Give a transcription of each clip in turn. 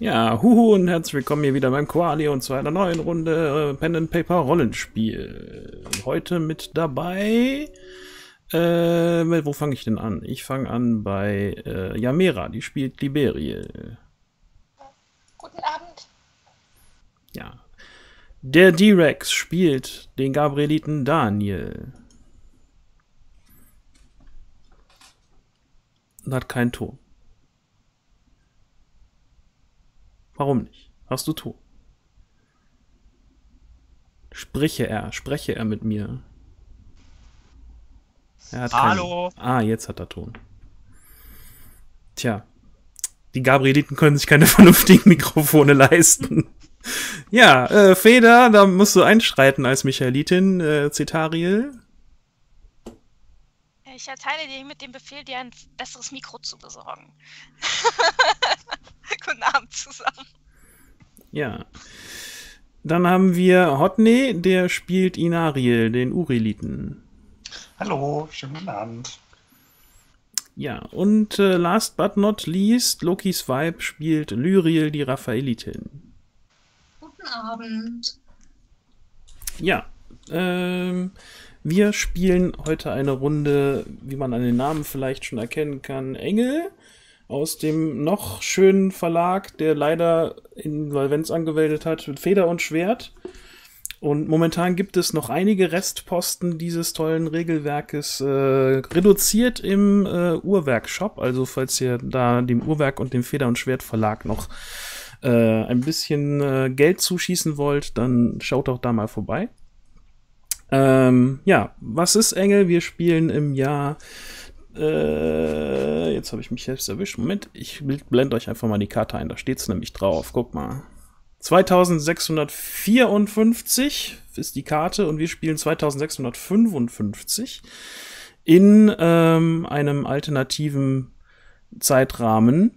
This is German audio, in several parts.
Ja, huhu und herzlich willkommen hier wieder beim Quali und zu einer neuen Runde Pen and Paper Rollenspiel. Heute mit dabei, wo fange ich denn an? Ich fange an bei Yamera, die spielt Liberiel. Guten Abend. Ja. Der D-Rex spielt den Gabrieliten Daniel. Und hat keinen Ton. Warum nicht? Hast du Ton? Spreche er mit mir. Er hat Hallo. Jetzt hat er Ton. Tja, die Gabrieliten können sich keine vernünftigen Mikrofone leisten. Ja, Feder, da musst du einschreiten als Michaelitin, Cetariel. Ich erteile dir mit dem Befehl, dir ein besseres Mikro zu besorgen. Guten Abend zusammen. Ja. Dann haben wir Hotne, der spielt Inariel, den Uriliten. Hallo, schönen guten Abend. Ja, und last but not least, Lokis Vibe spielt Lyriel, die Raphaelitin. Guten Abend. Ja, wir spielen heute eine Runde, wie man an den Namen vielleicht schon erkennen kann, Engel aus dem noch schönen Verlag, der leider Insolvenz angemeldet hat, mit Feder und Schwert. Und momentan gibt es noch einige Restposten dieses tollen Regelwerkes reduziert im Uhrwerk-Shop. Also falls ihr da dem Uhrwerk und dem Feder- und Schwert-Verlag noch ein bisschen Geld zuschießen wollt, dann schaut doch da mal vorbei. Ja, was ist Engel? Wir spielen im Jahr jetzt habe ich mich selbst erwischt. Moment, ich blende euch einfach mal die Karte ein. Da steht es nämlich drauf. Guck mal. 2654 ist die Karte und wir spielen 2655 in einem alternativen Zeitrahmen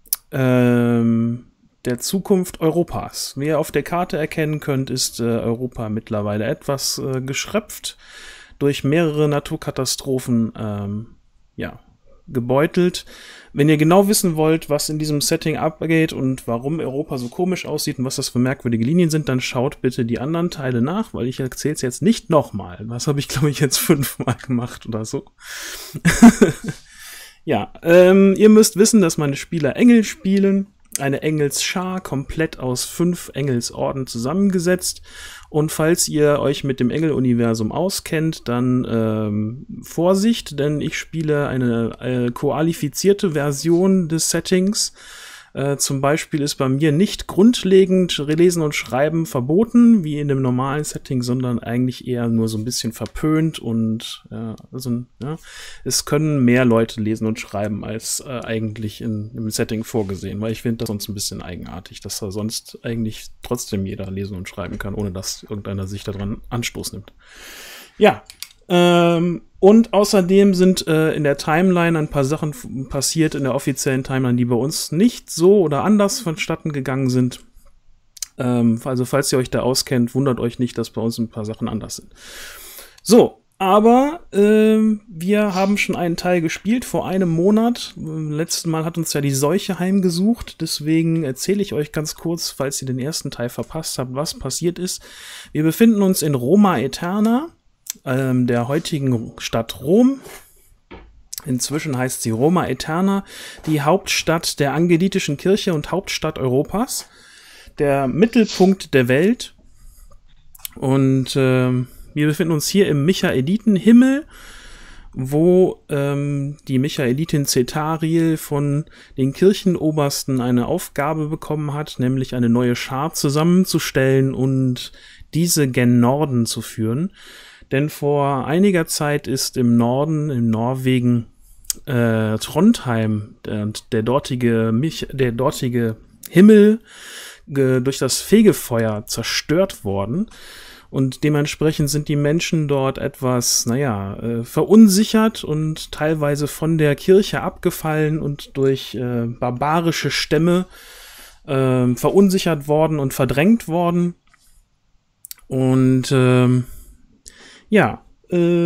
der Zukunft Europas. Wie ihr auf der Karte erkennen könnt, ist Europa mittlerweile etwas geschröpft, durch mehrere Naturkatastrophen gebeutelt. Wenn ihr genau wissen wollt, was in diesem Setting abgeht und warum Europa so komisch aussieht und was das für merkwürdige Linien sind, dann schaut bitte die anderen Teile nach, weil ich erzähle es jetzt nicht nochmal. Das habe ich, glaube ich, jetzt 5-mal gemacht oder so. Ja, ihr müsst wissen, dass meine Spieler Engel spielen. Eine Engelsschar, komplett aus 5 Engelsorden zusammengesetzt. Und falls ihr euch mit dem Engel-Universum auskennt, dann Vorsicht, denn ich spiele eine koalifizierte Version des Settings. Zum Beispiel ist bei mir nicht grundlegend Lesen und Schreiben verboten, wie in dem normalen Setting, sondern eigentlich eher nur so ein bisschen verpönt und es können mehr Leute lesen und schreiben als eigentlich im Setting vorgesehen, weil ich finde das sonst ein bisschen eigenartig, dass da sonst eigentlich trotzdem jeder lesen und schreiben kann, ohne dass irgendeiner sich daran Anstoß nimmt. Ja, und außerdem sind in der Timeline ein paar Sachen passiert, in der offiziellen Timeline, die bei uns nicht so oder anders vonstatten gegangen sind. Also falls ihr euch da auskennt, wundert euch nicht, dass bei uns ein paar Sachen anders sind. So, aber wir haben schon einen Teil gespielt vor einem Monat. Letzten Mal hat uns ja die Seuche heimgesucht. Deswegen erzähle ich euch ganz kurz, falls ihr den ersten Teil verpasst habt, was passiert ist. Wir befinden uns in Roma Aeterna, der heutigen Stadt Rom. Inzwischen heißt sie Roma Aeterna, die Hauptstadt der angelitischen Kirche und Hauptstadt Europas, der Mittelpunkt der Welt. Und wir befinden uns hier im Michaelitenhimmel, wo die Michaelitin Cetariel von den Kirchenobersten eine Aufgabe bekommen hat, nämlich eine neue Schar zusammenzustellen und diese gen Norden zu führen. Denn vor einiger Zeit ist im Norden, in Norwegen, Trondheim, der dortige Himmel durch das Fegefeuer zerstört worden. Und dementsprechend sind die Menschen dort etwas, verunsichert und teilweise von der Kirche abgefallen und durch barbarische Stämme verunsichert worden und verdrängt worden. Und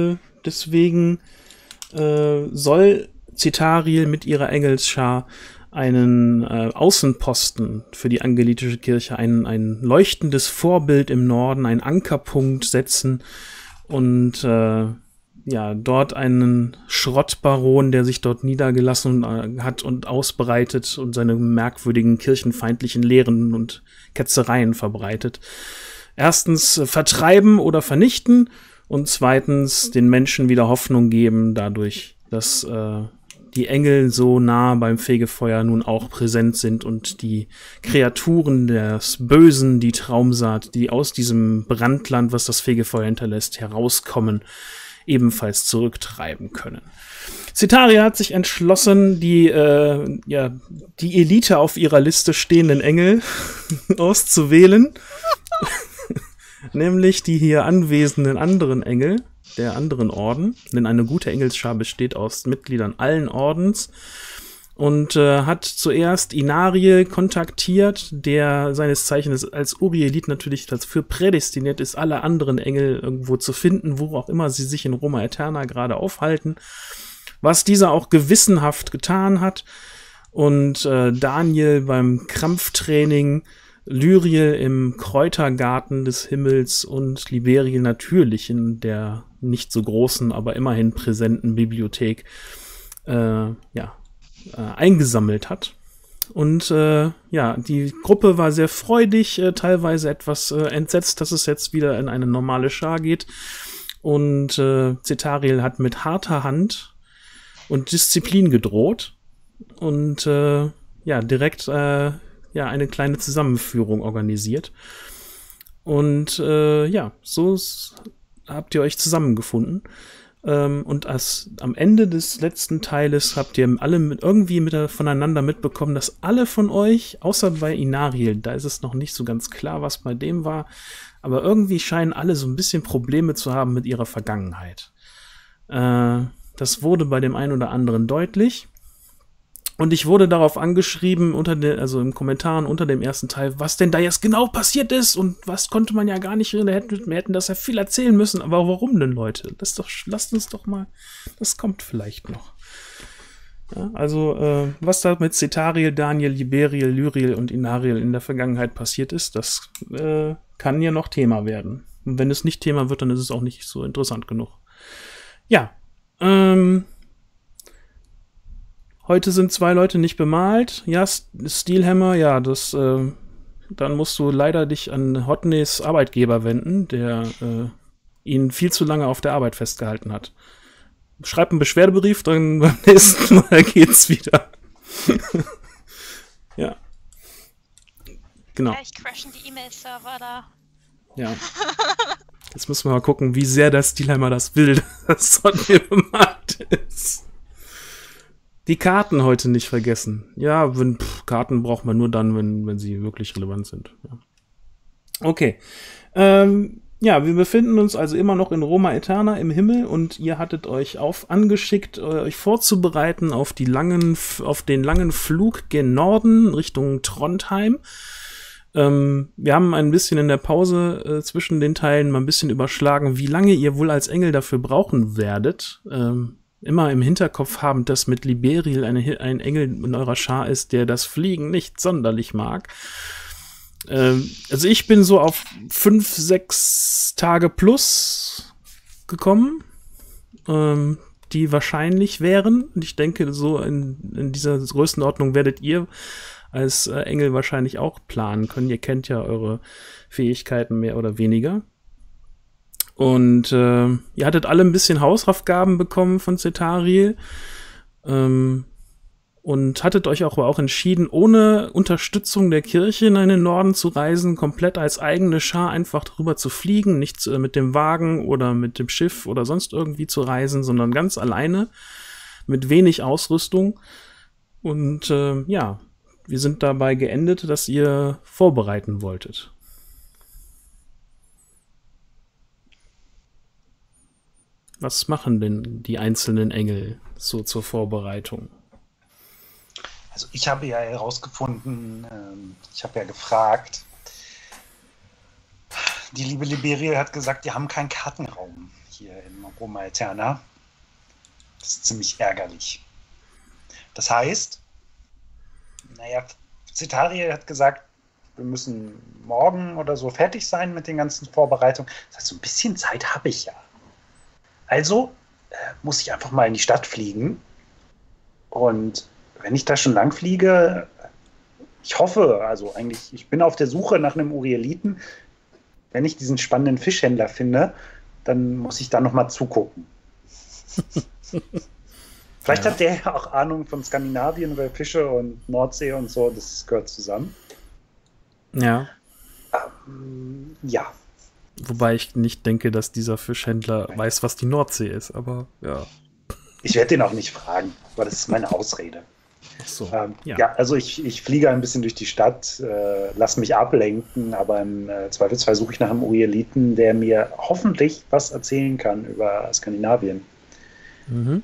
deswegen soll Cetariel mit ihrer Engelsschar einen Außenposten für die angelitische Kirche, ein leuchtendes Vorbild im Norden, einen Ankerpunkt setzen und ja, dort einen Schrottbaron, der sich dort niedergelassen hat und ausbreitet und seine merkwürdigen kirchenfeindlichen Lehren und Ketzereien verbreitet. Erstens vertreiben oder vernichten und zweitens den Menschen wieder Hoffnung geben, dadurch, dass die Engel so nah beim Fegefeuer nun auch präsent sind und die Kreaturen des Bösen, die Traumsaat, die aus diesem Brandland, was das Fegefeuer hinterlässt, herauskommen, ebenfalls zurücktreiben können. Cetaria hat sich entschlossen, die Elite auf ihrer Liste stehenden Engel auszuwählen, nämlich die hier anwesenden anderen Engel der anderen Orden, denn eine gute Engelsschar besteht aus Mitgliedern allen Ordens, und hat zuerst Inariel kontaktiert, der seines Zeichens als Uriel natürlich dafür prädestiniert ist, alle anderen Engel irgendwo zu finden, wo auch immer sie sich in Roma Aeterna gerade aufhalten, was dieser auch gewissenhaft getan hat, und Daniel beim Krampftraining, Lyriel im Kräutergarten des Himmels und Liberiel natürlich in der nicht so großen, aber immerhin präsenten Bibliothek eingesammelt hat. Und die Gruppe war sehr freudig, teilweise etwas entsetzt, dass es jetzt wieder in eine normale Schar geht. Und Cetariel hat mit harter Hand und Disziplin gedroht und direkt eine kleine Zusammenführung organisiert. Und so habt ihr euch zusammengefunden. Und am Ende des letzten Teiles habt ihr alle voneinander mitbekommen, dass alle von euch, außer bei Inariel, da ist es noch nicht so ganz klar, was bei dem war, aber irgendwie scheinen alle so ein bisschen Probleme zu haben mit ihrer Vergangenheit. Das wurde bei dem einen oder anderen deutlich. Und ich wurde darauf angeschrieben, im Kommentaren unter dem ersten Teil, was denn da jetzt genau passiert ist und was konnte man ja gar nicht reden. Wir hätten das ja viel erzählen müssen. Aber warum denn, Leute? Lasst uns doch mal, das kommt vielleicht noch. Ja, was da mit Cetariel, Daniel, Liberiel, Lyriel und Inariel in der Vergangenheit passiert ist, das kann ja noch Thema werden. Und wenn es nicht Thema wird, dann ist es auch nicht so interessant genug. Ja, heute sind 2 Leute nicht bemalt. Ja, Steelhammer, ja, dann musst du leider dich an Hotneys Arbeitgeber wenden, der ihn viel zu lange auf der Arbeit festgehalten hat. Schreib einen Beschwerdebrief, dann beim nächsten Mal geht's wieder. Ja. Genau. Gleich crashen die E-Mail-Server da. Ja. Jetzt müssen wir mal gucken, wie sehr der Steelhammer das will, dass Hotney bemalt ist. Die Karten heute nicht vergessen. Ja, Karten braucht man nur dann, wenn sie wirklich relevant sind. Ja. Okay. Wir befinden uns also immer noch in Roma Aeterna im Himmel und ihr hattet euch angeschickt, euch vorzubereiten auf den langen Flug gen Norden Richtung Trondheim. Wir haben ein bisschen in der Pause zwischen den Teilen mal ein bisschen überschlagen, wie lange ihr wohl als Engel dafür brauchen werdet. Immer im Hinterkopf haben, dass mit Liberiel ein Engel in eurer Schar ist, der das Fliegen nicht sonderlich mag. Also ich bin so auf 5-6 Tage plus gekommen, die wahrscheinlich wären. Und ich denke, so in dieser Größenordnung werdet ihr als Engel wahrscheinlich auch planen können. Ihr kennt ja eure Fähigkeiten mehr oder weniger. Und ihr hattet alle ein bisschen Hausaufgaben bekommen von Cetariel und hattet euch auch entschieden, ohne Unterstützung der Kirche in den Norden zu reisen, komplett als eigene Schar einfach drüber zu fliegen, nicht mit dem Wagen oder mit dem Schiff oder sonst irgendwie zu reisen, sondern ganz alleine, mit wenig Ausrüstung. Und wir sind dabei geendet, dass ihr vorbereiten wolltet. Was machen denn die einzelnen Engel so zur Vorbereitung? Also ich habe ja herausgefunden, ich habe ja gefragt, die liebe Liberiel hat gesagt, die haben keinen Kartenraum hier in Roma Aeterna. Das ist ziemlich ärgerlich. Das heißt, naja, Cetariel hat gesagt, wir müssen morgen oder so fertig sein mit den ganzen Vorbereitungen. Das heißt, so ein bisschen Zeit habe ich ja. Also muss ich einfach mal in die Stadt fliegen. Und wenn ich da schon lang fliege, ich hoffe, also eigentlich, ich bin auf der Suche nach einem Urieliten. Wenn ich diesen spannenden Fischhändler finde, dann muss ich da nochmal zugucken. Vielleicht hat der ja auch Ahnung von Skandinavien, weil Fische und Nordsee und so, das gehört zusammen. Ja. Ja. Wobei ich nicht denke, dass dieser Fischhändler weiß, was die Nordsee ist, aber ja. Ich werde den auch nicht fragen, weil das ist meine Ausrede. Ach so, ja, also ich fliege ein bisschen durch die Stadt, lasse mich ablenken, aber im Zweifelsfall suche ich nach einem Urieliten, der mir hoffentlich was erzählen kann über Skandinavien. Mhm.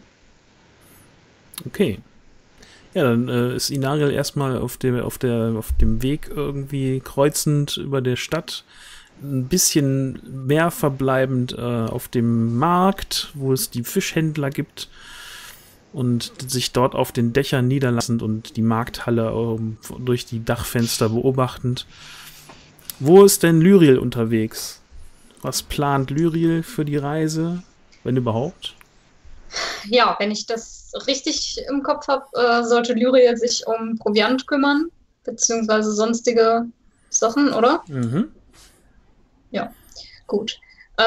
Okay. Ja, dann ist Inariel erstmal auf dem Weg irgendwie kreuzend über der Stadt, ein bisschen mehr verbleibend auf dem Markt, wo es die Fischhändler gibt, und sich dort auf den Dächern niederlassend und die Markthalle durch die Dachfenster beobachtend. Wo ist denn Lyriel unterwegs? Was plant Lyriel für die Reise, wenn überhaupt? Ja, wenn ich das richtig im Kopf habe, sollte Lyriel sich um Proviant kümmern, beziehungsweise sonstige Sachen, oder? Mhm. Ja, gut.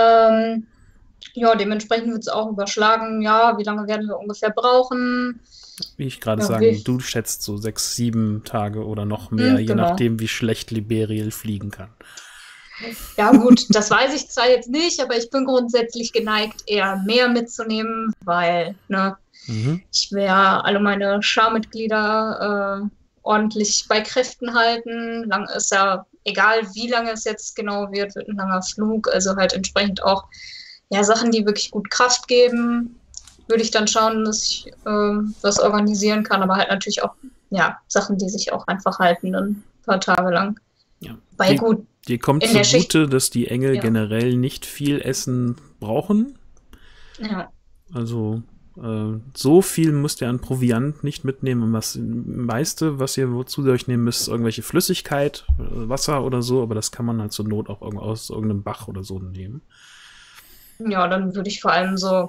Ja, dementsprechend wird es auch überschlagen, ja, wie lange werden wir ungefähr brauchen? Wie ich gerade Ja, sage, du schätzt so 6, 7 Tage oder noch mehr, je genau. nachdem, wie schlecht Liberiel fliegen kann. Ja gut, das weiß ich zwar jetzt nicht, aber ich bin grundsätzlich geneigt, eher mehr mitzunehmen, weil ich werde alle meine Scharmitglieder ordentlich bei Kräften halten. Lang ist ja, egal wie lange es jetzt genau wird ein langer Flug, also halt entsprechend auch Sachen, die wirklich gut Kraft geben, würde ich dann schauen, dass ich was organisieren kann, aber halt natürlich auch Sachen, die sich auch einfach halten, dann ein paar Tage lang. Ja. Bei gut. Dir kommt zugute, dass die Engel generell nicht viel Essen brauchen. Ja. Also so viel müsst ihr an Proviant nicht mitnehmen. Das meiste, was ihr zu euch nehmen müsst, ist irgendwelche Flüssigkeit, Wasser oder so, aber das kann man halt zur Not auch aus irgendeinem Bach oder so nehmen. Ja, dann würde ich vor allem so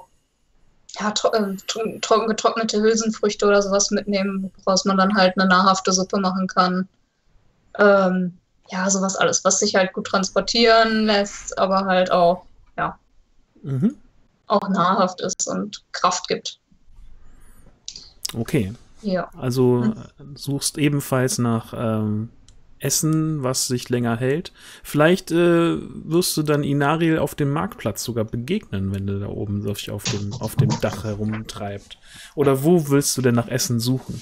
getrocknete Hülsenfrüchte oder sowas mitnehmen, woraus man dann halt eine nahrhafte Suppe machen kann. Sowas alles, was sich halt gut transportieren lässt, aber halt auch, auch nahrhaft ist und Kraft gibt. Okay. Ja. Also suchst ebenfalls nach Essen, was sich länger hält. Vielleicht wirst du dann Inariel auf dem Marktplatz sogar begegnen, wenn du da oben sich auf dem Dach herumtreibt. Oder wo willst du denn nach Essen suchen?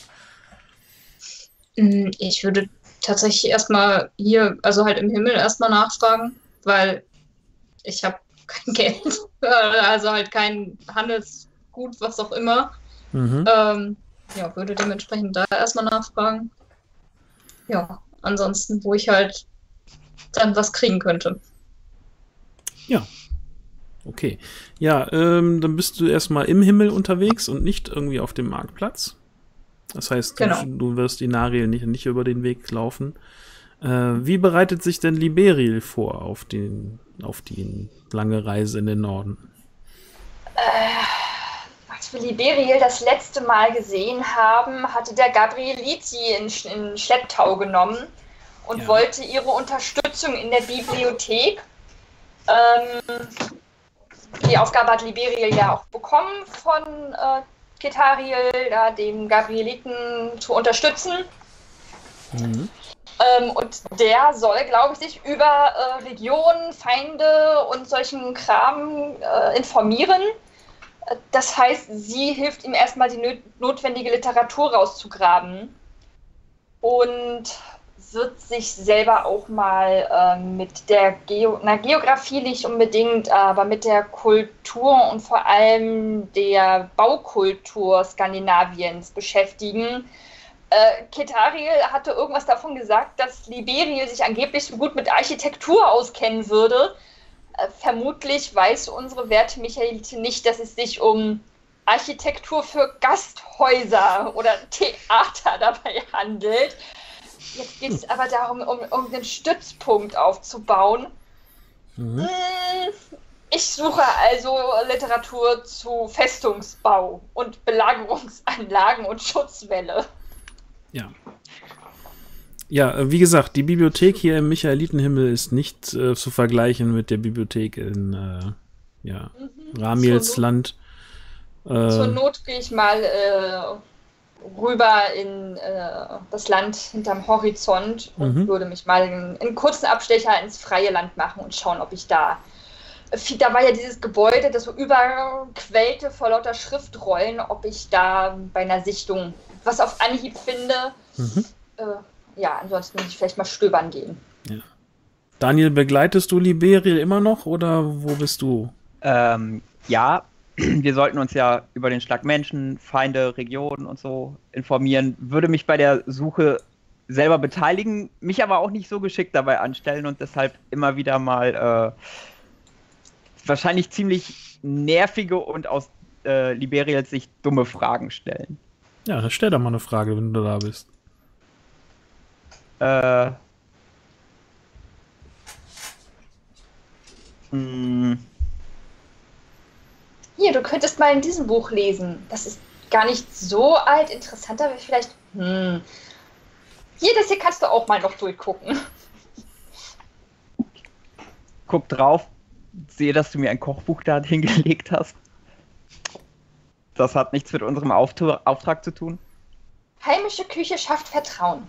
Ich würde tatsächlich erstmal hier, also halt im Himmel erstmal nachfragen, weil ich habe kein Geld, also halt kein Handelsgut, was auch immer. Würde dementsprechend da erstmal nachfragen. Ja, ansonsten, wo ich halt dann was kriegen könnte. Ja. Okay. Ja, dann bist du erstmal im Himmel unterwegs und nicht irgendwie auf dem Marktplatz. Das heißt, du wirst Inariel nicht über den Weg laufen. Wie bereitet sich denn Liberiel vor auf die lange Reise in den Norden? Als wir Liberiel das letzte Mal gesehen haben, hatte der Gabrieli in Schlepptau genommen und wollte ihre Unterstützung in der Bibliothek. Die Aufgabe hat Liberiel ja auch bekommen von Cetariel, den Gabrieliten zu unterstützen. Und der soll, glaube ich, sich über Legionen, Feinde und solchen Kram informieren. Das heißt, sie hilft ihm erstmal die notwendige Literatur rauszugraben und wird sich selber auch mal mit der Geografie nicht unbedingt, aber mit der Kultur und vor allem der Baukultur Skandinaviens beschäftigen. Cetariel hatte irgendwas davon gesagt, dass Liberiel sich angeblich so gut mit Architektur auskennen würde. Vermutlich weiß unsere werte Michaelite nicht, dass es sich um Architektur für Gasthäuser oder Theater dabei handelt. Jetzt geht es aber darum, um einen Stützpunkt aufzubauen. Ich suche also Literatur zu Festungsbau und Belagerungsanlagen und Schutzwälle. Ja. Ja, wie gesagt, die Bibliothek hier im Michaelitenhimmel ist nicht zu vergleichen mit der Bibliothek in Ramiels Land. Zur Not gehe ich mal rüber in das Land hinterm Horizont und würde mich mal einen kurzen Abstecher ins freie Land machen und schauen, ob ich da war ja dieses Gebäude, das so überquellte vor lauter Schriftrollen, ob ich da bei einer Sichtung was auf Anhieb finde. Ansonsten muss ich vielleicht mal stöbern gehen. Ja. Daniel, begleitest du Liberiel immer noch oder wo bist du? Ja, wir sollten uns ja über den Schlag Menschen, Feinde, Regionen und so informieren. Würde mich bei der Suche selber beteiligen, mich aber auch nicht so geschickt dabei anstellen und deshalb immer wieder mal wahrscheinlich ziemlich nervige und aus Liberiels Sicht dumme Fragen stellen. Ja, dann stell doch mal eine Frage, wenn du da bist. Hier, du könntest mal in diesem Buch lesen. Das ist gar nicht so alt, interessant, aber vielleicht... Hier, das hier kannst du auch mal noch durchgucken. Guck drauf, sehe, dass du mir ein Kochbuch da hingelegt hast. Das hat nichts mit unserem Auftrag zu tun. Heimische Küche schafft Vertrauen.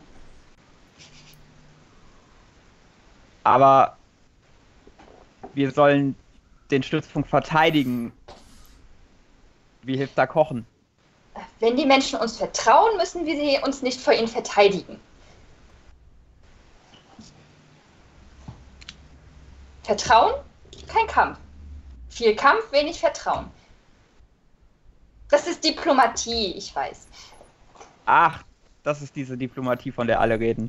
Aber wir sollen den Stützpunkt verteidigen. Wie hilft da Kochen? Wenn die Menschen uns vertrauen, müssen wir sie uns nicht vor ihnen verteidigen. Vertrauen? Kein Kampf. Viel Kampf, wenig Vertrauen. Das ist Diplomatie, ich weiß. Ach, das ist diese Diplomatie, von der alle reden.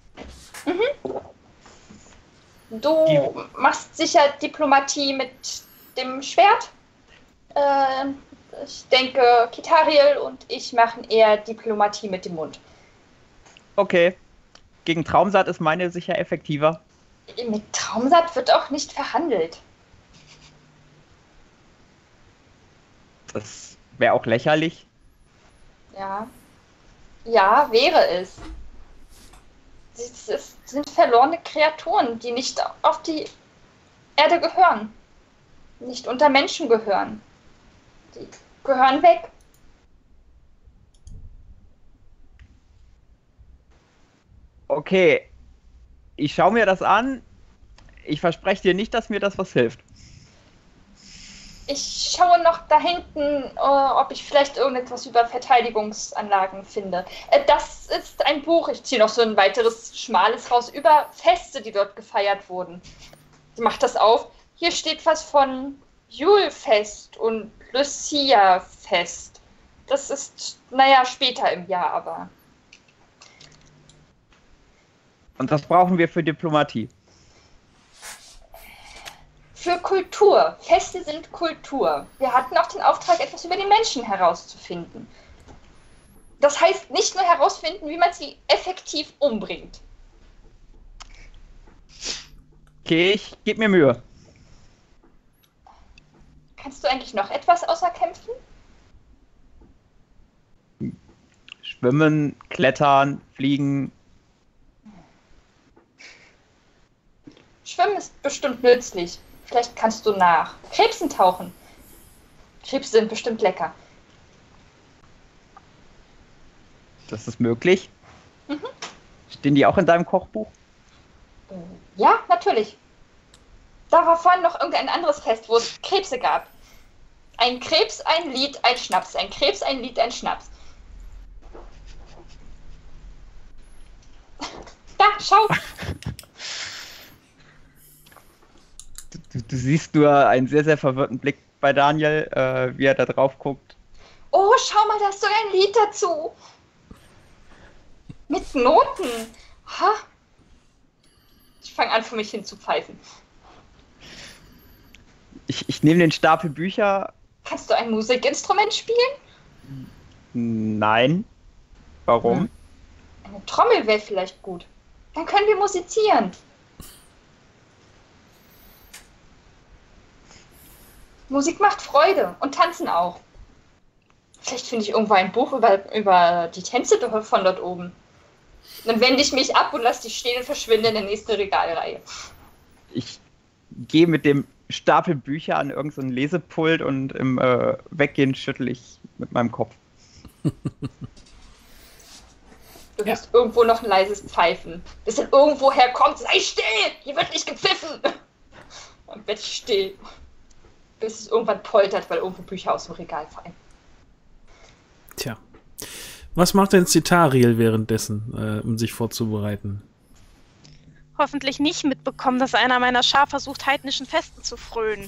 Du machst sicher Diplomatie mit dem Schwert. Ich denke, Kitariel und ich machen eher Diplomatie mit dem Mund. Okay. Gegen Traumsaat ist meine sicher effektiver. Mit Traumsaat wird auch nicht verhandelt. Das wäre auch lächerlich. Ja. Ja, wäre es. Es sind verlorene Kreaturen, die nicht auf die Erde gehören. Nicht unter Menschen gehören. Die gehören weg. Okay. Ich schaue mir das an. Ich verspreche dir nicht, dass mir das was hilft. Ich schaue noch da hinten, ob ich vielleicht irgendetwas über Verteidigungsanlagen finde. Das ist ein Buch, ich ziehe noch so ein weiteres schmales raus, über Feste, die dort gefeiert wurden. Ich mache das auf. Hier steht was von Julfest und Lucia-Fest. Das ist, später im Jahr, aber... Und das brauchen wir für Diplomatie. Für Kultur. Feste sind Kultur. Wir hatten auch den Auftrag, etwas über die Menschen herauszufinden. Das heißt nicht nur herausfinden, wie man sie effektiv umbringt. Okay, ich gebe mir Mühe. Kannst du eigentlich noch etwas außer kämpfen? Schwimmen, klettern, fliegen. Schwimmen ist bestimmt nützlich. Vielleicht kannst du nach Krebsen tauchen. Krebse sind bestimmt lecker. Das ist möglich. Stehen die auch in deinem Kochbuch? Ja, natürlich. Da war vorhin noch irgendein anderes Fest, wo es Krebse gab. Ein Krebs, ein Lied, ein Schnaps. Ein Krebs, ein Lied, ein Schnaps. Da, schau. Du siehst nur einen sehr, sehr verwirrten Blick bei Daniel, wie er da drauf guckt. Oh, schau mal, da ist sogar ein Lied dazu. Mit Noten. Ha? Ich fange an, für mich hin zu pfeifen. Ich nehme den Stapel Bücher Kannst du ein Musikinstrument spielen? Nein. Warum? Eine Trommel wäre vielleicht gut. Dann können wir musizieren. Musik macht Freude und tanzen auch. Vielleicht finde ich irgendwo ein Buch über die Tänze von dort oben. Dann wende ich mich ab und lasse die stehen und verschwinde in der nächsten Regalreihe. Ich gehe mit dem Stapel Bücher an irgendein Lesepult und im Weggehen schüttel ich mit meinem Kopf. Du hörst irgendwo noch ein leises Pfeifen. Das dann irgendwo herkommt. Sei still! Hier wird nicht gepfiffen! Dann werd ich still. Bis es irgendwann poltert, weil irgendwo Bücher aus dem Regal fallen. Tja. Was macht denn Cetariel währenddessen, um sich vorzubereiten? Hoffentlich nicht mitbekommen, dass einer meiner Schar versucht, heidnischen Festen zu frönen.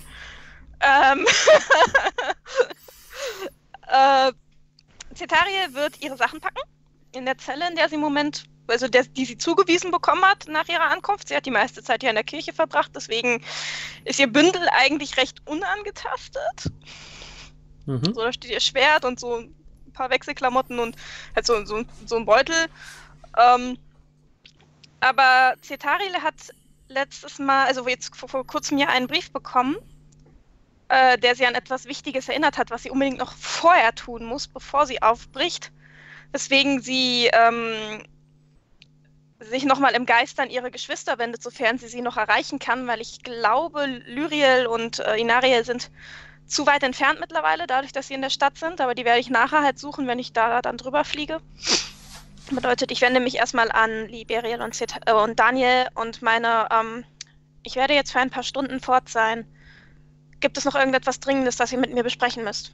Cetariel wird ihre Sachen packen. In der Zelle, in der sie im Moment, also die sie zugewiesen bekommen hat nach ihrer Ankunft. Sie hat die meiste Zeit hier in der Kirche verbracht, deswegen ist ihr Bündel eigentlich recht unangetastet. So, da steht ihr Schwert und so ein paar Wechselklamotten und halt so ein Beutel. Aber Cetariel hat letztes Mal, also jetzt vor kurzem hier einen Brief bekommen, der sie an etwas Wichtiges erinnert hat, was sie unbedingt noch vorher tun muss, bevor sie aufbricht. Weswegen sie sich nochmal im Geist an ihre Geschwister wendet, sofern sie noch erreichen kann, weil ich glaube, Lyriel und Inariel sind zu weit entfernt mittlerweile, dadurch, dass sie in der Stadt sind, aber die werde ich nachher halt suchen, wenn ich da dann drüber fliege. Bedeutet, ich wende mich erstmal an Liberiel und Daniel und meine, ich werde jetzt für ein paar Stunden fort sein. Gibt es noch irgendetwas Dringendes, das ihr mit mir besprechen müsst?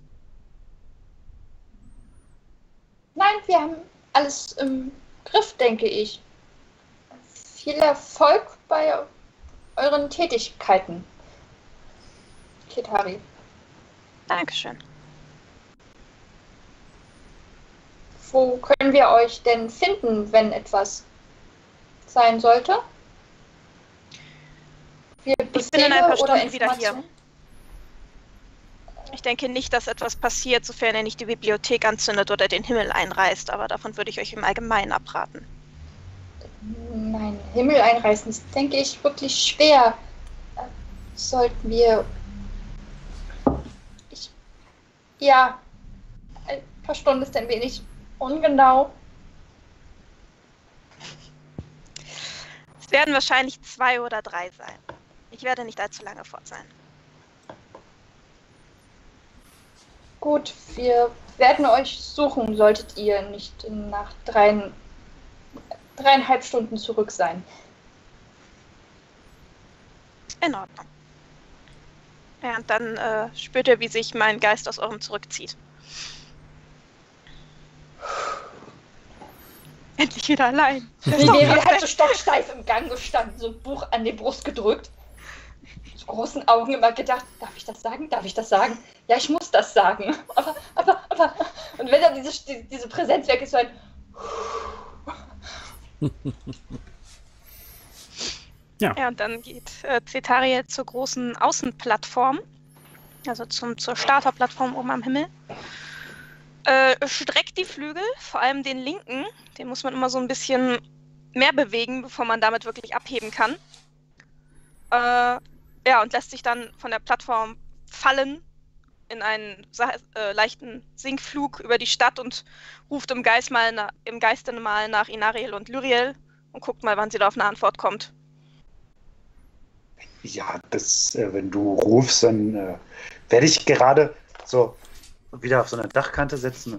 Nein, wir haben alles im Griff, denke ich. Viel Erfolg bei euren Tätigkeiten, Cetariel. Dankeschön. Wo können wir euch denn finden, wenn etwas sein sollte? Ich bin in ein paar Stunden wieder hier. Ich denke nicht, dass etwas passiert, sofern er nicht die Bibliothek anzündet oder den Himmel einreißt, aber davon würde ich euch im Allgemeinen abraten. Nein, Himmel einreißen ist, denke ich, wirklich schwer. Sollten wir... Ja, ein paar Stunden ist ein wenig ungenau. Es werden wahrscheinlich 2 oder 3 sein. Ich werde nicht allzu lange fort sein. Gut, wir werden euch suchen, solltet ihr nicht nach 3,5 Stunden zurück sein. In Ordnung. Ja, und dann spürt ihr, wie sich mein Geist aus eurem zurückzieht. Endlich wieder allein. Liberiel hat so stocksteif im Gang gestanden, so ein Buch an die Brust gedrückt. Mit großen Augen immer gedacht, darf ich das sagen? Darf ich das sagen? Ja, ich muss das sagen. Aber. Und wenn dann diese Präsenz weg ist, so ein... Ja, und dann geht Cetariel zur großen Außenplattform, also zur Starterplattform oben am Himmel. Streckt die Flügel, vor allem den linken, den muss man immer so ein bisschen mehr bewegen, bevor man damit wirklich abheben kann. Ja, und lässt sich dann von der Plattform fallen in einen leichten Sinkflug über die Stadt und ruft im Geiste mal nach Inariel und Lyriel und guckt mal, wann sie da auf eine Antwort kommt. Ja, wenn du rufst, dann werde ich gerade so wieder auf so eine Dachkante setzen.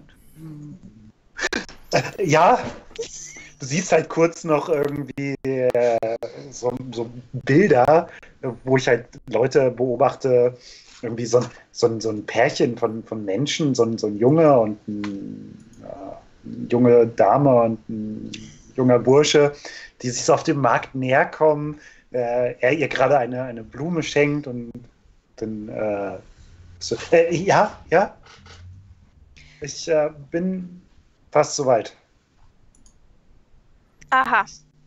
Ja, du siehst halt kurz noch irgendwie so Bilder, wo ich halt Leute beobachte, irgendwie so ein Pärchen von Menschen, so ein Junge und eine junge Dame und ein junger Bursche, die sich so auf dem Markt näher kommen, er ihr gerade eine Blume schenkt und dann ja, ich bin fast soweit. Aha.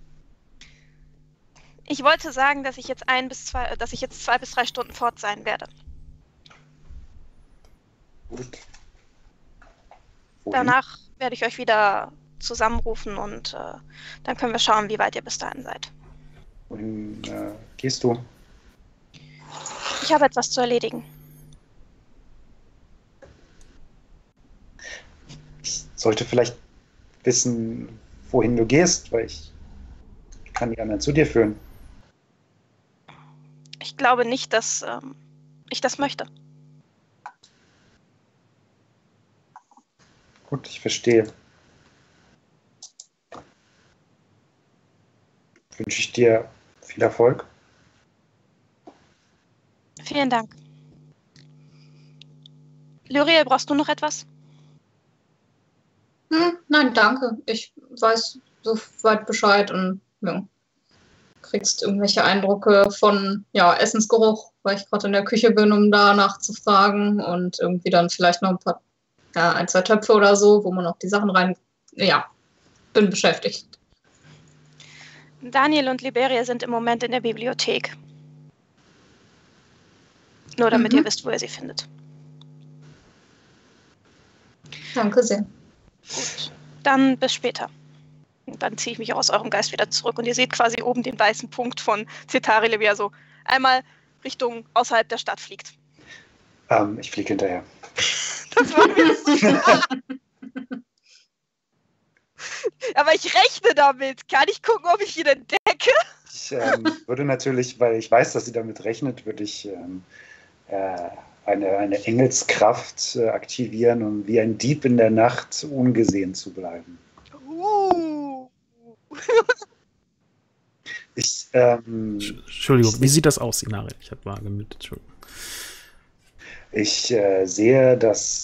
Ich wollte sagen, dass ich jetzt 2 bis 3 Stunden fort sein werde. Gut. Danach werde ich euch wieder zusammenrufen und dann können wir schauen, wie weit ihr bis dahin seid. Wohin gehst du? Ich habe etwas zu erledigen. Ich sollte vielleicht wissen, wohin du gehst, weil ich kann die anderen zu dir führen. Ich glaube nicht, dass ich das möchte. Gut, ich verstehe. Wünsche ich dir viel Erfolg. Vielen Dank. Lyriel, brauchst du noch etwas? Nein, danke. Ich weiß soweit Bescheid und ja, kriegst irgendwelche Eindrücke von Essensgeruch, weil ich gerade in der Küche bin, um da nachzufragen und irgendwie dann vielleicht noch ein, zwei Töpfe oder so, wo man auch die Sachen rein... Ja, bin beschäftigt. Daniel und Liberia sind im Moment in der Bibliothek. Nur damit ihr wisst, wo ihr sie findet. Danke sehr. Gut, dann bis später. Und dann ziehe ich mich aus eurem Geist wieder zurück und ihr seht quasi oben den weißen Punkt von Cetharile, wie er so einmal Richtung außerhalb der Stadt fliegt. Ich fliege hinterher. Das war mir so. Aber ich rechne damit. Kann ich gucken, ob ich ihn entdecke? Ich würde natürlich, weil ich weiß, dass sie damit rechnet, würde ich eine Engelskraft aktivieren, um wie ein Dieb in der Nacht ungesehen zu bleiben. Entschuldigung, wie sieht das aus, Inari? Ich habe mal gemütet, Entschuldigung. Ich sehe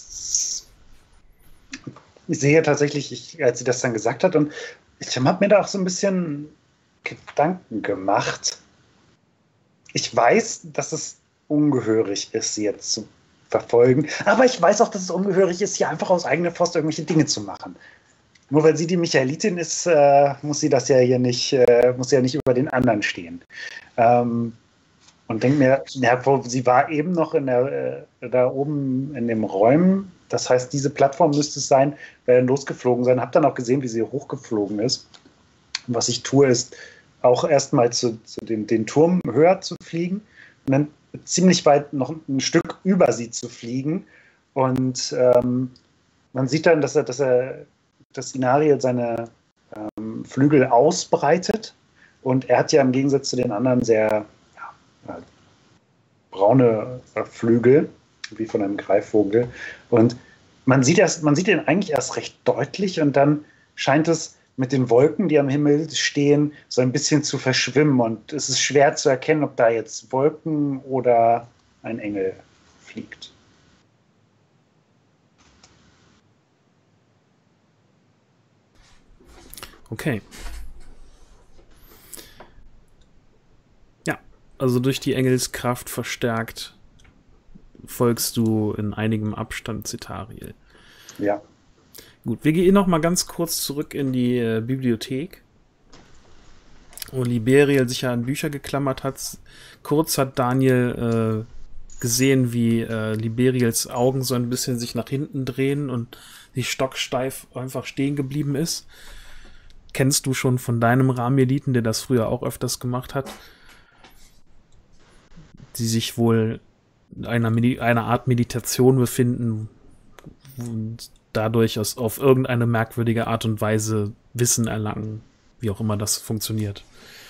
tatsächlich, als sie das dann gesagt hat, und ich habe mir da auch so ein bisschen Gedanken gemacht. Ich weiß, dass es ungehörig ist, sie jetzt zu verfolgen, aber ich weiß auch, dass es ungehörig ist, hier einfach aus eigener Faust irgendwelche Dinge zu machen. Nur weil sie die Michaelitin ist, muss sie das ja hier nicht, muss sie ja nicht über den anderen stehen. Und denke mir, sie war eben noch da oben in dem Räumen. Das heißt, diese Plattform müsste es sein, werden losgeflogen sein. Habe dann auch gesehen, wie sie hochgeflogen ist. Und was ich tue, ist auch erstmal den Turm höher zu fliegen und dann ziemlich weit noch ein Stück über sie zu fliegen. Und man sieht dann, dass Inari seine Flügel ausbreitet. Und er hat ja im Gegensatz zu den anderen sehr braune Flügel, wie von einem Greifvogel. Und man sieht ihn eigentlich erst recht deutlich und dann scheint es mit den Wolken, die am Himmel stehen, so ein bisschen zu verschwimmen. Und es ist schwer zu erkennen, ob da jetzt Wolken oder ein Engel fliegt. Okay. Ja, also durch die Engelskraft verstärkt folgst du in einigem Abstand Cetharile. Ja. Gut, wir gehen noch mal ganz kurz zurück in die Bibliothek, wo Liberiel sich ja an Bücher geklammert hat. Kurz hat Daniel gesehen, wie Liberiels Augen so ein bisschen sich nach hinten drehen und sie stocksteif einfach stehen geblieben ist. Kennst du schon von deinem Rameliten, der das früher auch öfters gemacht hat, die sich wohl in einer Art Meditation befinden und dadurch auf irgendeine merkwürdige Art und Weise Wissen erlangen, wie auch immer das funktioniert.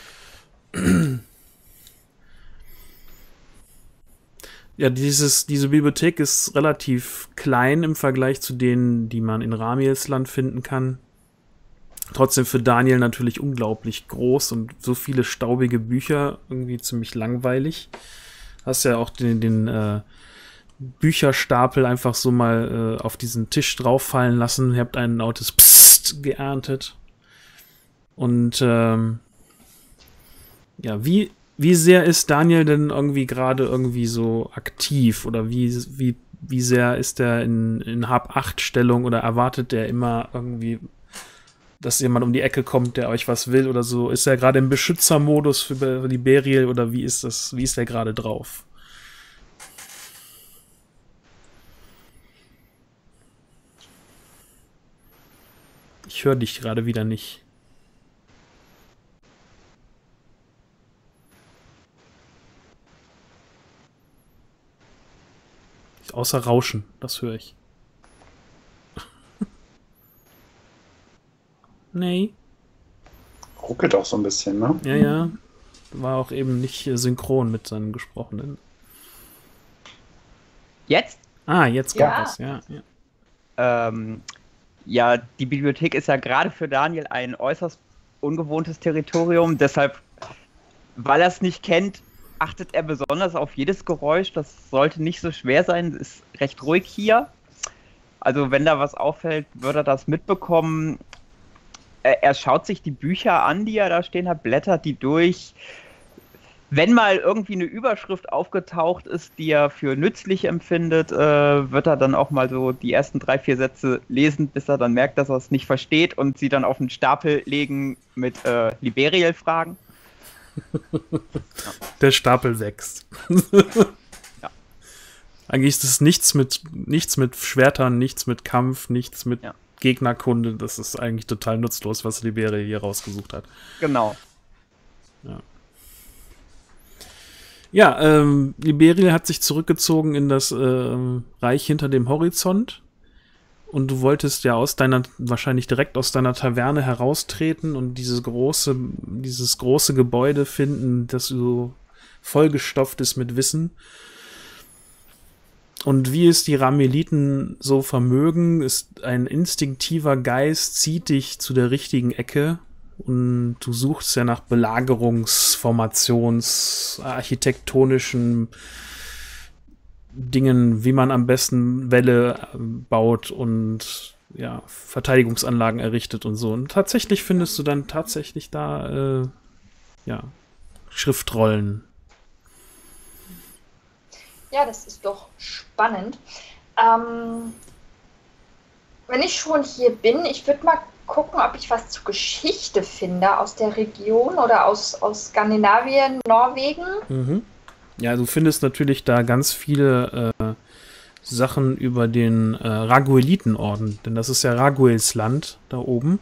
Ja, diese Bibliothek ist relativ klein im Vergleich zu denen, die man in Ramielsland finden kann. Trotzdem für Daniel natürlich unglaublich groß und so viele staubige Bücher, irgendwie ziemlich langweilig. Hast ja auch den Bücherstapel einfach so mal auf diesen Tisch drauf fallen lassen. Ihr habt ein lautes Psst geerntet. Und ja, wie sehr ist Daniel denn irgendwie gerade irgendwie so aktiv? Oder wie sehr ist er in Hab-8-Stellung oder erwartet er immer irgendwie, dass jemand um die Ecke kommt, der euch was will oder so? Ist er gerade im Beschützermodus für Liberiel oder wie ist er gerade drauf? Ich höre dich gerade wieder nicht. Außer Rauschen, das höre ich. Nee. Ruckelt auch so ein bisschen, ne? Ja, ja. War auch eben nicht synchron mit seinem Gesprochenen. Jetzt? Ah, jetzt kommt das, ja. Ja, die Bibliothek ist ja gerade für Daniel ein äußerst ungewohntes Territorium. Deshalb, weil er es nicht kennt, achtet er besonders auf jedes Geräusch. Das sollte nicht so schwer sein. Es ist recht ruhig hier. Also wenn da was auffällt, wird er das mitbekommen. Er schaut sich die Bücher an, die er da stehen hat, blättert die durch. Wenn mal irgendwie eine Überschrift aufgetaucht ist, die er für nützlich empfindet, wird er dann auch mal so die ersten 3-4 Sätze lesen, bis er dann merkt, dass er es nicht versteht und sie dann auf den Stapel legen mit Liberiel-Fragen. Der Stapel wächst. Ja. Eigentlich ist es nichts mit Schwertern, nichts mit Kampf, nichts mit Gegnerkunde. Das ist eigentlich total nutzlos, was Liberiel hier rausgesucht hat. Genau. Ja, Liberiel hat sich zurückgezogen in das Reich hinter dem Horizont. Und du wolltest ja wahrscheinlich direkt aus deiner Taverne heraustreten und dieses große Gebäude finden, das so vollgestopft ist mit Wissen. Und wie es die Rameliten so vermögen, ist ein instinktiver Geist, zieht dich zu der richtigen Ecke und du suchst ja nach architektonischen Dingen, wie man am besten Wälle baut und ja, Verteidigungsanlagen errichtet und so. Und tatsächlich findest du dann da Schriftrollen. Ja, das ist doch spannend. Wenn ich schon hier bin, ich würde mal gucken, ob ich was zur Geschichte finde aus der Region oder aus Skandinavien, Norwegen. Mhm. Ja, du findest natürlich da ganz viele Sachen über den Raguelitenorden, denn das ist ja Raguels Land da oben.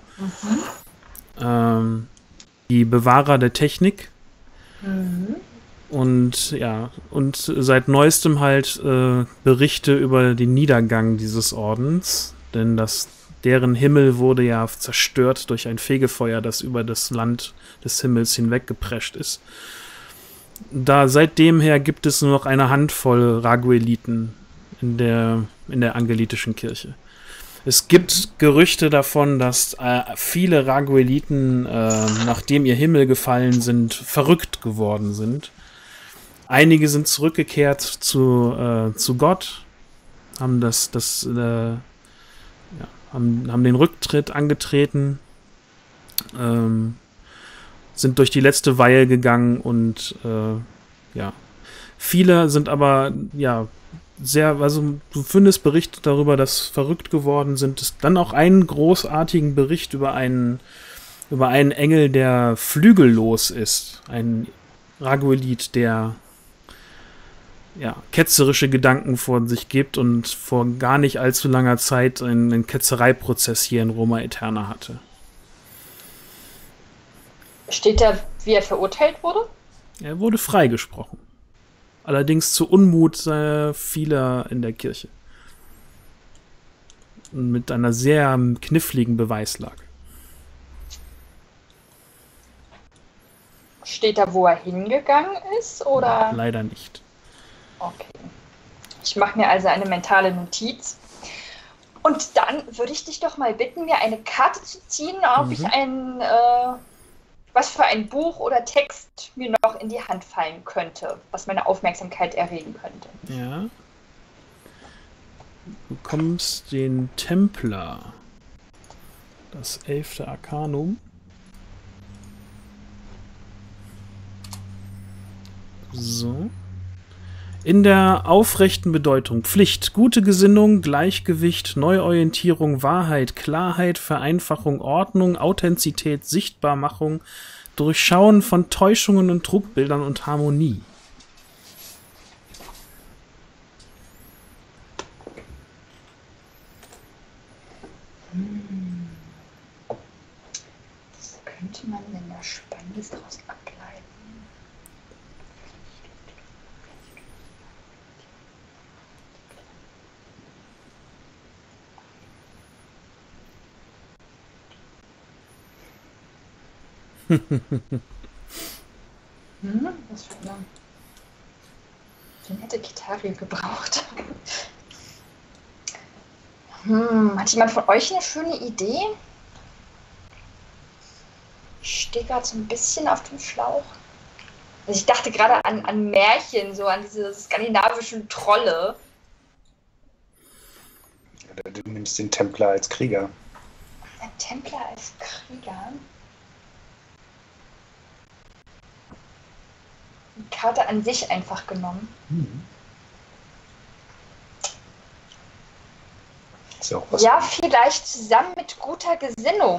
Mhm. Die Bewahrer der Technik. Mhm. Und seit neuestem halt Berichte über den Niedergang dieses Ordens, denn deren Himmel wurde ja zerstört durch ein Fegefeuer, das über das Land des Himmels hinweggeprescht ist. Seitdem her gibt es nur noch eine Handvoll Ragueliten in der angelitischen Kirche. Es gibt Gerüchte davon, dass viele Ragueliten, nachdem ihr Himmel gefallen sind, verrückt geworden sind. Einige sind zurückgekehrt zu Gott, haben haben den Rücktritt angetreten, sind durch die letzte Weihe gegangen und viele sind aber also du findest Berichte darüber, dass verrückt geworden sind. Es dann auch einen großartigen Bericht über einen Engel, der flügellos ist, ein Raguelit, der ketzerische Gedanken vor sich gibt und vor gar nicht allzu langer Zeit einen Ketzereiprozess hier in Roma Aeterna hatte. Steht da, wie er verurteilt wurde? Er wurde freigesprochen. Allerdings zu Unmut vieler in der Kirche. Und mit einer sehr kniffligen Beweislage. Steht da, wo er hingegangen ist, oder? Leider nicht. Okay. Ich mache mir also eine mentale Notiz. Und dann würde ich dich doch mal bitten, mir eine Karte zu ziehen, ob ich was für ein Buch oder Text mir noch in die Hand fallen könnte, was meine Aufmerksamkeit erregen könnte. Ja. Du bekommst den Templer. Das 11. Arkanum. So. In der aufrechten Bedeutung Pflicht, gute Gesinnung, Gleichgewicht, Neuorientierung, Wahrheit, Klarheit, Vereinfachung, Ordnung, Authentizität, Sichtbarmachung, Durchschauen von Täuschungen und Trugbildern und Harmonie. Was für eine... Den hätte Kitario gebraucht. Hat jemand von euch eine schöne Idee? Ich stehe gerade so ein bisschen auf dem Schlauch. Also ich dachte gerade an Märchen, so an diese skandinavischen Trolle. Oder du nimmst den Templer als Krieger. Der Templer als Krieger? Die Karte an sich einfach genommen. Ist ja auch was. Ja, vielleicht zusammen mit guter Gesinnung.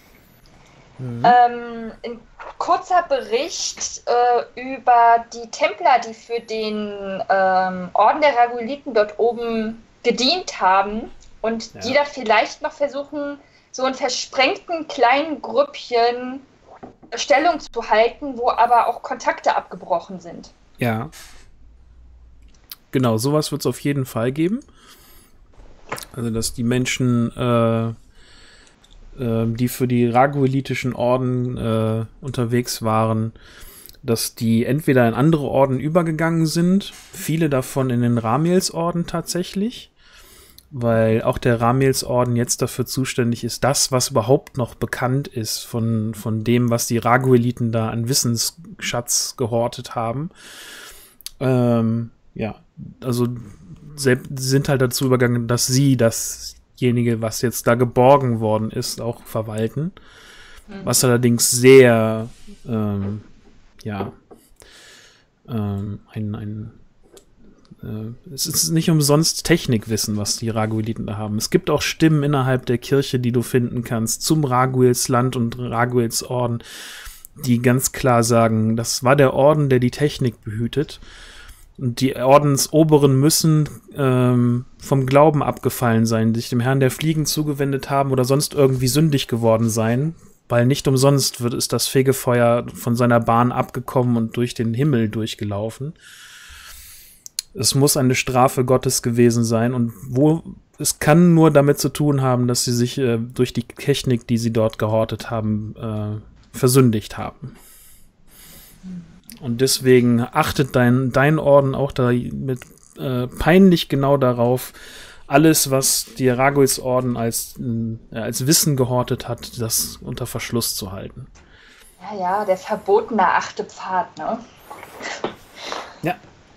Ein kurzer Bericht über die Templer, die für den Orden der Ragueliten dort oben gedient haben und die da vielleicht noch versuchen, so in versprengten kleinen Grüppchen Stellung zu halten, wo aber auch Kontakte abgebrochen sind. Ja. Genau, sowas wird es auf jeden Fall geben. Also, dass die Menschen, die für die raguelitischen Orden unterwegs waren, dass die entweder in andere Orden übergegangen sind, viele davon in den Ramiels-Orden tatsächlich, weil auch der Ramiels-Orden jetzt dafür zuständig ist, das, was überhaupt noch bekannt ist von dem, was die Ragueliten da an Wissensschatz gehortet haben. Also sind halt dazu übergegangen, dass sie dasjenige, was jetzt da geborgen worden ist, auch verwalten. Was allerdings sehr es ist nicht umsonst Technikwissen, was die Ragueliten da haben. Es gibt auch Stimmen innerhalb der Kirche, die du finden kannst, zum Raguelsland und Raguelsorden, die ganz klar sagen, das war der Orden, der die Technik behütet. Und die Ordensoberen müssen vom Glauben abgefallen sein, sich dem Herrn der Fliegen zugewendet haben oder sonst irgendwie sündig geworden sein, weil nicht umsonst ist das Fegefeuer von seiner Bahn abgekommen und durch den Himmel durchgelaufen. Es muss eine Strafe Gottes gewesen sein und es kann nur damit zu tun haben, dass sie sich durch die Technik, die sie dort gehortet haben, versündigt haben. Und deswegen achtet dein Orden auch da mit peinlich genau darauf, alles, was die Raguels-Orden als Wissen gehortet hat, das unter Verschluss zu halten. Ja, der verbotene 8. Pfad, ne? Ja.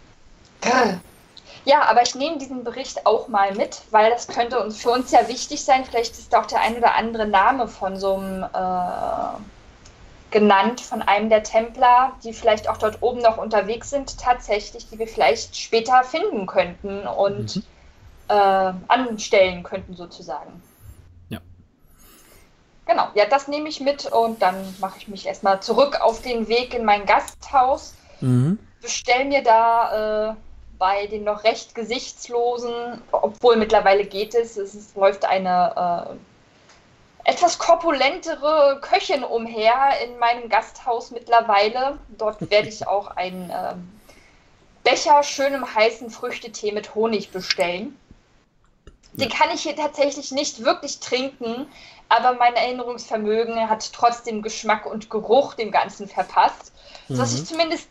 Ja, aber ich nehme diesen Bericht auch mal mit, weil das könnte für uns ja wichtig sein. Vielleicht ist auch der ein oder andere Name von so einem genannt, von einem der Templer, die vielleicht auch dort oben noch unterwegs sind, tatsächlich, die wir vielleicht später finden könnten und anstellen könnten, sozusagen. Ja. Genau, ja, das nehme ich mit und dann mache ich mich erstmal zurück auf den Weg in mein Gasthaus. Bestell mir da bei den noch recht Gesichtslosen, obwohl mittlerweile geht es läuft eine etwas korpulentere Köchin umher in meinem Gasthaus mittlerweile. Dort werde ich auch einen Becher schönem heißen Früchtetee mit Honig bestellen. Den kann ich hier tatsächlich nicht wirklich trinken, aber mein Erinnerungsvermögen hat trotzdem Geschmack und Geruch dem Ganzen verpasst, sodass ich zumindest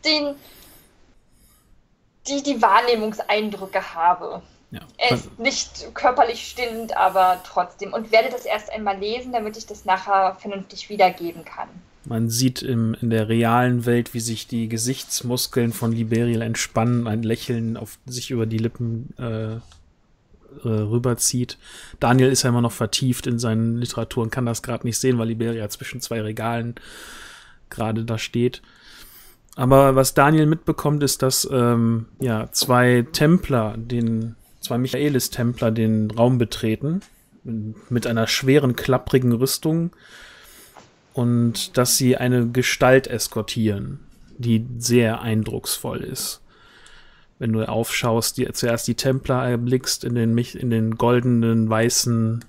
die Wahrnehmungseindrücke habe. Ja. Er ist nicht körperlich stillend, aber trotzdem. Und werde das erst einmal lesen, damit ich das nachher vernünftig wiedergeben kann. Man sieht in der realen Welt, wie sich die Gesichtsmuskeln von Liberiel entspannen, ein Lächeln auf sich über die Lippen rüberzieht. Daniel ist ja immer noch vertieft in seinen Literaturen, kann das gerade nicht sehen, weil Liberia zwischen zwei Regalen gerade da steht. Aber was Daniel mitbekommt, ist, dass zwei Michaelis-Templer den Raum betreten, mit einer schweren, klapprigen Rüstung, und dass sie eine Gestalt eskortieren, die sehr eindrucksvoll ist. Wenn du aufschaust, zuerst die Templer erblickst in den goldenen, weißen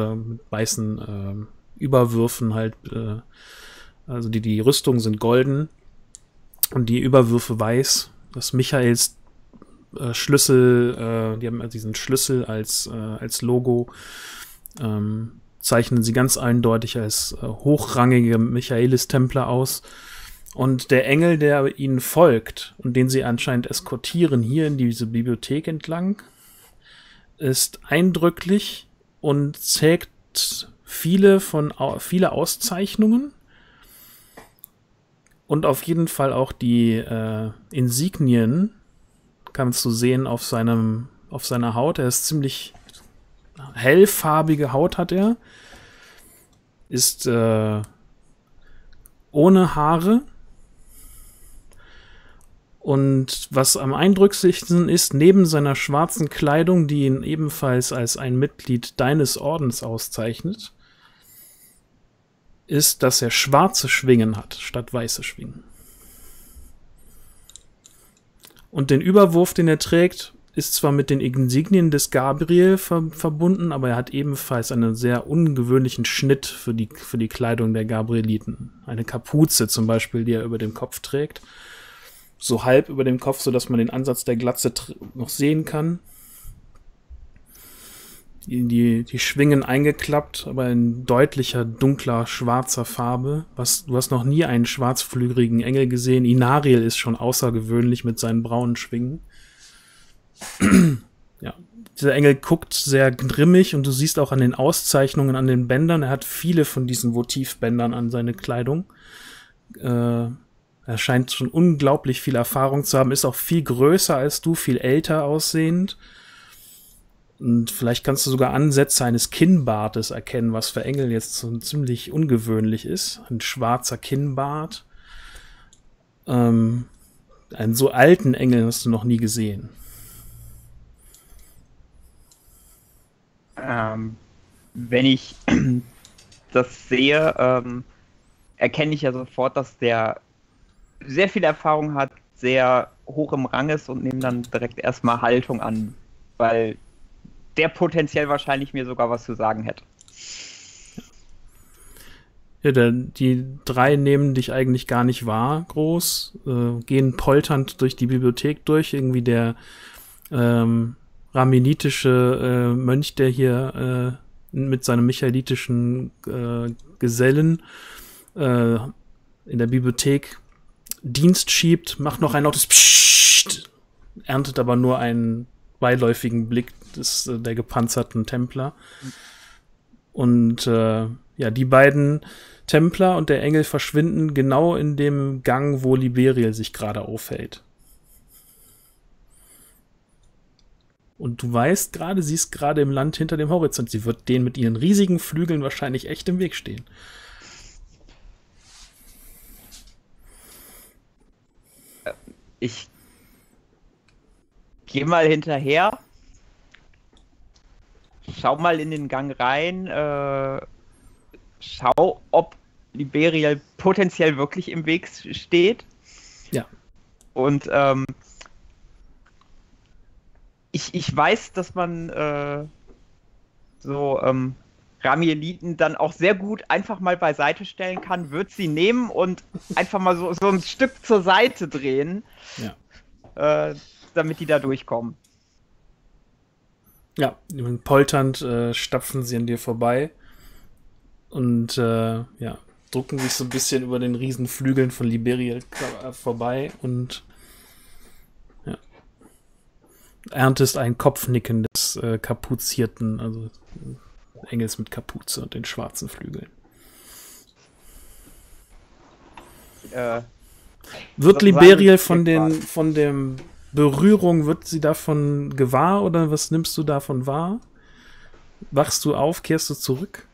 Überwürfen halt, also die Rüstungen sind golden und die Überwürfe weiß. Das Michaels Schlüssel, die haben diesen Schlüssel als Logo, zeichnen sie ganz eindeutig als hochrangige Michaelis-Templer aus. Und der Engel, der ihnen folgt und den sie anscheinend eskortieren hier in diese Bibliothek entlang, ist eindrücklich und zeigt viele Auszeichnungen und auf jeden Fall auch die Insignien kannst du sehen auf seiner Haut. Er ist ziemlich hellfarbige Haut hat er, ist ohne Haare. Und was am eindrücklichsten ist, neben seiner schwarzen Kleidung, die ihn ebenfalls als ein Mitglied deines Ordens auszeichnet, ist, dass er schwarze Schwingen hat, statt weiße Schwingen. Und den Überwurf, den er trägt, ist zwar mit den Insignien des Gabriel verbunden, aber er hat ebenfalls einen sehr ungewöhnlichen Schnitt für die Kleidung der Gabrieliten. Eine Kapuze zum Beispiel, die er über dem Kopf trägt. So halb über dem Kopf, sodass man den Ansatz der Glatze noch sehen kann. Die Schwingen eingeklappt, aber in deutlicher, dunkler, schwarzer Farbe. Du hast noch nie einen schwarzflügeligen Engel gesehen. Inariel ist schon außergewöhnlich mit seinen braunen Schwingen. Ja, dieser Engel guckt sehr grimmig und du siehst auch an den Auszeichnungen an den Bändern, er hat viele von diesen Votivbändern an seine Kleidung. Er scheint schon unglaublich viel Erfahrung zu haben, ist auch viel größer als du, viel älter aussehend. Und vielleicht kannst du sogar Ansätze eines Kinnbartes erkennen, was für Engel jetzt so ziemlich ungewöhnlich ist. Ein schwarzer Kinnbart. Einen so alten Engel hast du noch nie gesehen. Wenn ich das sehe, erkenne ich ja sofort, dass der sehr viel Erfahrung hat, sehr hoch im Rang ist und nehme dann direkt erstmal Haltung an, weil der potenziell wahrscheinlich mir sogar was zu sagen hätte. Ja, die drei nehmen dich eigentlich gar nicht wahr, groß, gehen polternd durch die Bibliothek durch, irgendwie der ramenitische Mönch, der hier mit seinem michaelitischen Gesellen in der Bibliothek Dienst schiebt, macht noch ein lautes Psst, erntet aber nur einen beiläufigen Blick der gepanzerten Templer. Und ja, die beiden Templer und der Engel verschwinden genau in dem Gang, wo Liberiel sich gerade aufhält. Und du weißt gerade, sie ist gerade im Land hinter dem Horizont. Sie wird denen mit ihren riesigen Flügeln wahrscheinlich echt im Weg stehen. Ich gehe mal hinterher, schau mal in den Gang rein, schau, ob Liberiel potenziell wirklich im Weg steht. Ja. Und ich weiß, dass man Ramieliten dann auch sehr gut einfach mal beiseite stellen kann, wird sie nehmen und einfach mal so ein Stück zur Seite drehen, damit die da durchkommen. Ja, polternd stapfen sie an dir vorbei und drucken sich so ein bisschen über den riesen Flügeln von Liberiel vorbei und erntest ein Kopfnicken des kapuzierten, also Engels mit Kapuze und den schwarzen Flügeln. Wird Liberiel von der Berührung, wird sie davon gewahr oder was nimmst du davon wahr? Wachst du auf, kehrst du zurück?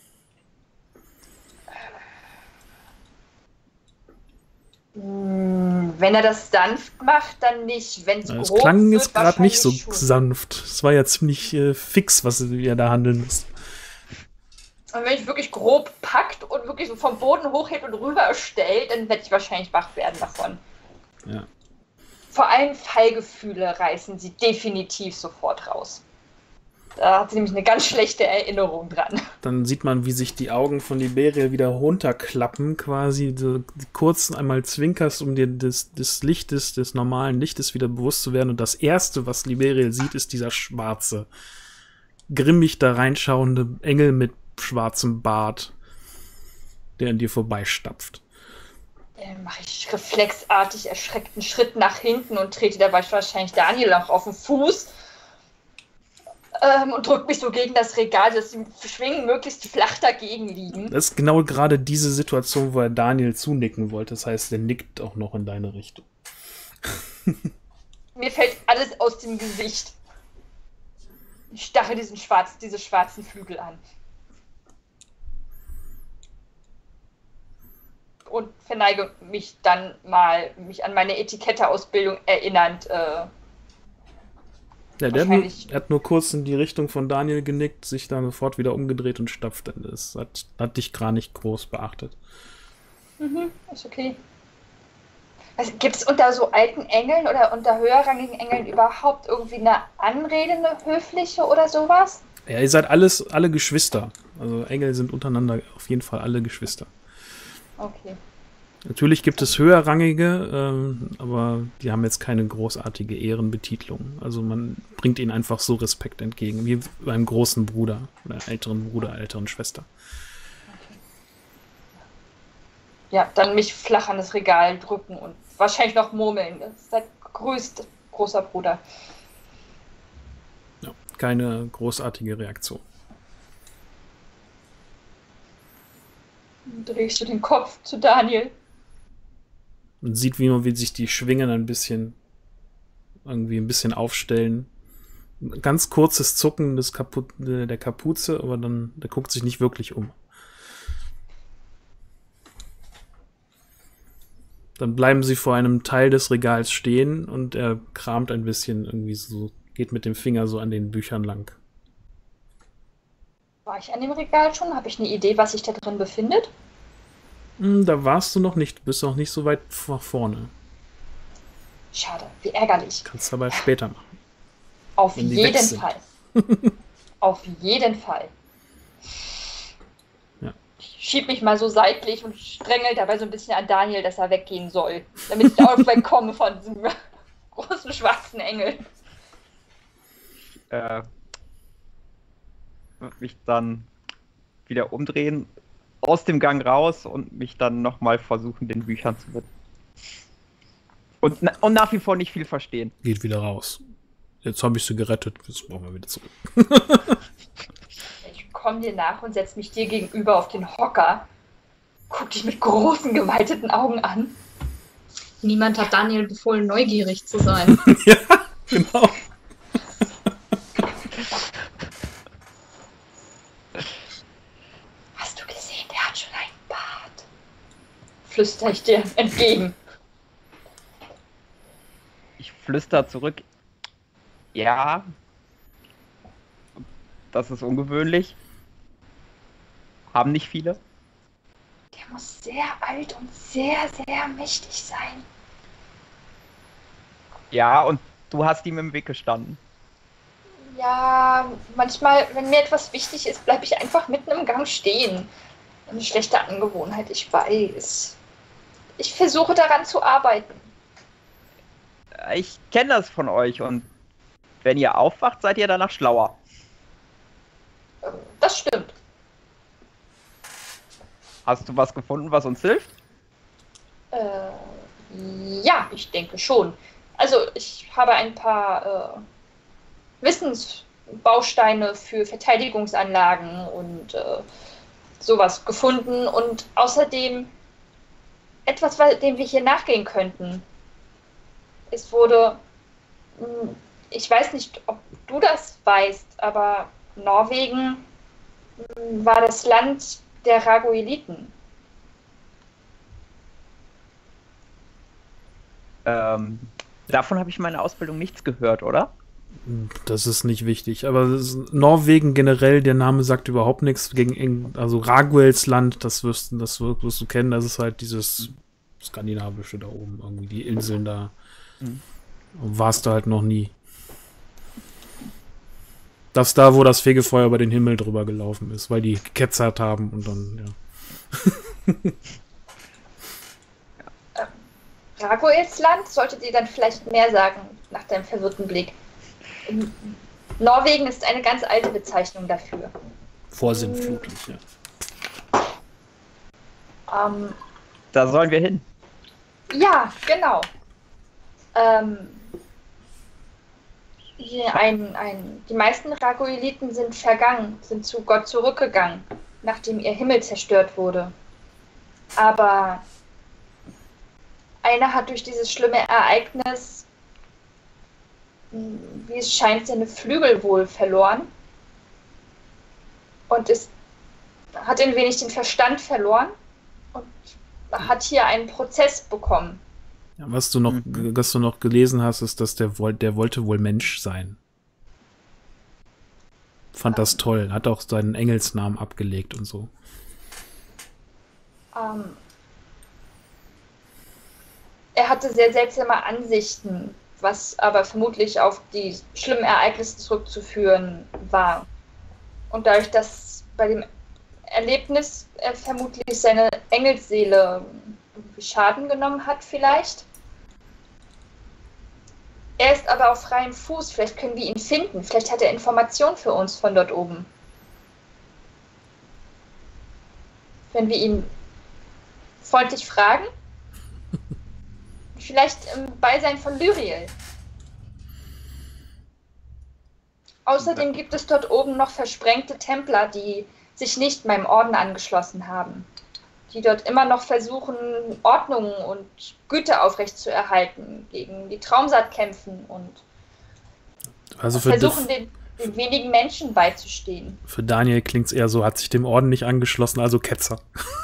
Wenn er das sanft macht, dann nicht. Wenn es Das grob klang wird, jetzt gerade nicht so wahrscheinlich schon. sanft. Es war ja ziemlich fix, was ihr da handeln müsst. Und wenn ich wirklich grob packt und wirklich so vom Boden hochhebt und rüberstellt, dann werde ich wahrscheinlich wach werden davon. Ja. Vor allem Fallgefühle reißen sie definitiv sofort raus. Da hat sie nämlich eine ganz schlechte Erinnerung dran. Dann sieht man, wie sich die Augen von Liberiel wieder runterklappen, quasi du kurz einmal zwinkerst, um dir des Lichtes, des normalen Lichtes wieder bewusst zu werden. Und das Erste, was Liberiel sieht, ist dieser schwarze, grimmig da reinschauende Engel mit schwarzem Bart, der an dir vorbeistapft. Mache ich reflexartig erschreckten Schritt nach hinten und trete dabei wahrscheinlich Daniel auch auf den Fuß und drücke mich so gegen das Regal, dass die Schwingen möglichst flach dagegen liegen. Das ist genau gerade diese Situation, wo er Daniel zunicken wollte. Das heißt, er nickt auch noch in deine Richtung. Mir fällt alles aus dem Gesicht. Ich starre diese schwarzen Flügel an. Und verneige mich dann mal, mich an meine Etiketteausbildung erinnernd. Ja, der hat nur kurz in die Richtung von Daniel genickt, sich dann sofort wieder umgedreht und stapft dann. Das hat dich gar nicht groß beachtet. Ist okay. Also, gibt es unter so alten Engeln oder unter höherrangigen Engeln überhaupt irgendwie eine Anrede, eine höfliche oder sowas? Ja, ihr seid alle Geschwister. Also Engel sind untereinander auf jeden Fall alle Geschwister. Okay. Natürlich gibt es höherrangige, aber die haben jetzt keine großartige Ehrenbetitlung. Also man bringt ihnen einfach so Respekt entgegen, wie beim großen Bruder oder älteren Bruder, älteren Schwester. Okay. Ja, dann mich flach an das Regal drücken und wahrscheinlich noch murmeln. Seid grüßt, großer Bruder. Ja, keine großartige Reaktion. Dann drehst du den Kopf zu Daniel. Man sieht, wie sich die Schwingen ein bisschen aufstellen. Ein ganz kurzes Zucken der Kapuze, aber dann, der guckt sich nicht wirklich um. Dann bleiben sie vor einem Teil des Regals stehen und er kramt ein bisschen irgendwie so, geht mit dem Finger so an den Büchern lang. War ich an dem Regal schon? Habe ich eine Idee, was sich da drin befindet? Da warst du noch nicht, du bist auch nicht so weit vorne. Schade, wie ärgerlich. Kannst du aber später machen. Auf jeden Fall. Auf jeden Fall. Ja. Ich schieb mich mal so seitlich und strängel dabei so ein bisschen an Daniel, dass er weggehen soll. Damit ich auch wegkomme von diesem großen schwarzen Engel. Mich dann wieder umdrehen, aus dem Gang raus und mich dann nochmal versuchen, den Büchern zu widmen. Und nach wie vor nicht viel verstehen. Geht wieder raus. Jetzt habe ich sie gerettet, jetzt brauchen wir wieder zurück. Ich komme dir nach und setze mich dir gegenüber auf den Hocker. Guck dich mit großen, geweiteten Augen an. Niemand hat Daniel befohlen, neugierig zu sein. Ja, genau. Hast du gesehen, der hat schon einen Bart. Flüster ich dir entgegen. Ich flüster zurück. Ja. Das ist ungewöhnlich. Haben nicht viele. Der muss sehr alt und sehr, sehr mächtig sein. Ja, und du hast ihm im Weg gestanden. Ja, manchmal, wenn mir etwas wichtig ist, bleibe ich einfach mitten im Gang stehen. Eine schlechte Angewohnheit, ich weiß. Ich versuche daran zu arbeiten. Ich kenne das von euch und wenn ihr aufwacht, seid ihr danach schlauer. Das stimmt. Hast du was gefunden, was uns hilft? Ja, ich denke schon. Also ich habe ein paar Wissensbausteine für Verteidigungsanlagen und sowas gefunden und außerdem etwas, dem wir hier nachgehen könnten. Es wurde, ich weiß nicht, ob du das weißt, aber Norwegen war das Land der Ragoeliten. Davon habe ich in meiner Ausbildung nichts gehört, oder? Das ist nicht wichtig, aber Norwegen generell, der Name sagt überhaupt nichts gegen, also Raguels Land, das wirst du kennen, das ist halt dieses skandinavische da oben, irgendwie die Inseln da. Warst du halt noch nie. Das da, wo das Fegefeuer über den Himmel drüber gelaufen ist, weil die geketzert haben und dann, ja. Raguels Land solltet ihr dann vielleicht mehr sagen, nach deinem verwirrten Blick. Norwegen ist eine ganz alte Bezeichnung dafür. Vorsinnflutlich, ja. Da sollen wir hin. Ja, genau. Die meisten Ragoeliten sind vergangen, sind zu Gott zurückgegangen, nachdem ihr Himmel zerstört wurde. Aber einer hat durch dieses schlimme Ereignis, wie es scheint, seine Flügel wohl verloren und hat ein wenig den Verstand verloren und hat hier einen Prozess bekommen. Ja, was du noch gelesen hast, ist, dass der wollte wohl Mensch sein. Fand das toll. Hat auch seinen Engelsnamen abgelegt und so. Er hatte sehr seltsame Ansichten, was aber vermutlich auf die schlimmen Ereignisse zurückzuführen war. Und dadurch, dass bei dem Erlebnis er vermutlich seine Engelsseele Schaden genommen hat vielleicht. Er ist aber auf freiem Fuß, vielleicht können wir ihn finden, vielleicht hat er Informationen für uns von dort oben. Wenn wir ihn freundlich fragen, vielleicht im Beisein von Lyriel. Außerdem gibt es dort oben noch versprengte Templer, die sich nicht meinem Orden angeschlossen haben, die dort immer noch versuchen, Ordnung und Güte aufrechtzuerhalten, gegen die Traumsaat kämpfen und versuchen, den wenigen Menschen beizustehen. Für Daniel klingt es eher so, hat sich dem Orden nicht angeschlossen, also Ketzer.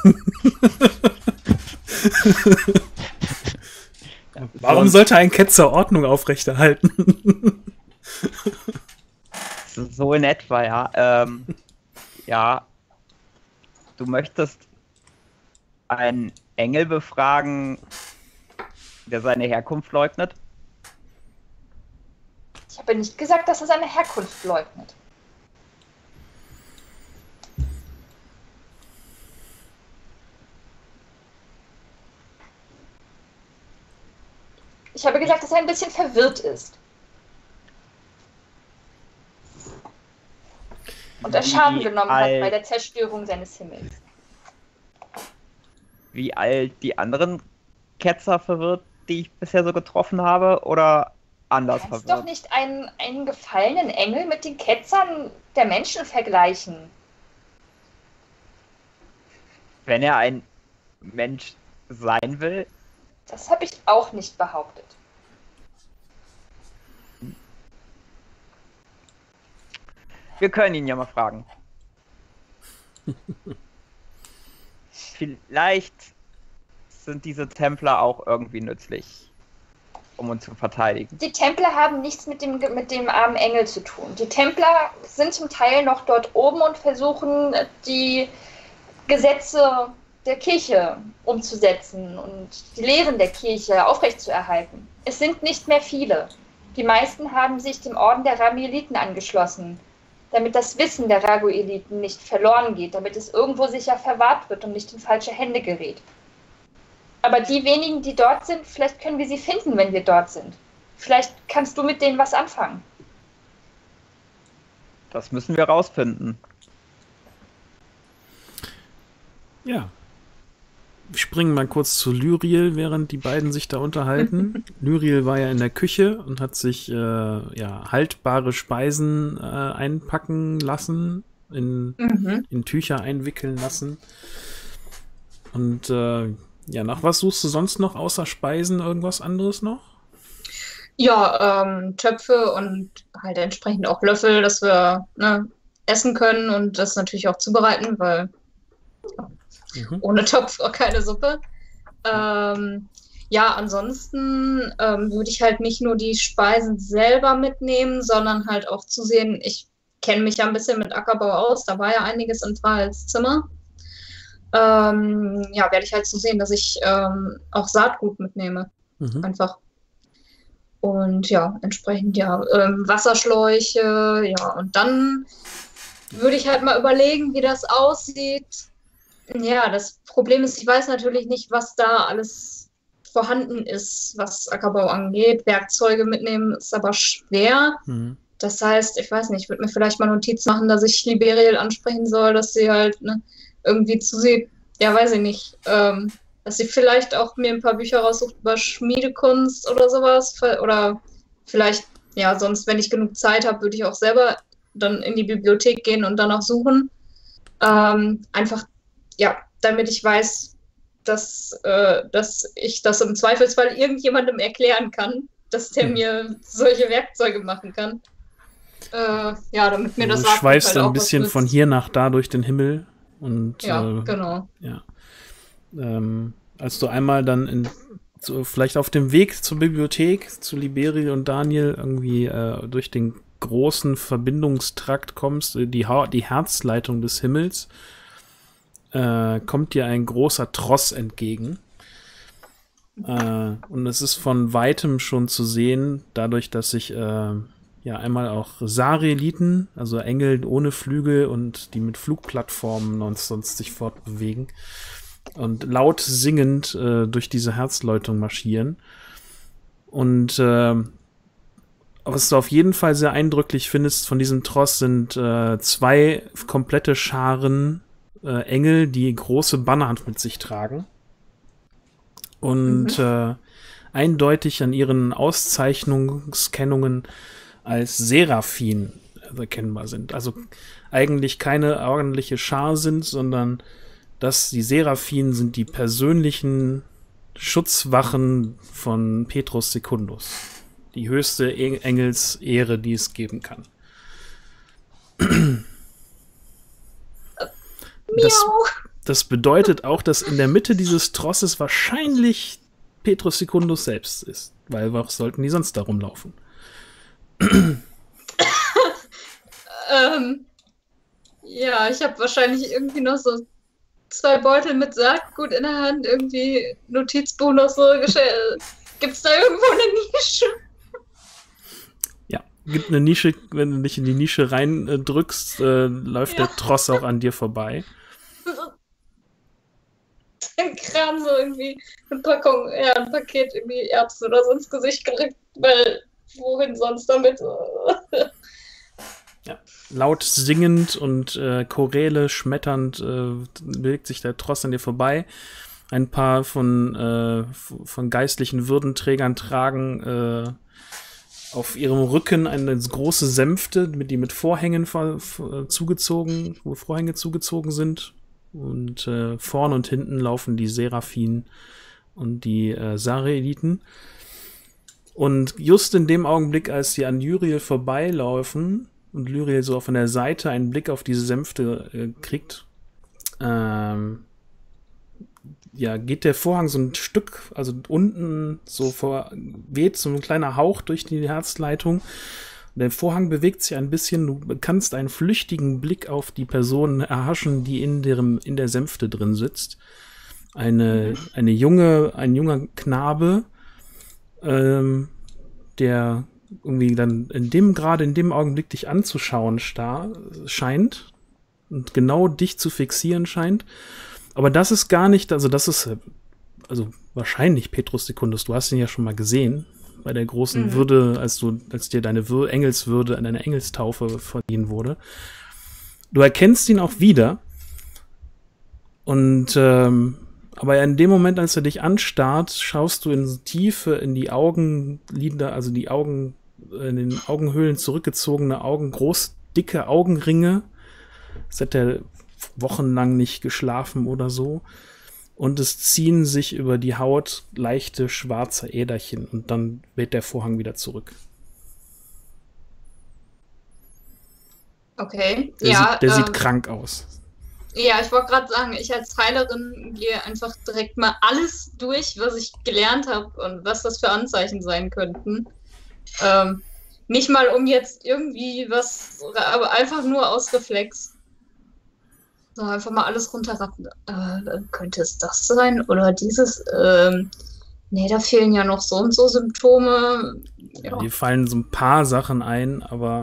Warum sollte ein Ketzer Ordnung aufrechterhalten? So in etwa, ja. Ja, du möchtest einen Engel befragen, der seine Herkunft leugnet? Ich habe nicht gesagt, dass er seine Herkunft leugnet. Ich habe gesagt, dass er ein bisschen verwirrt ist. Und er Schaden genommen hat bei der Zerstörung seines Himmels. Wie all die anderen Ketzer verwirrt, die ich bisher so getroffen habe, oder anders verwirrt? Du kannst doch nicht einen gefallenen Engel mit den Ketzern der Menschen vergleichen. Wenn er ein Mensch sein will? Das habe ich auch nicht behauptet. Wir können ihn ja mal fragen. Vielleicht sind diese Templer auch irgendwie nützlich, um uns zu verteidigen. Die Templer haben nichts mit dem armen Engel zu tun. Die Templer sind zum Teil noch dort oben und versuchen, die Gesetze der Kirche umzusetzen und die Lehren der Kirche aufrechtzuerhalten. Es sind nicht mehr viele. Die meisten haben sich dem Orden der Ramieliten angeschlossen, damit das Wissen der Ragoeliten nicht verloren geht, damit es irgendwo sicher verwahrt wird und nicht in falsche Hände gerät. Aber die wenigen, die dort sind, vielleicht können wir sie finden, wenn wir dort sind. Vielleicht kannst du mit denen was anfangen. Das müssen wir rausfinden. Ja. Wir springen mal kurz zu Lyriel, während die beiden sich da unterhalten. Lyriel war ja in der Küche und hat sich haltbare Speisen einpacken lassen, in Tücher einwickeln lassen. Und nach was suchst du sonst noch außer Speisen? Irgendwas anderes noch? Ja, Töpfe und halt entsprechend auch Löffel, dass wir essen können und das natürlich auch zubereiten, weil ohne Topf auch keine Suppe. Ansonsten würde ich halt nicht nur die Speisen selber mitnehmen, sondern halt auch zusehen, ich kenne mich ja ein bisschen mit Ackerbau aus, da war ja einiges in Frahls Zimmer. Werde ich halt zusehen, dass ich auch Saatgut mitnehme. Einfach. Und entsprechend Wasserschläuche, und dann würde ich halt mal überlegen, wie das aussieht. Ja, das Problem ist, ich weiß natürlich nicht, was da alles vorhanden ist, was Ackerbau angeht. Werkzeuge mitnehmen ist aber schwer. Das heißt, ich weiß nicht, ich würde mir vielleicht mal Notiz machen, dass ich Liberiel ansprechen soll, dass sie halt irgendwie zu sie, ja, weiß ich nicht, dass sie vielleicht auch mir ein paar Bücher raussucht über Schmiedekunst oder sowas. Oder vielleicht, ja, sonst, wenn ich genug Zeit habe, würde ich auch selber dann in die Bibliothek gehen und danach suchen. Einfach, ja, damit ich weiß, dass ich das im Zweifelsfall irgendjemandem erklären kann, dass der mir solche Werkzeuge machen kann. Ja, damit mir das Du schweifst halt ein bisschen von hier nach da durch den Himmel. Und, ja, genau. Ja. Als du einmal dann vielleicht auf dem Weg zur Bibliothek, zu Liberiel und Daniel, irgendwie durch den großen Verbindungstrakt kommst, die Herzleitung des Himmels, kommt dir ein großer Tross entgegen. Und es ist von Weitem schon zu sehen, dadurch, dass sich einmal auch Sareliten, also Engel ohne Flügel und die mit Flugplattformen sonst sich fortbewegen und laut singend durch diese Herzleitung marschieren. Und was du auf jeden Fall sehr eindrücklich findest von diesem Tross sind 2 komplette Scharen Engel, die große Banner mit sich tragen und eindeutig an ihren Auszeichnungskennungen als Seraphim erkennbar sind. Also eigentlich keine ordentliche Schar sind, sondern dass die Seraphim sind die persönlichen Schutzwachen von Petrus Secundus. Die höchste Engelsehre, die es geben kann. Das bedeutet auch, dass in der Mitte dieses Trosses wahrscheinlich Petrus Secundus selbst ist. Weil was sollten die sonst da rumlaufen? Ja, ich habe wahrscheinlich irgendwie noch so 2 Beutel mit Saatgut in der Hand, irgendwie Notizbuch noch so. Gibt's da irgendwo eine Nische? Ja, gibt eine Nische, wenn du dich in die Nische reindrückst, läuft der Tross auch an dir vorbei. Ein Kram, so irgendwie eine Packung, ein Paket irgendwie Erbsen oder so ins Gesicht gerückt, weil wohin sonst damit? Ja. Laut singend und Choräle schmetternd bewegt sich der Tross an dir vorbei. Ein paar von geistlichen Würdenträgern tragen auf ihrem Rücken eine große Sänfte, die mit Vorhängen zugezogen sind. Und vorn und hinten laufen die Seraphim und die Sareliten. Und just in dem Augenblick, als sie an Lyriel vorbeilaufen und Lyriel so von der Seite einen Blick auf diese Sänfte kriegt, geht der Vorhang so ein Stück, also unten so weht so ein kleiner Hauch durch die Herzleitung. Der Vorhang bewegt sich ein bisschen, du kannst einen flüchtigen Blick auf die Person erhaschen, die in der Sänfte drin sitzt. Ein junger Knabe, der irgendwie dann in dem Augenblick dich anzuschauen scheint und genau dich zu fixieren scheint. Aber das ist gar nicht, also das ist wahrscheinlich Petrus Secundus, du hast ihn ja schon mal gesehen, bei der großen Würde, als dir deine Engelswürde an deiner Engelstaufe verliehen wurde. Du erkennst ihn auch wieder. Und aber in dem Moment, als er dich anstarrt, schaust du in Tiefe in die Augenlider, also die Augen, in den Augenhöhlen zurückgezogene Augen, groß, dicke Augenringe. Das hat er wochenlang nicht geschlafen oder so. Und es ziehen sich über die Haut leichte schwarze Äderchen und dann weht der Vorhang wieder zurück. Okay, Der sieht krank aus. Ja, ich wollte gerade sagen, ich als Heilerin gehe einfach direkt mal alles durch, was ich gelernt habe und was das für Anzeichen sein könnten. Nicht mal um jetzt irgendwie was, aber einfach nur aus Reflex. So, einfach mal alles runterrappen. Könnte es das sein? Oder dieses? Nee, da fehlen ja noch so und so Symptome. Ja. Dir fallen so ein paar Sachen ein, aber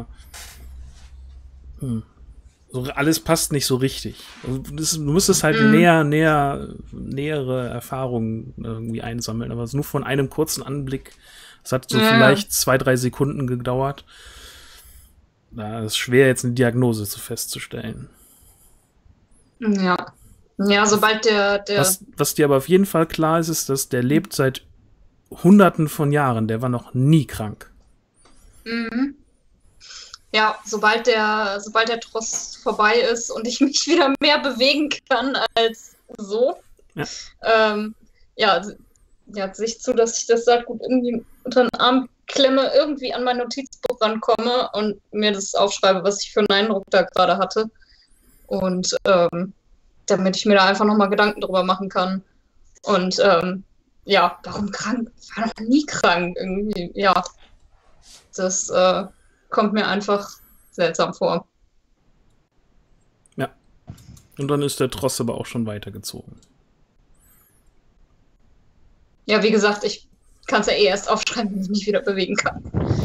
so alles passt nicht so richtig. Also, du müsstest halt nähere Erfahrungen irgendwie einsammeln, aber es ist nur von einem kurzen Anblick. Es hat so vielleicht 2-3 Sekunden gedauert. Da ist schwer, jetzt eine Diagnose festzustellen. Ja. Ja, sobald der Was dir aber auf jeden Fall klar ist, ist, dass der lebt seit Hunderten von Jahren. Der war noch nie krank. Mhm. Ja, sobald der Trost vorbei ist und ich mich wieder mehr bewegen kann als so, ja, sehe ich zu, dass ich das Saatgut irgendwie unter den Arm klemme, irgendwie an mein Notizbuch rankomme und mir das aufschreibe, was ich für einen Eindruck da gerade hatte. Und damit ich mir da einfach nochmal Gedanken drüber machen kann. Und ja, warum krank? Ich war noch nie krank irgendwie. Ja, das kommt mir einfach seltsam vor. Ja. Und dann ist der Tross aber auch schon weitergezogen. Ja, wie gesagt, ich kann es ja eh erst aufschreiben, wenn ich mich wieder bewegen kann.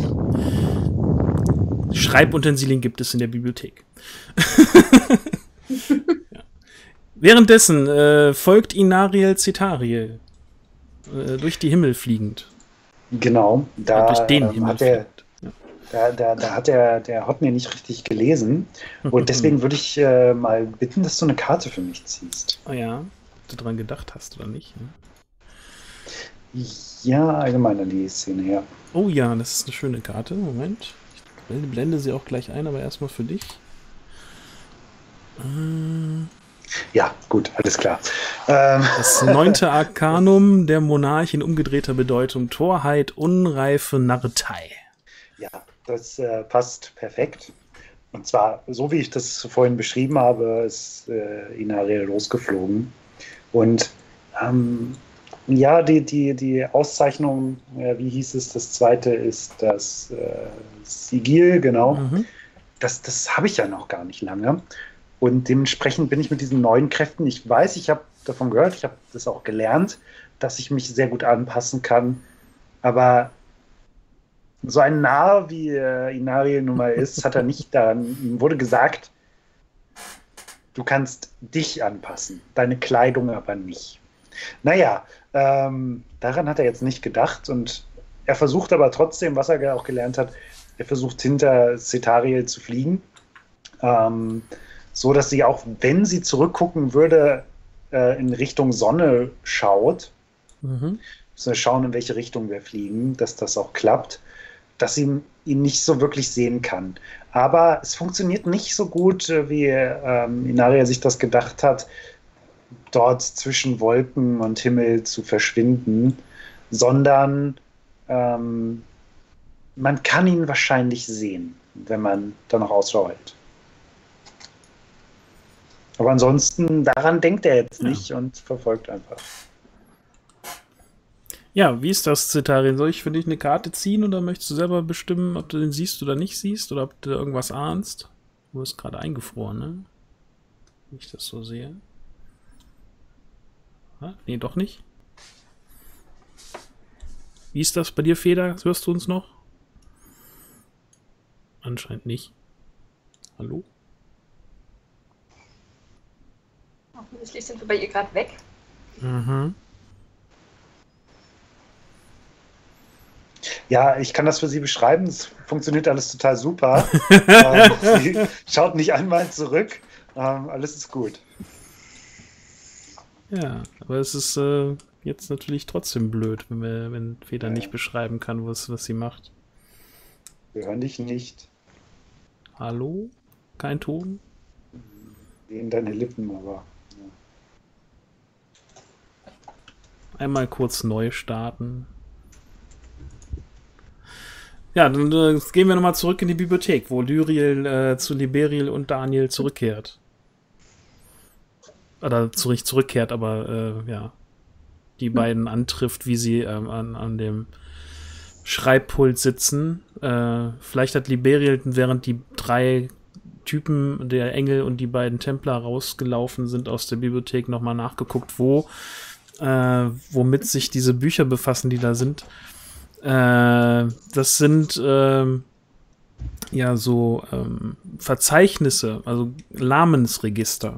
Schreibutensilien gibt es in der Bibliothek. Ja. Währenddessen folgt Inariel Cetariel durch die Himmel fliegend. Genau, da durch den Himmel hat er fliegt. Ja. Da hat der Hotmir nicht richtig gelesen. Und deswegen würde ich mal bitten, dass du eine Karte für mich ziehst. Oh ja, ob du dran gedacht hast oder nicht. Ne? Ja, allgemein an die Szene, ja. Oh ja, das ist eine schöne Karte. Moment. Ich blende sie auch gleich ein, aber erstmal für dich. Ja, gut, alles klar. Das 9. Arkanum, der Monarch in umgedrehter Bedeutung. Torheit, Unreife, Narretei. Ja, das passt perfekt. Und zwar, so wie ich das vorhin beschrieben habe, ist Inariel losgeflogen. Und ja, die Auszeichnung, wie hieß es, das zweite ist das Sigil, genau. Mhm. Das habe ich ja noch gar nicht lange. Und dementsprechend bin ich mit diesen neuen Kräften, ich weiß, ich habe davon gehört, ich habe das auch gelernt, dass ich mich sehr gut anpassen kann. Aber so ein Narr, wie Inariel nun mal ist, hat er nicht daran. Ihm wurde gesagt, du kannst dich anpassen, deine Kleidung aber nicht. Naja, daran hat er jetzt nicht gedacht und er versucht aber trotzdem, was er auch gelernt hat, er versucht hinter Cetariel zu fliegen, so dass sie auch, wenn sie zurückgucken würde, in Richtung Sonne schaut. Müssen wir schauen, in welche Richtung wir fliegen, dass das auch klappt, dass sie ihn nicht so wirklich sehen kann. Aber es funktioniert nicht so gut, wie Inariel sich das gedacht hat, dort zwischen Wolken und Himmel zu verschwinden, sondern man kann ihn wahrscheinlich sehen, wenn man danach Ausschau hält. Aber ansonsten, daran denkt er jetzt nicht und verfolgt einfach. Ja, wie ist das, Cetariel? Soll ich für dich eine Karte ziehen oder möchtest du selber bestimmen, ob du den siehst oder nicht siehst oder ob du irgendwas ahnst? Du bist gerade eingefroren, ne? Wie ich das so sehe. Nee, doch nicht. Wie ist das bei dir, Feder? Hörst du uns noch? Anscheinend nicht. Hallo? Offensichtlich sind wir bei ihr gerade weg. Mhm. Ja, ich kann das für sie beschreiben. Es funktioniert alles total super. Sie schaut nicht einmal zurück. Alles ist gut. Ja, aber es ist jetzt natürlich trotzdem blöd, wenn Feder nicht beschreiben kann, was sie macht. Wir hören dich nicht. Hallo? Kein Ton? In deine Lippen, aber. Ja. Einmal kurz neu starten. Ja, dann gehen wir nochmal zurück in die Bibliothek, wo Lyriel zu Liberiel und Daniel zurückkehrt. Oder nicht zurückkehrt, aber ja, die beiden antrifft, wie sie an dem Schreibpult sitzen. Vielleicht hat Liberiel, während die 3 Typen, der Engel und die beiden Templer rausgelaufen sind aus der Bibliothek, nochmal nachgeguckt, womit sich diese Bücher befassen, die da sind. Das sind ja so Verzeichnisse, also Namensregister.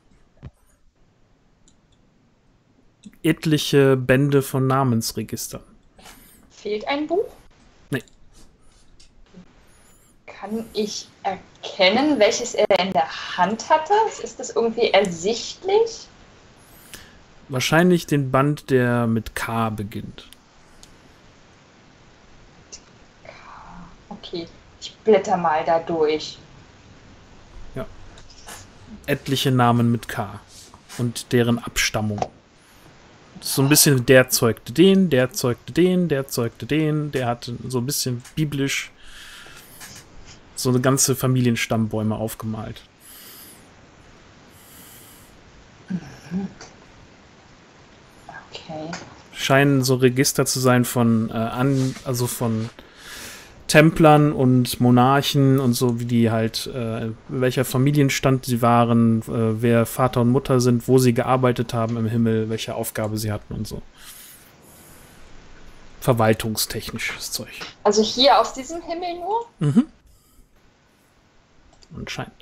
Etliche Bände von Namensregistern. Fehlt ein Buch? Nee. Kann ich erkennen, welches er in der Hand hatte? Ist das irgendwie ersichtlich? Wahrscheinlich den Band, der mit K beginnt. Okay, ich blätter mal da durch. Ja. Etliche Namen mit K. Und deren Abstammung. Das ist so ein bisschen, der zeugte den, der zeugte den, der zeugte den, der hatte so ein bisschen biblisch so eine ganze Familienstammbäume aufgemalt. Okay. Scheinen so Register zu sein von von Templern und Monarchen und so, wie die halt, welcher Familienstand sie waren, wer Vater und Mutter sind, wo sie gearbeitet haben im Himmel, welche Aufgabe sie hatten und so. Verwaltungstechnisches Zeug. Also hier aus diesem Himmel nur? Mhm. Anscheinend.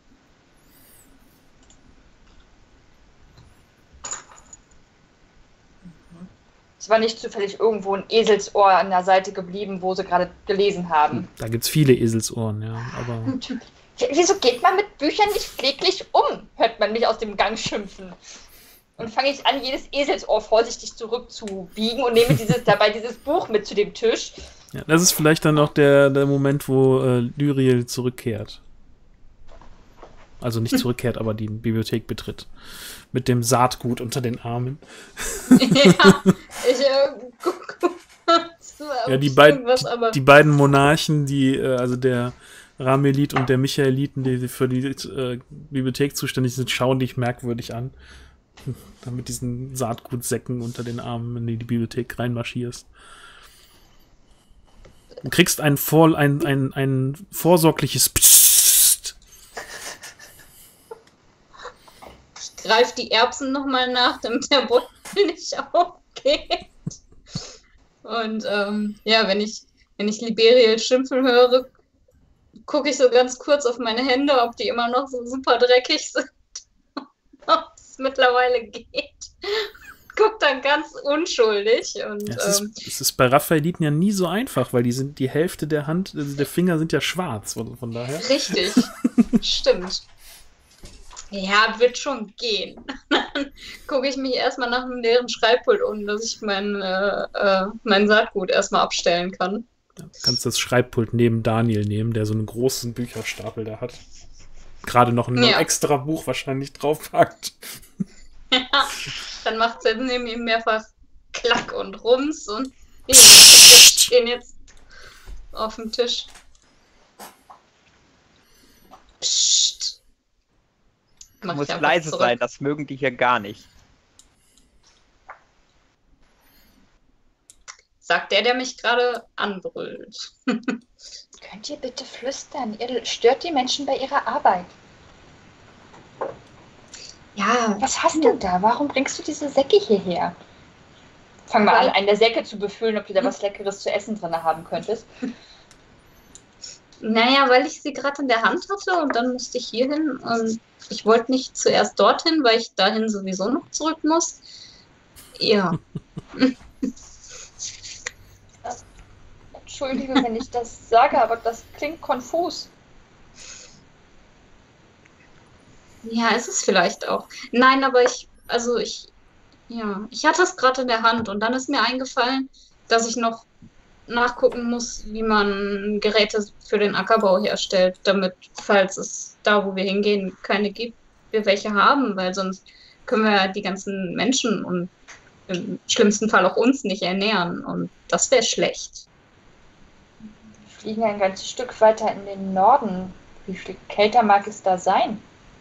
Es war nicht zufällig irgendwo ein Eselsohr an der Seite geblieben, wo sie gerade gelesen haben. Da gibt's viele Eselsohren, ja, aber... Wieso geht man mit Büchern nicht pfleglich um? Hört man mich aus dem Gang schimpfen. Und fange ich an, jedes Eselsohr vorsichtig zurückzubiegen und nehme dabei dieses Buch mit zu dem Tisch. Ja, das ist vielleicht dann auch der Moment, wo Lyriel zurückkehrt. Also nicht zurückkehrt, aber die Bibliothek betritt. Mit dem Saatgut unter den Armen. Ja, ich guck. Ja, die beiden Monarchen, also der Ramelit und der Michaeliten, die für die Bibliothek zuständig sind, schauen dich merkwürdig an. Dann mit diesen Saatgutsäcken unter den Armen, wenn du in die Bibliothek reinmarschierst. Du kriegst ein vorsorgliches Psst. Ich greife die Erbsen nochmal nach, damit der Beutel nicht aufgeht. Und ja, wenn ich Liberiel schimpfen höre, gucke ich so ganz kurz auf meine Hände, ob die immer noch so super dreckig sind. Ob es mittlerweile geht. Guck dann ganz unschuldig. Und, ja, es ist bei Raphaeliten ja nie so einfach, weil die Hälfte der Hand, also der Finger sind ja schwarz, von daher. Richtig, stimmt. Ja, wird schon gehen. Dann gucke ich mich erstmal nach einem leeren Schreibpult um, dass ich mein Saatgut erstmal abstellen kann. Ja, du kannst das Schreibpult neben Daniel nehmen, der so einen großen Bücherstapel da hat. Gerade noch ein extra Buch wahrscheinlich draufpackt. Ja, dann macht es neben ihm mehrfach Klack und Rums und die stehen jetzt auf dem Tisch. Psst. Du musst leise sein, das mögen die hier gar nicht. Sagt der mich gerade anbrüllt. Könnt ihr bitte flüstern? Ihr stört die Menschen bei ihrer Arbeit. Ja. Was hast du da? Warum bringst du diese Säcke hierher? Fang mal an, einen der Säcke zu befüllen, ob du da was Leckeres zu essen drin haben könntest. Naja, weil ich sie gerade in der Hand hatte und dann musste ich hier hin. Und ich wollte nicht zuerst dorthin, weil ich dahin sowieso noch zurück muss. Ja. Entschuldige, wenn ich das sage, aber das klingt konfus. Ja, ist es vielleicht auch. Nein, aber ich hatte es gerade in der Hand und dann ist mir eingefallen, dass ich noch nachgucken muss, wie man Geräte für den Ackerbau herstellt, damit, falls es da, wo wir hingehen, keine gibt, wir welche haben, weil sonst können wir ja die ganzen Menschen und im schlimmsten Fall auch uns nicht ernähren und das wäre schlecht. Wir fliegen ein ganzes Stück weiter in den Norden. Wie viel kälter mag es da sein?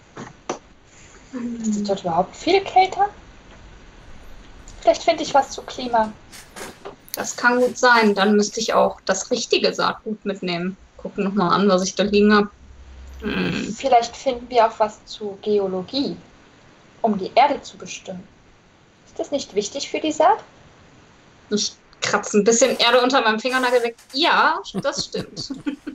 Ist dort überhaupt viel kälter? Vielleicht finde ich was zu Klima. Das kann gut sein. Dann müsste ich auch das richtige Saatgut mitnehmen. Gucken nochmal an, was ich da liegen habe. Vielleicht finden wir auch was zu Geologie, um die Erde zu bestimmen. Ist das nicht wichtig für die Saat? Ich kratze ein bisschen Erde unter meinem Fingernagel weg. Ja, das stimmt.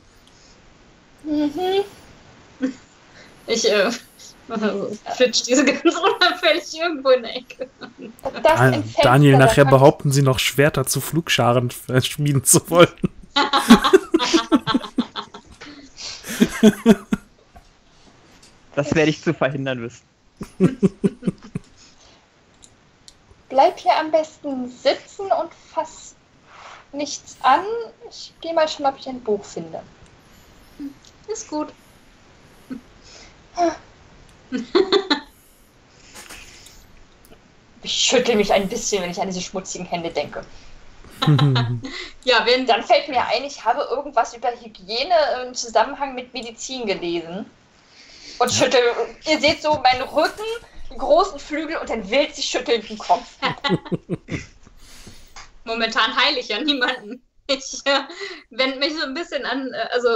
Ich flitsch diese ganz unauffällig irgendwo in der Ecke. Daniel, nachher behaupten sie noch, Schwerter zu Flugscharen schmieden zu wollen. Das werde ich zu verhindern wissen. Bleib hier am besten sitzen und fass nichts an. Ich gehe mal schon, ob ich ein Buch finde. Ist gut. Ich schüttle mich ein bisschen, wenn ich an diese schmutzigen Hände denke. Ja, Dann fällt mir ein, ich habe irgendwas über Hygiene im Zusammenhang mit Medizin gelesen. Und schüttel, ihr seht so meinen Rücken, die großen Flügel und den wild sich schüttelnden Kopf. Momentan heile ich ja niemanden. Ich wende mich so ein bisschen an,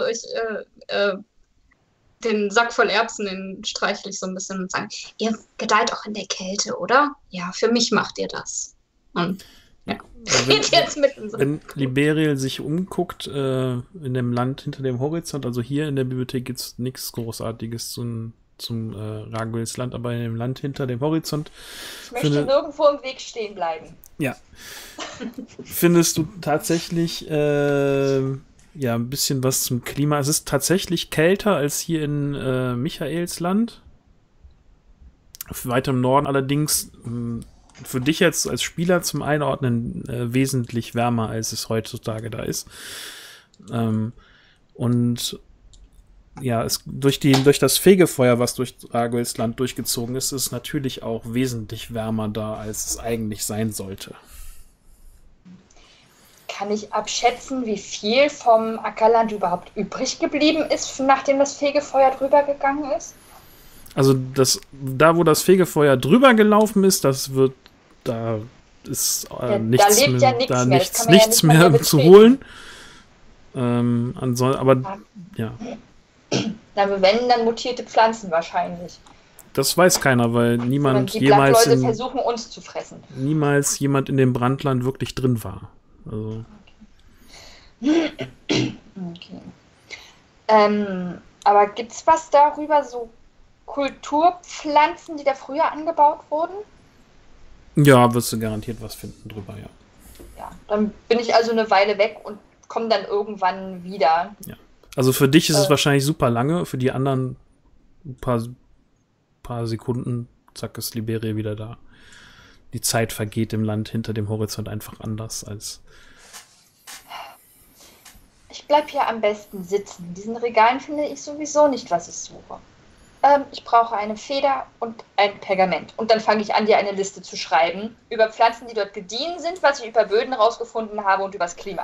den Sack voll Erbsen, den streichle ich so ein bisschen und sage, ihr gedeiht auch in der Kälte, oder? Ja, für mich macht ihr das. Und ja, geht jetzt mit uns. Wenn Liberiel sich umguckt in dem Land hinter dem Horizont, also hier in der Bibliothek gibt es nichts Großartiges zum Raguels Land, aber in dem Land hinter dem Horizont. Ich möchte nirgendwo im Weg stehen bleiben. Ja. Findest du tatsächlich ein bisschen was zum Klima? Es ist tatsächlich kälter als hier in Michaels Land. Weiter im Norden allerdings für dich jetzt als Spieler zum Einordnen wesentlich wärmer, als es heutzutage da ist. Und ja, durch das Fegefeuer, was durch Raguels Land durchgezogen ist, ist es natürlich auch wesentlich wärmer da, als es eigentlich sein sollte. Kann ich abschätzen, wie viel vom Ackerland überhaupt übrig geblieben ist, nachdem das Fegefeuer drüber gegangen ist? Also da, wo das Fegefeuer drüber gelaufen ist, da ist nichts mehr zu holen. Aber ja. Aber wenn, dann mutierte Pflanzen wahrscheinlich. Das weiß keiner, weil niemand die Blattläuse versuchen, uns zu fressen. Niemals jemand in dem Brandland wirklich drin war. Also. Okay. Aber gibt's was darüber, so Kulturpflanzen, die da früher angebaut wurden? Ja, wirst du garantiert was finden drüber, ja. Ja, dann bin ich also eine Weile weg und komme dann irgendwann wieder. Ja. Also für dich ist es wahrscheinlich super lange, für die anderen ein paar Sekunden, zack, ist Liberia wieder da. Die Zeit vergeht im Land hinter dem Horizont einfach anders als... Ich bleib hier am besten sitzen. In diesen Regalen finde ich sowieso nicht, was ich suche. Ich brauche eine Feder und ein Pergament. Und dann fange ich an, dir eine Liste zu schreiben über Pflanzen, die dort gediehen sind, was ich über Böden rausgefunden habe und über das Klima.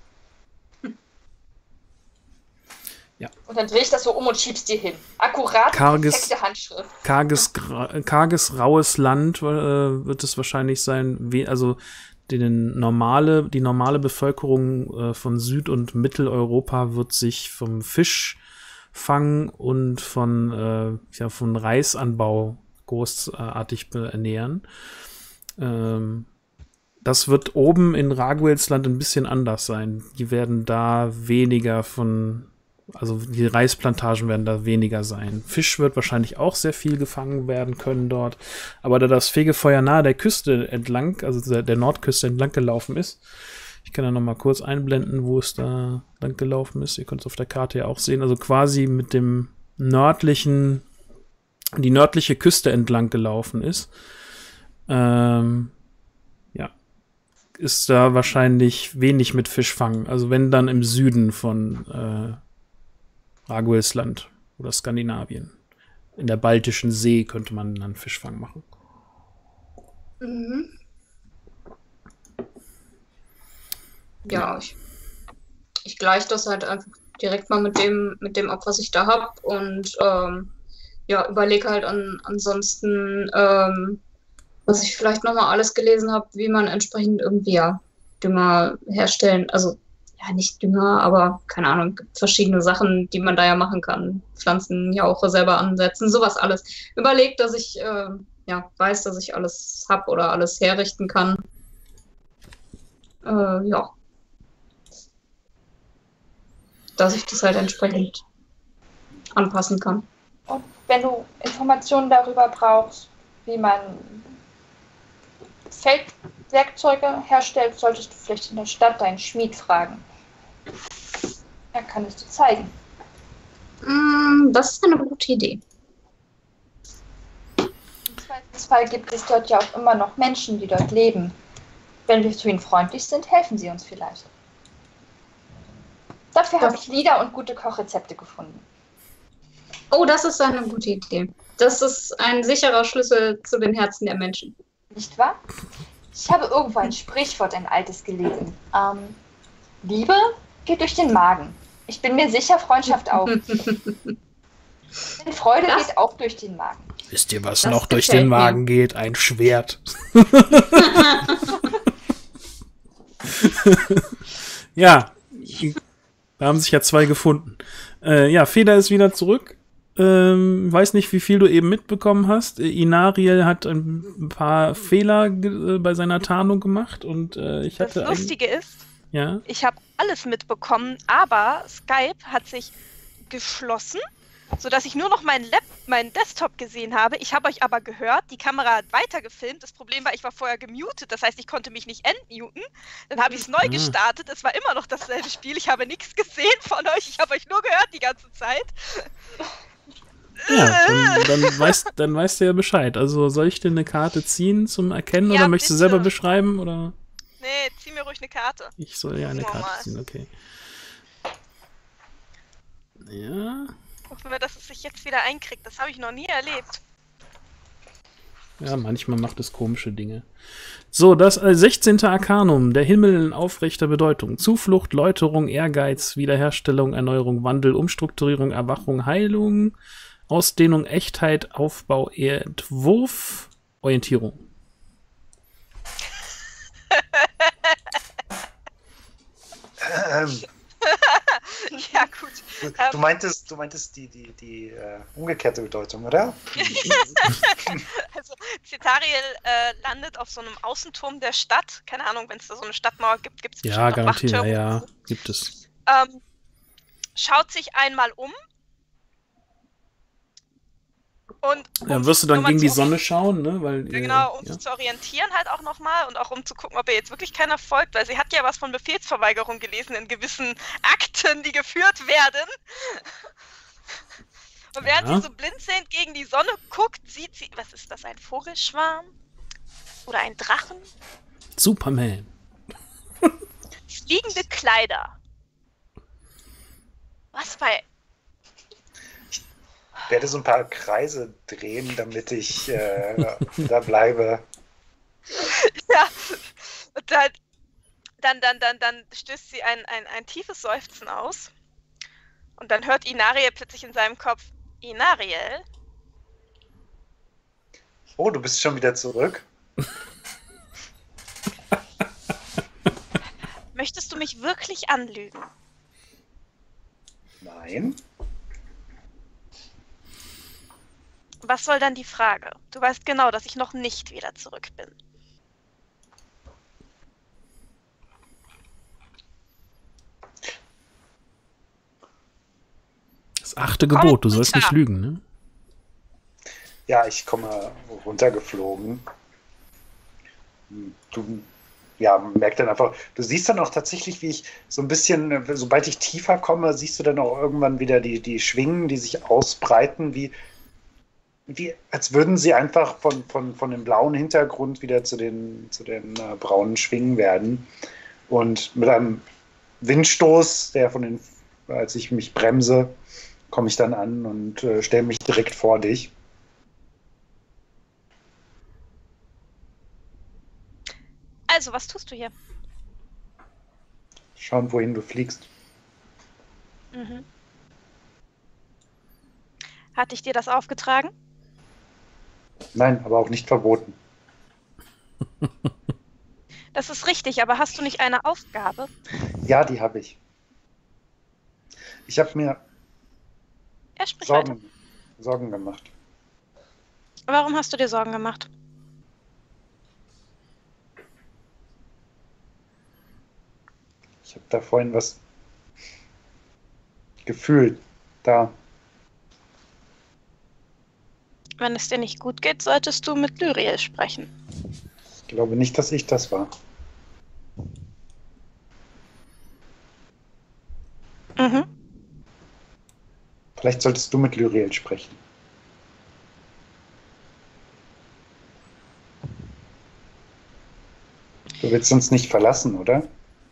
Ja. Und dann drehe ich das so um und schieb's dir hin. Akkurat, perfekte Handschrift. Karges, raues Land wird es wahrscheinlich sein. Also die normale Bevölkerung von Süd- und Mitteleuropa wird sich vom Fischfang und von Reisanbau großartig ernähren. Das wird oben in Raguels Land ein bisschen anders sein. Die werden da weniger also die Reisplantagen werden da weniger sein. Fisch wird wahrscheinlich auch sehr viel gefangen werden können dort. Aber da das Fegefeuer nahe der Küste entlang, also der Nordküste entlang gelaufen ist, ich kann da noch mal kurz einblenden, wo es da lang gelaufen ist. Ihr könnt es auf der Karte ja auch sehen. Also quasi mit dem die nördliche Küste entlang gelaufen ist. Ist da wahrscheinlich wenig mit Fischfang. Also wenn dann im Süden von Raguels Land oder Skandinavien. In der Baltischen See könnte man dann Fischfang machen. Mhm. Ja, ich gleiche das halt einfach direkt mal mit dem ab, was ich da habe und überlege halt ansonsten, was ich vielleicht nochmal alles gelesen habe, wie man entsprechend irgendwie Dünger herstellen, also nicht Dünger, aber keine Ahnung, gibt verschiedene Sachen, die man da ja machen kann. Pflanzen ja auch selber ansetzen, sowas alles. Überlegt, dass ich weiß, dass ich alles habe oder alles herrichten kann. Dass ich das halt entsprechend anpassen kann. Und wenn du Informationen darüber brauchst, wie man Feldwerkzeuge herstellt, solltest du vielleicht in der Stadt deinen Schmied fragen. Er kann es dir zeigen. Das ist eine gute Idee. Im Zweifelsfall gibt es dort ja auch immer noch Menschen, die dort leben. Wenn wir zu ihnen freundlich sind, helfen sie uns vielleicht. Dafür habe ich Lieder und gute Kochrezepte gefunden. Oh, das ist eine gute Idee. Das ist ein sicherer Schlüssel zu den Herzen der Menschen. Nicht wahr? Ich habe irgendwo ein Sprichwort, ein altes gelesen. Liebe geht durch den Magen. Ich bin mir sicher, Freundschaft auch. Denn Freude geht auch durch den Magen. Wisst ihr, was noch durch den Magen geht? Ein Schwert. Ja, da haben sich ja 2 gefunden. Ja, Feder ist wieder zurück. Weiß nicht, wie viel du eben mitbekommen hast. Inariel hat ein paar Fehler bei seiner Tarnung gemacht und ich hatte. Das Lustige ist, ja? Ich habe alles mitbekommen, aber Skype hat sich geschlossen, sodass ich nur noch meinen Desktop gesehen habe. Ich habe euch aber gehört, die Kamera hat weiter gefilmt. Das Problem war, ich war vorher gemutet, das heißt, ich konnte mich nicht entmuten. Dann habe ich es neu gestartet, es war immer noch dasselbe Spiel. Ich habe nichts gesehen von euch, ich habe euch nur gehört die ganze Zeit. Ja, dann weißt du ja Bescheid. Also soll ich dir eine Karte ziehen zum Erkennen Ja, oder möchtest du bitte. selber beschreiben? Oder? Nee, zieh mir ruhig eine Karte. Ich soll ja eine Gucken wir Karte mal. ziehen, okay. Ja. Hoffen wir, dass es sich jetzt wieder einkriegt. Das habe ich noch nie erlebt. Ja, manchmal macht es komische Dinge. So, das 16. Arkanum, der Himmel in aufrechter Bedeutung. Zuflucht, Läuterung, Ehrgeiz, Wiederherstellung, Erneuerung, Wandel, Umstrukturierung, Erwachung, Heilung, Ausdehnung, Echtheit, Aufbau, Entwurf, Orientierung. Ja, gut. Du meintest die umgekehrte Bedeutung, oder? Also, Cetariel landet auf so einem Außenturm der Stadt. Keine Ahnung, wenn es da so eine Stadtmauer gibt, gibt es Ja, bestimmt noch garantiert, Wachtürme. ja, gibt es. Schaut sich einmal um. Und Dann wirst du dann nur mal gegen die zu- Sonne schauen, ne? Weil, Ja, genau, um ja. sich zu orientieren halt auch nochmal und auch um zu gucken, ob ihr jetzt wirklich keiner folgt, weil sie hat ja was von Befehlsverweigerung gelesen in gewissen Akten, die geführt werden. Und während Ja. sie so blinzelnd gegen die Sonne guckt, sieht sie, was ist das, ein Vogelschwarm? Oder ein Drachen? Superman. Fliegende Kleider. Was bei... Ich werde so ein paar Kreise drehen, damit ich da bleibe. Ja, und dann stößt sie ein tiefes Seufzen aus. Und dann hört Inariel plötzlich in seinem Kopf, Inariel? Oh, du bist schon wieder zurück? Möchtest du mich wirklich anlügen? Nein. Was soll dann die Frage? Du weißt genau, dass ich noch nicht wieder zurück bin. Das 8. Gebot, du sollst nicht lügen, ne? Ja, ich komme runtergeflogen. Du, ja, merkt dann einfach, du siehst dann auch tatsächlich, wie ich so ein bisschen, sobald ich tiefer komme, siehst du dann auch irgendwann wieder die Schwingen, die sich ausbreiten, wie als würden sie einfach von dem blauen Hintergrund wieder zu den braunen Schwingen werden. Und mit einem Windstoß, als ich mich bremse, komme ich dann an und stelle mich direkt vor dich. Also, was tust du hier? Schauen, wohin du fliegst. Mhm. Hatte ich dir das aufgetragen? Nein, aber auch nicht verboten. Das ist richtig, aber hast du nicht eine Aufgabe? Ja, die habe ich. Ich habe mir Ja, sprich weiter. Sorgen gemacht. Warum hast du dir Sorgen gemacht? Ich habe da vorhin was gefühlt. Da. Wenn es dir nicht gut geht, solltest du mit Lyriel sprechen. Ich glaube nicht, dass ich das war. Mhm. Vielleicht solltest du mit Lyriel sprechen. Du willst uns nicht verlassen, oder?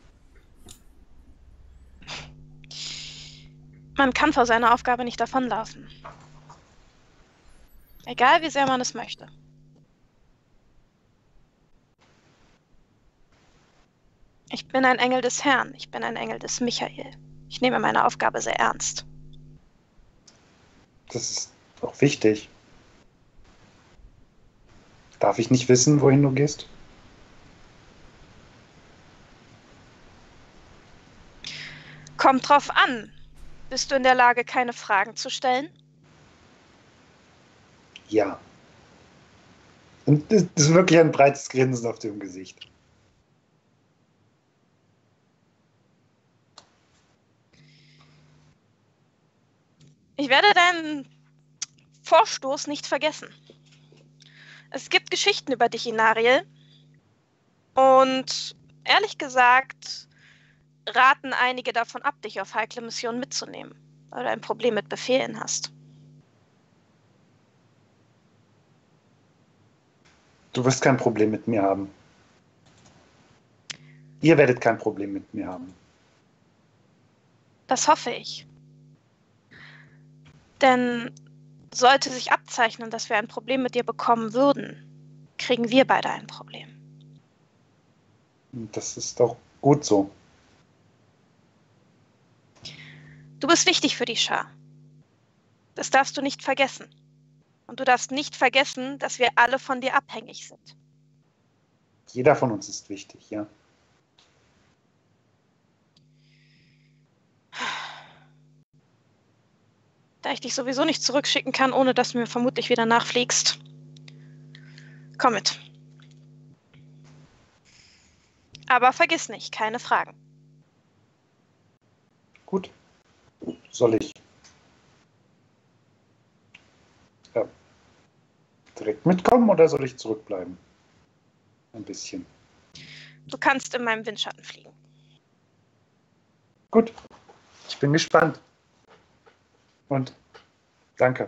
Man kann vor seiner Aufgabe nicht davonlaufen. Egal, wie sehr man es möchte. Ich bin ein Engel des Herrn. Ich bin ein Engel des Michael. Ich nehme meine Aufgabe sehr ernst. Das ist auch wichtig. Darf ich nicht wissen, wohin du gehst? Kommt drauf an. Bist du in der Lage, keine Fragen zu stellen? Ja. Und das ist wirklich ein breites Grinsen auf dem Gesicht. Ich werde deinen Vorstoß nicht vergessen. Es gibt Geschichten über dich, Inariel. Und ehrlich gesagt raten einige davon ab, dich auf heikle Missionen mitzunehmen, weil du ein Problem mit Befehlen hast. Du wirst kein Problem mit mir haben. Ihr werdet kein Problem mit mir haben. Das hoffe ich. Denn sollte sich abzeichnen, dass wir ein Problem mit dir bekommen würden, kriegen wir beide ein Problem. Das ist doch gut so. Du bist wichtig für die Schar. Das darfst du nicht vergessen. Und du darfst nicht vergessen, dass wir alle von dir abhängig sind. Jeder von uns ist wichtig, ja. Da ich dich sowieso nicht zurückschicken kann, ohne dass du mir vermutlich wieder nachfliegst. Komm mit. Aber vergiss nicht, keine Fragen. Gut. Soll ich direkt mitkommen oder soll ich zurückbleiben? Ein bisschen. Du kannst in meinem Windschatten fliegen. Gut. Ich bin gespannt. Und danke.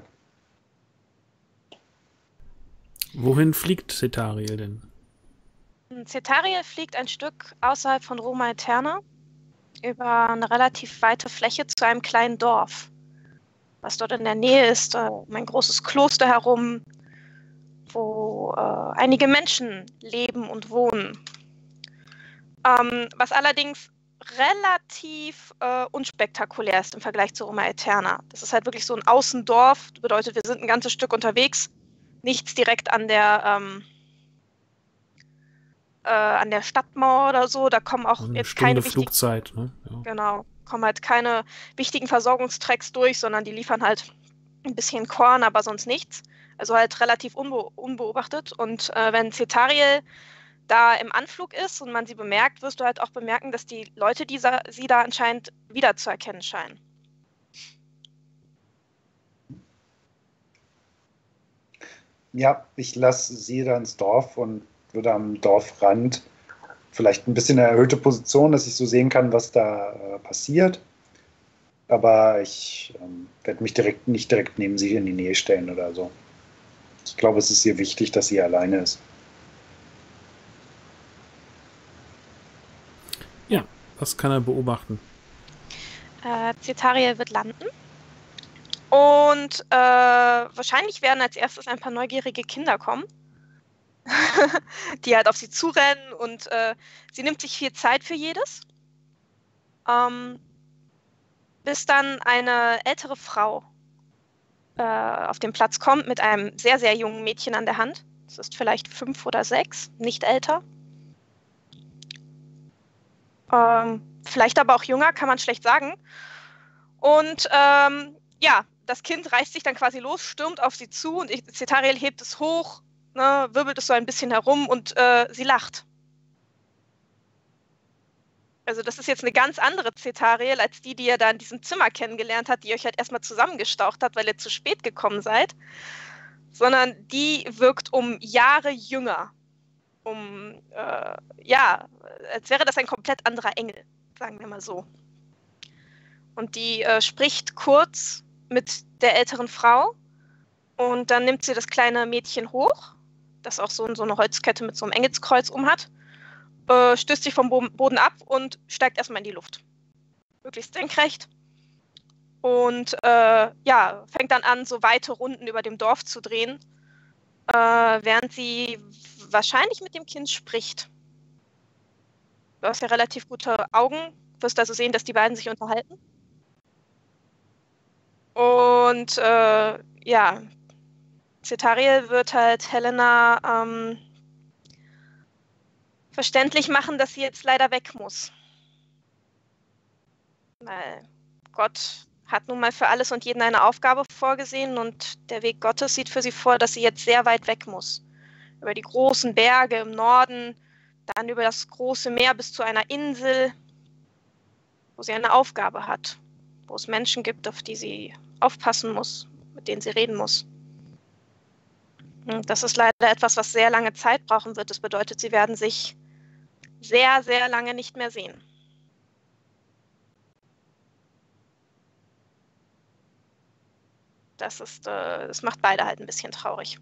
Wohin fliegt Cetariel denn? Cetariel fliegt ein Stück außerhalb von Roma Aeterna über eine relativ weite Fläche zu einem kleinen Dorf, was dort in der Nähe ist, um ein großes Kloster herum, wo einige Menschen leben und wohnen. Was allerdings relativ unspektakulär ist im Vergleich zu Roma Aeterna. Das ist halt wirklich so ein Außendorf, das bedeutet, wir sind ein ganzes Stück unterwegs, nichts direkt an der Stadtmauer oder so, da kommen auch Eine jetzt Stunde keine Flugzeit, ne? Ja. Genau, kommen halt keine wichtigen Versorgungstracks durch, sondern die liefern halt ein bisschen Korn, aber sonst nichts. Also halt relativ unbeobachtet. Und wenn Cetariel da im Anflug ist und man sie bemerkt, wirst du halt auch bemerken, dass die Leute, sie da anscheinend wiederzuerkennen scheinen. Ja, ich lasse sie da ins Dorf und würde am Dorfrand vielleicht ein bisschen eine erhöhte Position, dass ich so sehen kann, was da passiert. Aber ich werde mich nicht direkt neben sie in die Nähe stellen oder so. Ich glaube, es ist ihr wichtig, dass sie alleine ist. Ja, was kann er beobachten? Cetariel wird landen. Und wahrscheinlich werden als erstes ein paar neugierige Kinder kommen, die halt auf sie zurennen. Und sie nimmt sich viel Zeit für jedes. Bis dann eine ältere Frau auf den Platz kommt mit einem sehr, sehr jungen Mädchen an der Hand. Das ist vielleicht 5 oder 6, nicht älter. Vielleicht aber auch jünger, kann man schlecht sagen. Und ja, das Kind reißt sich dann quasi los, stürmt auf sie zu und Cetariel hebt es hoch, ne, wirbelt es so ein bisschen herum und sie lacht. Also das ist jetzt eine ganz andere Cetariel als die ihr da in diesem Zimmer kennengelernt habt, die euch halt erstmal zusammengestaucht hat, weil ihr zu spät gekommen seid. Sondern die wirkt um Jahre jünger. Ja, als wäre das ein komplett anderer Engel, sagen wir mal so. Und die spricht kurz mit der älteren Frau und dann nimmt sie das kleine Mädchen hoch, das auch so eine Holzkette mit so einem Engelskreuz umhat, stößt sich vom Boden ab und steigt erstmal in die Luft. Möglichst senkrecht. Und fängt dann an, so weite Runden über dem Dorf zu drehen, während sie wahrscheinlich mit dem Kind spricht. Du hast ja relativ gute Augen, wirst also sehen, dass die beiden sich unterhalten. Und Cetariel wird halt Helena verständlich machen, dass sie jetzt leider weg muss. Weil Gott hat nun mal für alles und jeden eine Aufgabe vorgesehen und der Weg Gottes sieht für sie vor, dass sie jetzt sehr weit weg muss. Über die großen Berge im Norden, dann über das große Meer bis zu einer Insel, wo sie eine Aufgabe hat, wo es Menschen gibt, auf die sie aufpassen muss, mit denen sie reden muss. Und das ist leider etwas, was sehr lange Zeit brauchen wird. Das bedeutet, sie werden sich sehr, sehr lange nicht mehr sehen. Das macht beide halt ein bisschen traurig.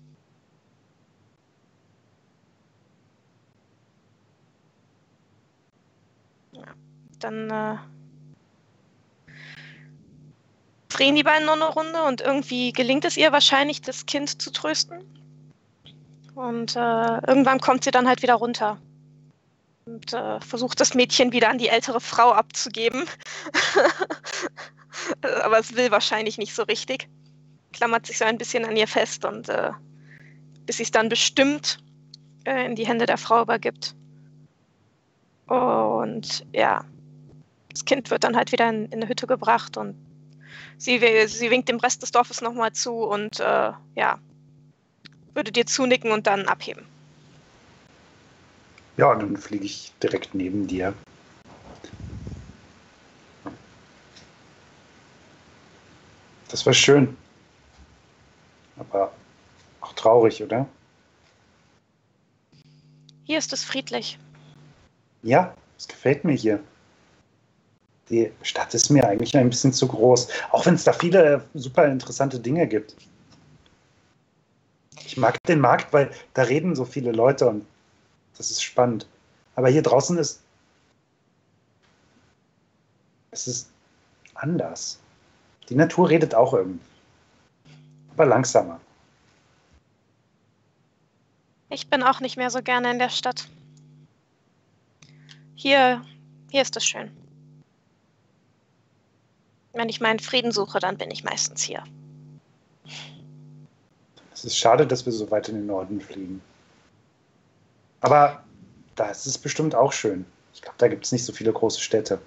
Ja, dann drehen die beiden noch eine Runde und irgendwie gelingt es ihr wahrscheinlich, das Kind zu trösten. Und irgendwann kommt sie dann halt wieder runter und versucht das Mädchen wieder an die ältere Frau abzugeben. Aber es will wahrscheinlich nicht so richtig. Klammert sich so ein bisschen an ihr fest und bis sie es dann bestimmt in die Hände der Frau übergibt. Und ja, das Kind wird dann halt wieder in eine Hütte gebracht und sie winkt dem Rest des Dorfes nochmal zu und würde dir zunicken und dann abheben. Ja, dann fliege ich direkt neben dir. Das war schön. Aber auch traurig, oder? Hier ist es friedlich. Ja, es gefällt mir hier. Die Stadt ist mir eigentlich ein bisschen zu groß. Auch wenn es da viele super interessante Dinge gibt. Ich mag den Markt, weil da reden so viele Leute und das ist spannend. Aber hier draußen es ist anders. Die Natur redet auch irgendwie. Aber langsamer. Ich bin auch nicht mehr so gerne in der Stadt. Hier ist es schön. Wenn ich meinen Frieden suche, dann bin ich meistens hier. Es ist schade, dass wir so weit in den Norden fliegen. Aber da ist es bestimmt auch schön. Ich glaube, da gibt es nicht so viele große Städte.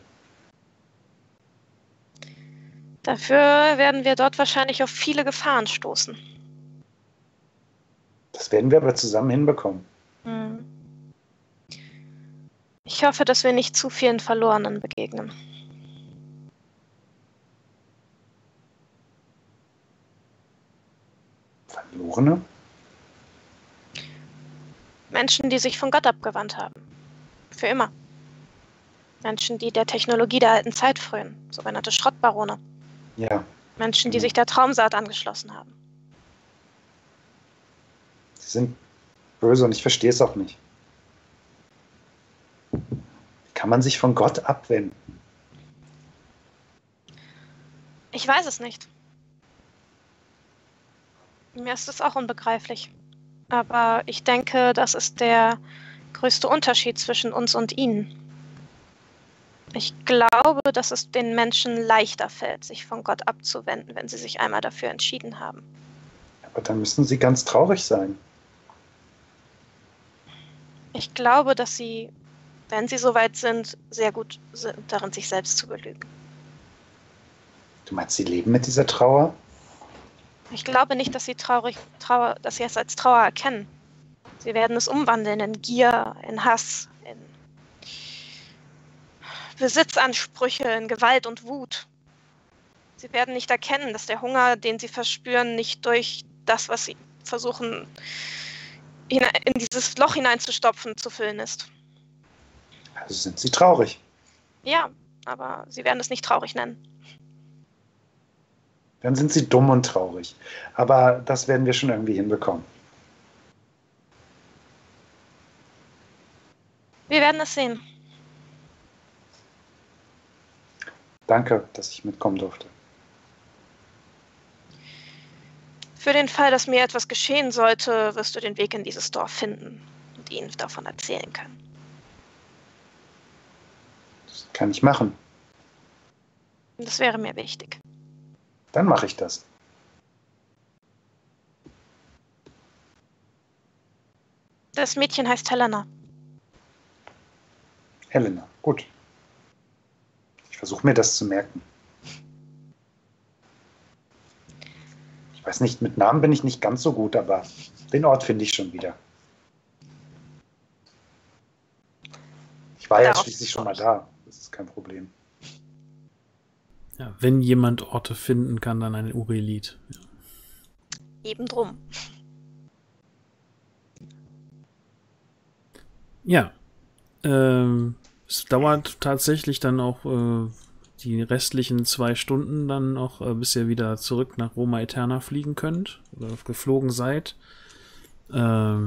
Dafür werden wir dort wahrscheinlich auf viele Gefahren stoßen. Das werden wir aber zusammen hinbekommen. Ich hoffe, dass wir nicht zu vielen Verlorenen begegnen. Verlorene? Menschen, die sich von Gott abgewandt haben. Für immer. Menschen, die der Technologie der alten Zeit frönen. Sogenannte Schrottbarone. Ja. Menschen, die sich der Traumsaat angeschlossen haben. Sie sind böse und ich verstehe es auch nicht. Wie kann man sich von Gott abwenden? Ich weiß es nicht. Mir ist es auch unbegreiflich. Aber ich denke, das ist der größte Unterschied zwischen uns und ihnen. Ich glaube, dass es den Menschen leichter fällt, sich von Gott abzuwenden, wenn sie sich einmal dafür entschieden haben. Aber dann müssen sie ganz traurig sein. Ich glaube, dass sie, wenn sie soweit sind, sehr gut sind darin, sich selbst zu belügen. Du meinst, sie leben mit dieser Trauer? Ich glaube nicht, dass sie dass sie es als Trauer erkennen. Sie werden es umwandeln in Gier, in Hass, in Besitzansprüche, in Gewalt und Wut. Sie werden nicht erkennen, dass der Hunger, den sie verspüren, nicht durch das, was sie versuchen, in dieses Loch hineinzustopfen, zu füllen ist. Also sind sie traurig. Ja, aber sie werden es nicht traurig nennen. Dann sind sie dumm und traurig. Aber das werden wir schon irgendwie hinbekommen. Wir werden es sehen. Danke, dass ich mitkommen durfte. Für den Fall, dass mir etwas geschehen sollte, wirst du den Weg in dieses Dorf finden und ihnen davon erzählen können. Das kann ich machen. Das wäre mir wichtig. Dann mache ich das. Das Mädchen heißt Helena. Helena, gut. Ich versuche mir das zu merken. Ich weiß nicht, mit Namen bin ich nicht ganz so gut, aber den Ort finde ich schon wieder. Ich war ja schließlich schon mal da. Das ist kein Problem. Ja, wenn jemand Orte finden kann, dann ein Urelit. Ja. Eben drum. Ja. Es dauert tatsächlich dann auch die restlichen 2 Stunden dann noch, bis ihr wieder zurück nach Roma Aeterna fliegen könnt oder geflogen seid. Ja.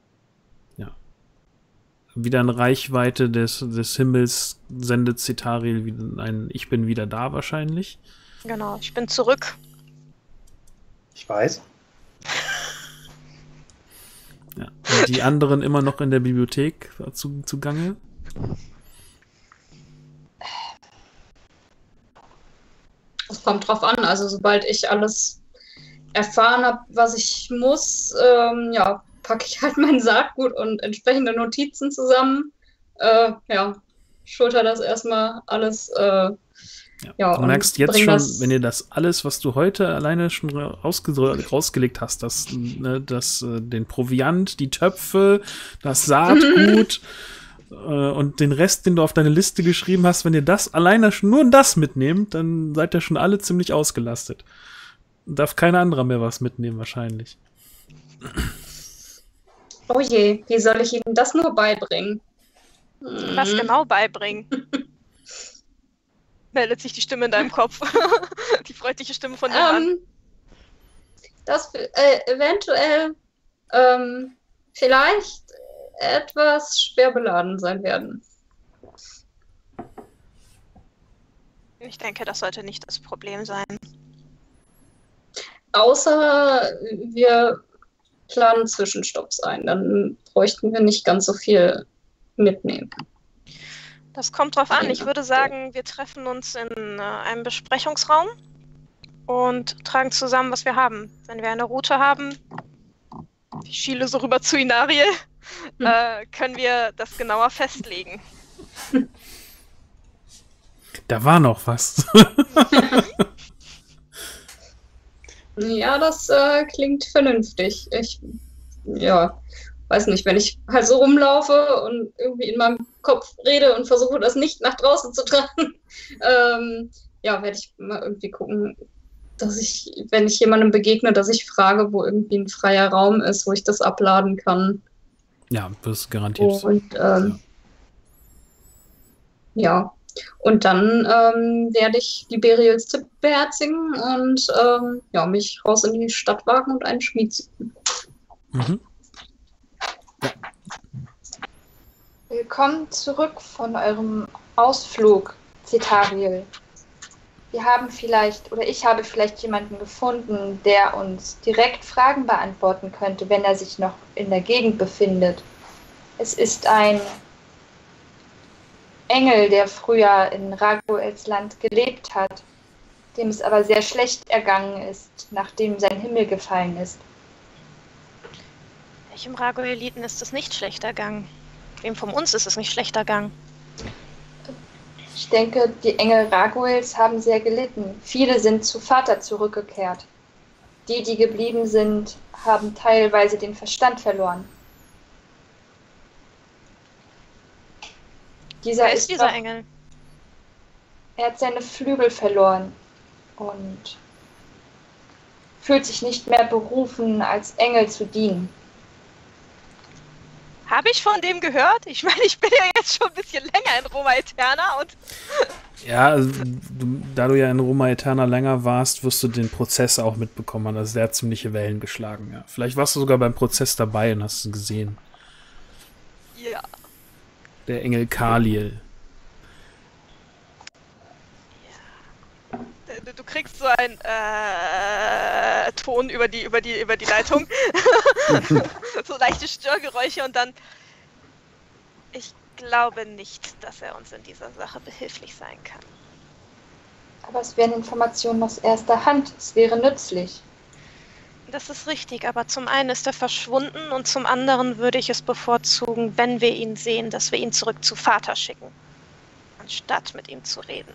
Wieder in Reichweite des Himmels sendet Cetariel ein Ich bin wieder da wahrscheinlich. Genau, ich bin zurück. Ich weiß. Ja. Und die anderen immer noch in der Bibliothek zugange. Es kommt drauf an, also sobald ich alles erfahren habe, was ich muss, ja, packe ich halt mein Saatgut und entsprechende Notizen zusammen. Ja, schulter das erstmal alles. Ja, du merkst jetzt schon, wenn ihr das alles, was du heute alleine schon rausgelegt hast, den Proviant, die Töpfe, das Saatgut und den Rest, den du auf deine Liste geschrieben hast, wenn ihr das alleine nur das mitnehmt, dann seid ihr schon alle ziemlich ausgelastet. Darf kein anderer mehr was mitnehmen wahrscheinlich. Oh je, wie soll ich Ihnen das nur beibringen? Was genau beibringen? Meldet sich die Stimme in deinem Kopf. Die freundliche Stimme von dem Mann. Das eventuell vielleicht etwas schwer beladen sein werden. Ich denke, das sollte nicht das Problem sein. Außer wir planen Zwischenstopps ein, dann bräuchten wir nicht ganz so viel mitnehmen. Das kommt drauf an. Ich würde sagen, wir treffen uns in einem Besprechungsraum und tragen zusammen, was wir haben. Wenn wir eine Route haben, ich schiele so rüber zu Inariel, können wir das genauer festlegen. Da war noch was. Ja, das klingt vernünftig. Ich weiß nicht, wenn ich halt so rumlaufe und irgendwie in meinem Kopf rede und versuche, das nicht nach draußen zu tragen, ja, werde ich mal irgendwie gucken, dass ich, wenn ich jemandem begegne, dass ich frage, wo irgendwie ein freier Raum ist, wo ich das abladen kann. Ja, das ist garantiert. Und ja. Und dann werde ich Liberiels Tipp beherzigen und ja, mich raus in die Stadt wagen und einen Schmied suchen. Mhm. Ja. Willkommen zurück von eurem Ausflug, Cetariel. Wir haben vielleicht, oder ich habe vielleicht jemanden gefunden, der uns direkt Fragen beantworten könnte, wenn er sich noch in der Gegend befindet. Es ist ein Engel, der früher in Raguels Land gelebt hat, dem es aber sehr schlecht ergangen ist, nachdem sein Himmel gefallen ist. Welchem Ragueliten ist es nicht schlecht ergangen? Wem von uns ist es nicht schlecht ergangen? Ich denke, die Engel Raguels haben sehr gelitten. Viele sind zu Vater zurückgekehrt. Die, die geblieben sind, haben teilweise den Verstand verloren. Wer ist dieser Engel? Er hat seine Flügel verloren und fühlt sich nicht mehr berufen, als Engel zu dienen. Habe ich von dem gehört? Ich meine, ich bin ja jetzt schon ein bisschen länger in Roma Aeterna und Ja, also, da du ja in Roma Aeterna länger warst, wirst du den Prozess auch mitbekommen haben. Also der hat ziemliche Wellen geschlagen, ja. Vielleicht warst du sogar beim Prozess dabei und hast es gesehen. Ja. Der Engel Kaliel. Du kriegst so einen Ton über die Leitung. So leichte Störgeräusche und dann. Ich glaube nicht, dass er uns in dieser Sache behilflich sein kann. Aber es wären Informationen aus erster Hand. Es wäre nützlich. Das ist richtig, aber zum einen ist er verschwunden und zum anderen würde ich es bevorzugen, wenn wir ihn sehen, dass wir ihn zurück zu Vater schicken, anstatt mit ihm zu reden.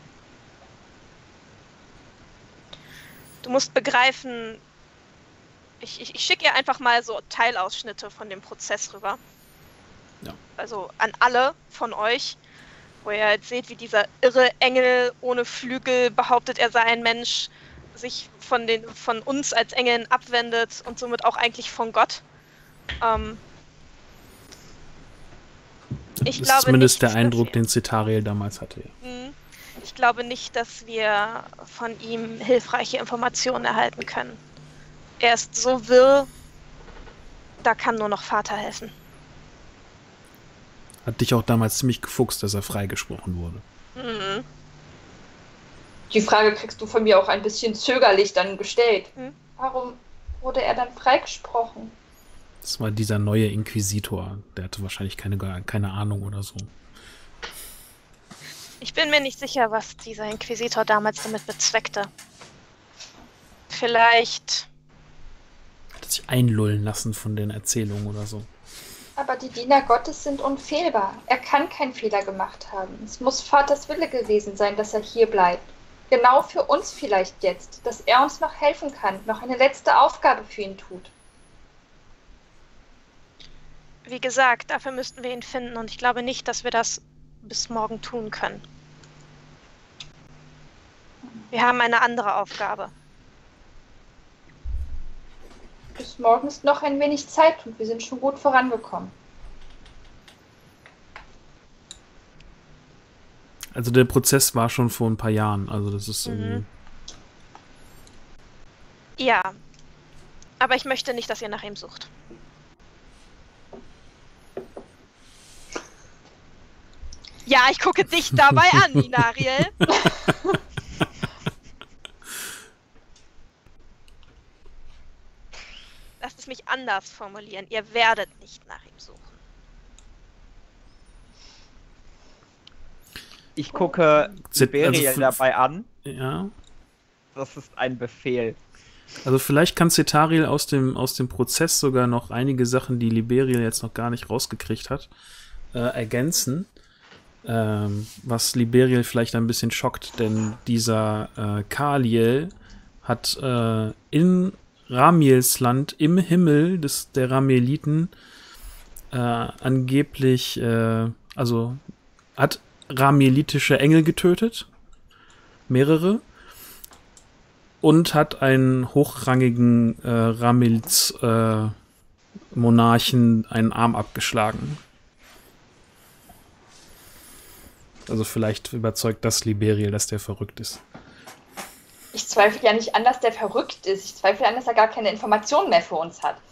Du musst begreifen, ich schicke ihr einfach mal so Teilausschnitte von dem Prozess rüber. Ja. Also an alle von euch, wo ihr halt seht, wie dieser irre Engel ohne Flügel behauptet, er sei ein Mensch, sich von uns als Engeln abwendet und somit auch eigentlich von Gott. Das ist zumindest der Eindruck, den Cetariel damals hatte. Ich glaube nicht, dass wir von ihm hilfreiche Informationen erhalten können. Er ist so wirr, da kann nur noch Vater helfen. Hat dich auch damals ziemlich gefuchst, dass er freigesprochen wurde. Mhm. Die Frage kriegst du von mir auch ein bisschen zögerlich dann gestellt. Warum wurde er dann freigesprochen? Das war dieser neue Inquisitor. Der hatte wahrscheinlich keine Ahnung oder so. Ich bin mir nicht sicher, was dieser Inquisitor damals damit bezweckte. Vielleicht... Hat sich einlullen lassen von den Erzählungen oder so. Aber die Diener Gottes sind unfehlbar. Er kann keinen Fehler gemacht haben. Es muss Vaters Wille gewesen sein, dass er hier bleibt. Genau für uns vielleicht jetzt, dass er uns noch helfen kann, noch eine letzte Aufgabe für ihn tut. Wie gesagt, dafür müssten wir ihn finden und ich glaube nicht, dass wir das bis morgen tun können. Wir haben eine andere Aufgabe. Bis morgen ist noch ein wenig Zeit und wir sind schon gut vorangekommen. Also der Prozess war schon vor ein paar Jahren, also das ist Ja, aber ich möchte nicht, dass ihr nach ihm sucht. Ja, ich gucke dich dabei an, Inariel. Lasst es mich anders formulieren. Ihr werdet nicht nach ihm suchen. Ich gucke Liberiel dabei an. Ja. Das ist ein Befehl. Also vielleicht kann Cetariel aus dem Prozess sogar noch einige Sachen, die Liberiel jetzt noch gar nicht rausgekriegt hat, ergänzen. Was Liberiel vielleicht ein bisschen schockt, denn dieser Kaliel hat in Ramiels Land im Himmel der Ramieliten angeblich, also hat ramielitische Engel getötet, mehrere, und hat einen hochrangigen Ramiels Monarchen einen Arm abgeschlagen. Also vielleicht überzeugt das Liberiel, dass der verrückt ist. Ich zweifle ja nicht an, dass der verrückt ist. Ich zweifle an, dass er gar keine Informationen mehr für uns hat.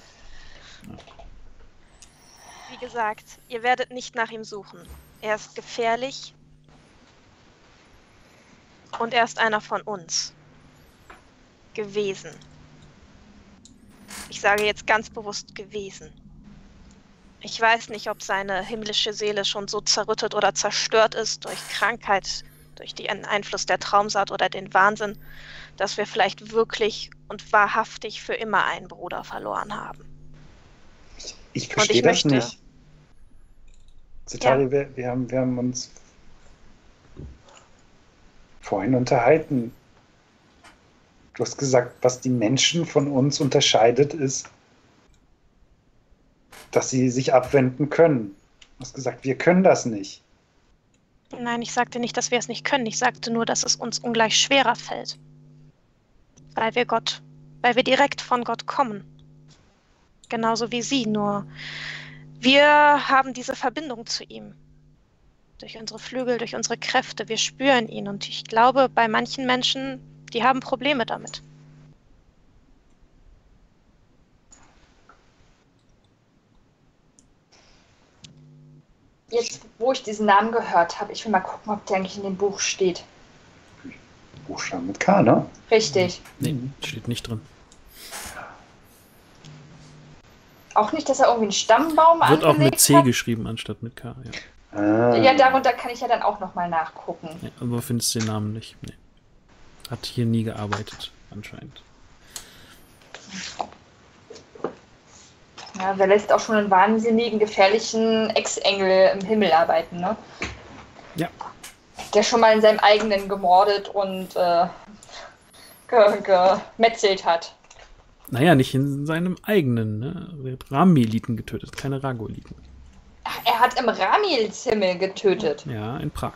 Wie gesagt, ihr werdet nicht nach ihm suchen. Er ist gefährlich und er ist einer von uns gewesen. Ich sage jetzt ganz bewusst gewesen. Ich weiß nicht, ob seine himmlische Seele schon so zerrüttet oder zerstört ist durch Krankheit, durch den Einfluss der Traumsaat oder den Wahnsinn, dass wir vielleicht wirklich und wahrhaftig für immer einen Bruder verloren haben. Ich verstehe das nicht. Cetariel, ja. wir haben uns vorhin unterhalten. Du hast gesagt, was die Menschen von uns unterscheidet, ist, dass sie sich abwenden können. Du hast gesagt, wir können das nicht. Nein, ich sagte nicht, dass wir es nicht können. Ich sagte nur, dass es uns ungleich schwerer fällt. Weil wir direkt von Gott kommen. Genauso wie sie, nur wir haben diese Verbindung zu ihm. durch unsere Flügel, durch unsere Kräfte. Wir spüren ihn und ich glaube, bei manchen Menschen, die haben Probleme damit. Jetzt, wo ich diesen Namen gehört habe, ich will mal gucken, ob der eigentlich in dem Buch steht. Buchstaben mit K, ne? Richtig. Nee, steht nicht drin. Auch nicht, dass er irgendwie einen Stammbaum Wird auch mit angelegt C hat? geschrieben anstatt mit K. Ja. Ja, darunter kann ich ja dann auch nochmal nachgucken. Ja, aber findest den Namen nicht. Nee. Hat hier nie gearbeitet, anscheinend. Ja, wer lässt auch schon einen wahnsinnigen, gefährlichen Ex-Engel im Himmel arbeiten, ne? Ja. Der schon mal in seinem eigenen gemordet und gemetzelt hat. Naja, nicht in seinem eigenen, ne? Er hat Rami-Eliten getötet, keine Rago-Eliten. Ach, er hat im Ramils Himmel getötet. Ja, in Prag.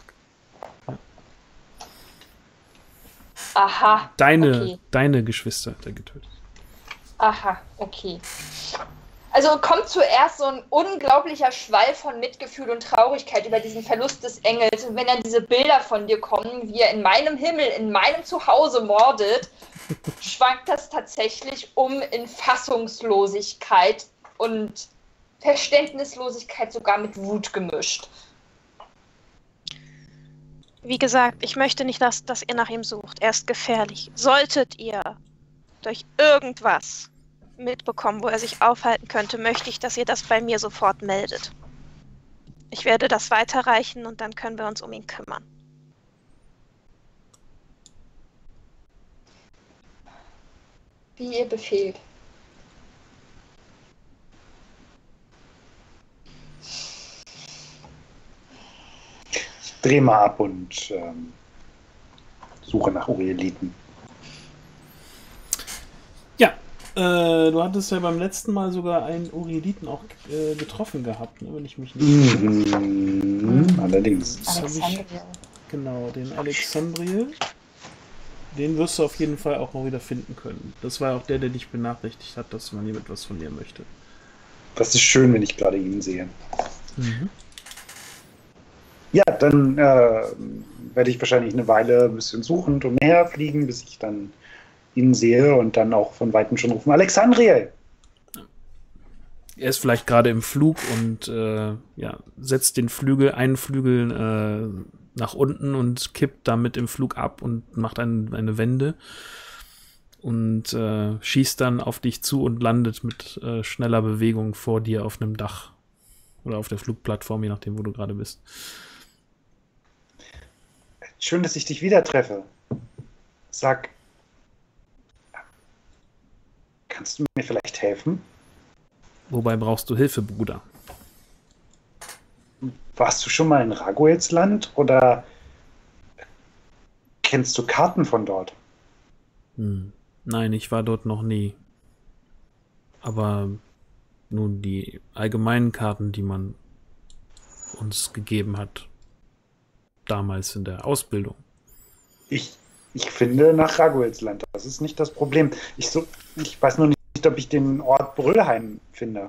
Aha. Okay. Deine Geschwister hat er getötet. Aha, okay. Also kommt zuerst so ein unglaublicher Schwall von Mitgefühl und Traurigkeit über diesen Verlust des Engels. Und wenn dann diese Bilder von dir kommen, wie er in meinem Himmel, in meinem Zuhause mordet, schwankt das tatsächlich um in Fassungslosigkeit und Verständnislosigkeit, sogar mit Wut gemischt. Wie gesagt, ich möchte nicht, dass ihr nach ihm sucht. Er ist gefährlich. Solltet ihr durch irgendwas mitbekommen, wo er sich aufhalten könnte, möchte ich, dass ihr das bei mir sofort meldet. Ich werde das weiterreichen und dann können wir uns um ihn kümmern. Wie ihr befehlt. Ich drehe mal ab und suche nach Urieliten. Ja, du hattest ja beim letzten Mal sogar einen Urieliten auch getroffen gehabt, ne, wenn ich mich nicht Allerdings. Genau, den Alexandriel. Den wirst du auf jeden Fall auch noch wieder finden können. Das war auch der dich benachrichtigt hat, dass man jemand was von dir möchte. Das ist schön, wenn ich gerade ihn sehe. Mhm. Ja, dann werde ich wahrscheinlich eine Weile ein bisschen suchend umherfliegen, bis ich dann ihn sehe und dann auch von Weitem schon rufen, Alexandriel! Er ist vielleicht gerade im Flug und setzt einen Flügel nach unten und kippt damit im Flug ab und macht eine Wende und schießt dann auf dich zu und landet mit schneller Bewegung vor dir auf einem Dach oder auf der Flugplattform, je nachdem, wo du gerade bist. Schön, dass ich dich wieder treffe. Sag, kannst du mir vielleicht helfen? Wobei brauchst du Hilfe, Bruder? Warst du schon mal in Raguels Land oder kennst du Karten von dort? Nein, ich war dort noch nie. Aber nun die allgemeinen Karten, die man uns gegeben hat, damals in der Ausbildung. Ich finde nach Raguels Land. Das ist nicht das Problem. Ich weiß nur nicht, ob ich den Ort Brüllheim finde.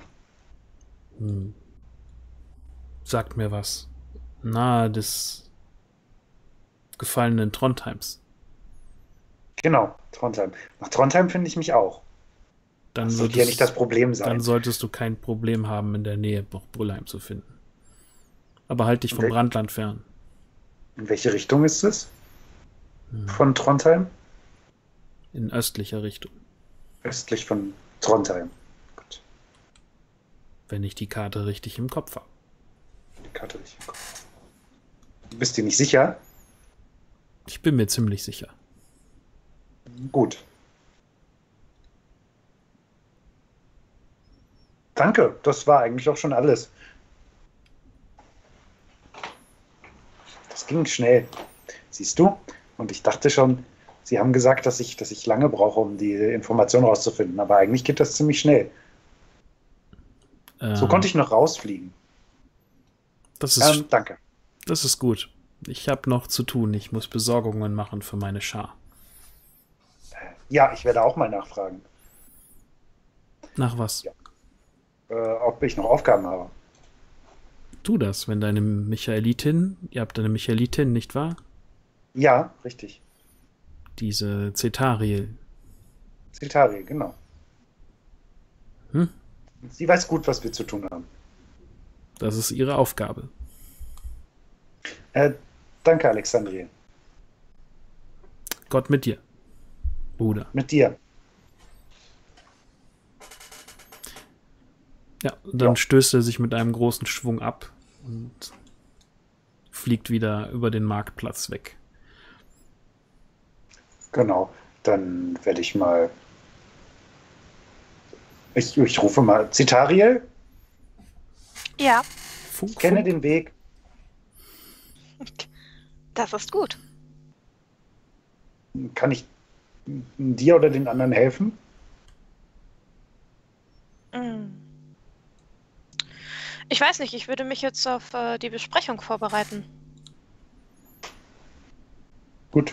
Sagt mir was. Nahe des gefallenen Trondheims. Genau, Trondheim. Nach Trondheim finde ich mich auch. Dann das sollte ja nicht das Problem sein. Dann solltest du kein Problem haben, in der Nähe noch Brüllheim zu finden. Aber halt dich vom Brandland fern. In welche Richtung ist es? Von Trondheim? In östlicher Richtung. Östlich von Trondheim. Gut. Wenn ich die Karte richtig im Kopf habe. Die Karte richtig im Kopf. Du bist dir nicht sicher? Ich bin mir ziemlich sicher. Gut. Danke, das war eigentlich auch schon alles. Das ging schnell. Siehst du? Und ich dachte schon, Sie haben gesagt, dass ich lange brauche, um die Information rauszufinden. Aber eigentlich geht das ziemlich schnell. So konnte ich noch rausfliegen. Das ist, danke. Das ist gut. Ich habe noch zu tun. Ich muss Besorgungen machen für meine Schar. Ja, ich werde auch mal nachfragen. Nach was? Ja. Ob ich noch Aufgaben habe. tu das, wenn deine Michaelitin, ihr habt eine Michaelitin, nicht wahr? Ja, richtig. Diese Cetariel. Cetariel, genau. Hm? Sie weiß gut, was wir zu tun haben. Das ist ihre Aufgabe. Danke, Alexandrie. Gott mit dir, Bruder. Mit dir. Ja, und dann Ja. stößt er sich mit einem großen Schwung ab und fliegt wieder über den Marktplatz weg. Genau. Dann werde ich mal. Ich rufe mal. Cetariel, Ja, Funk, kenne Funk. den Weg. das ist gut. Kann ich dir oder den anderen helfen? Hm. Ich weiß nicht, ich würde mich jetzt auf die Besprechung vorbereiten. Gut.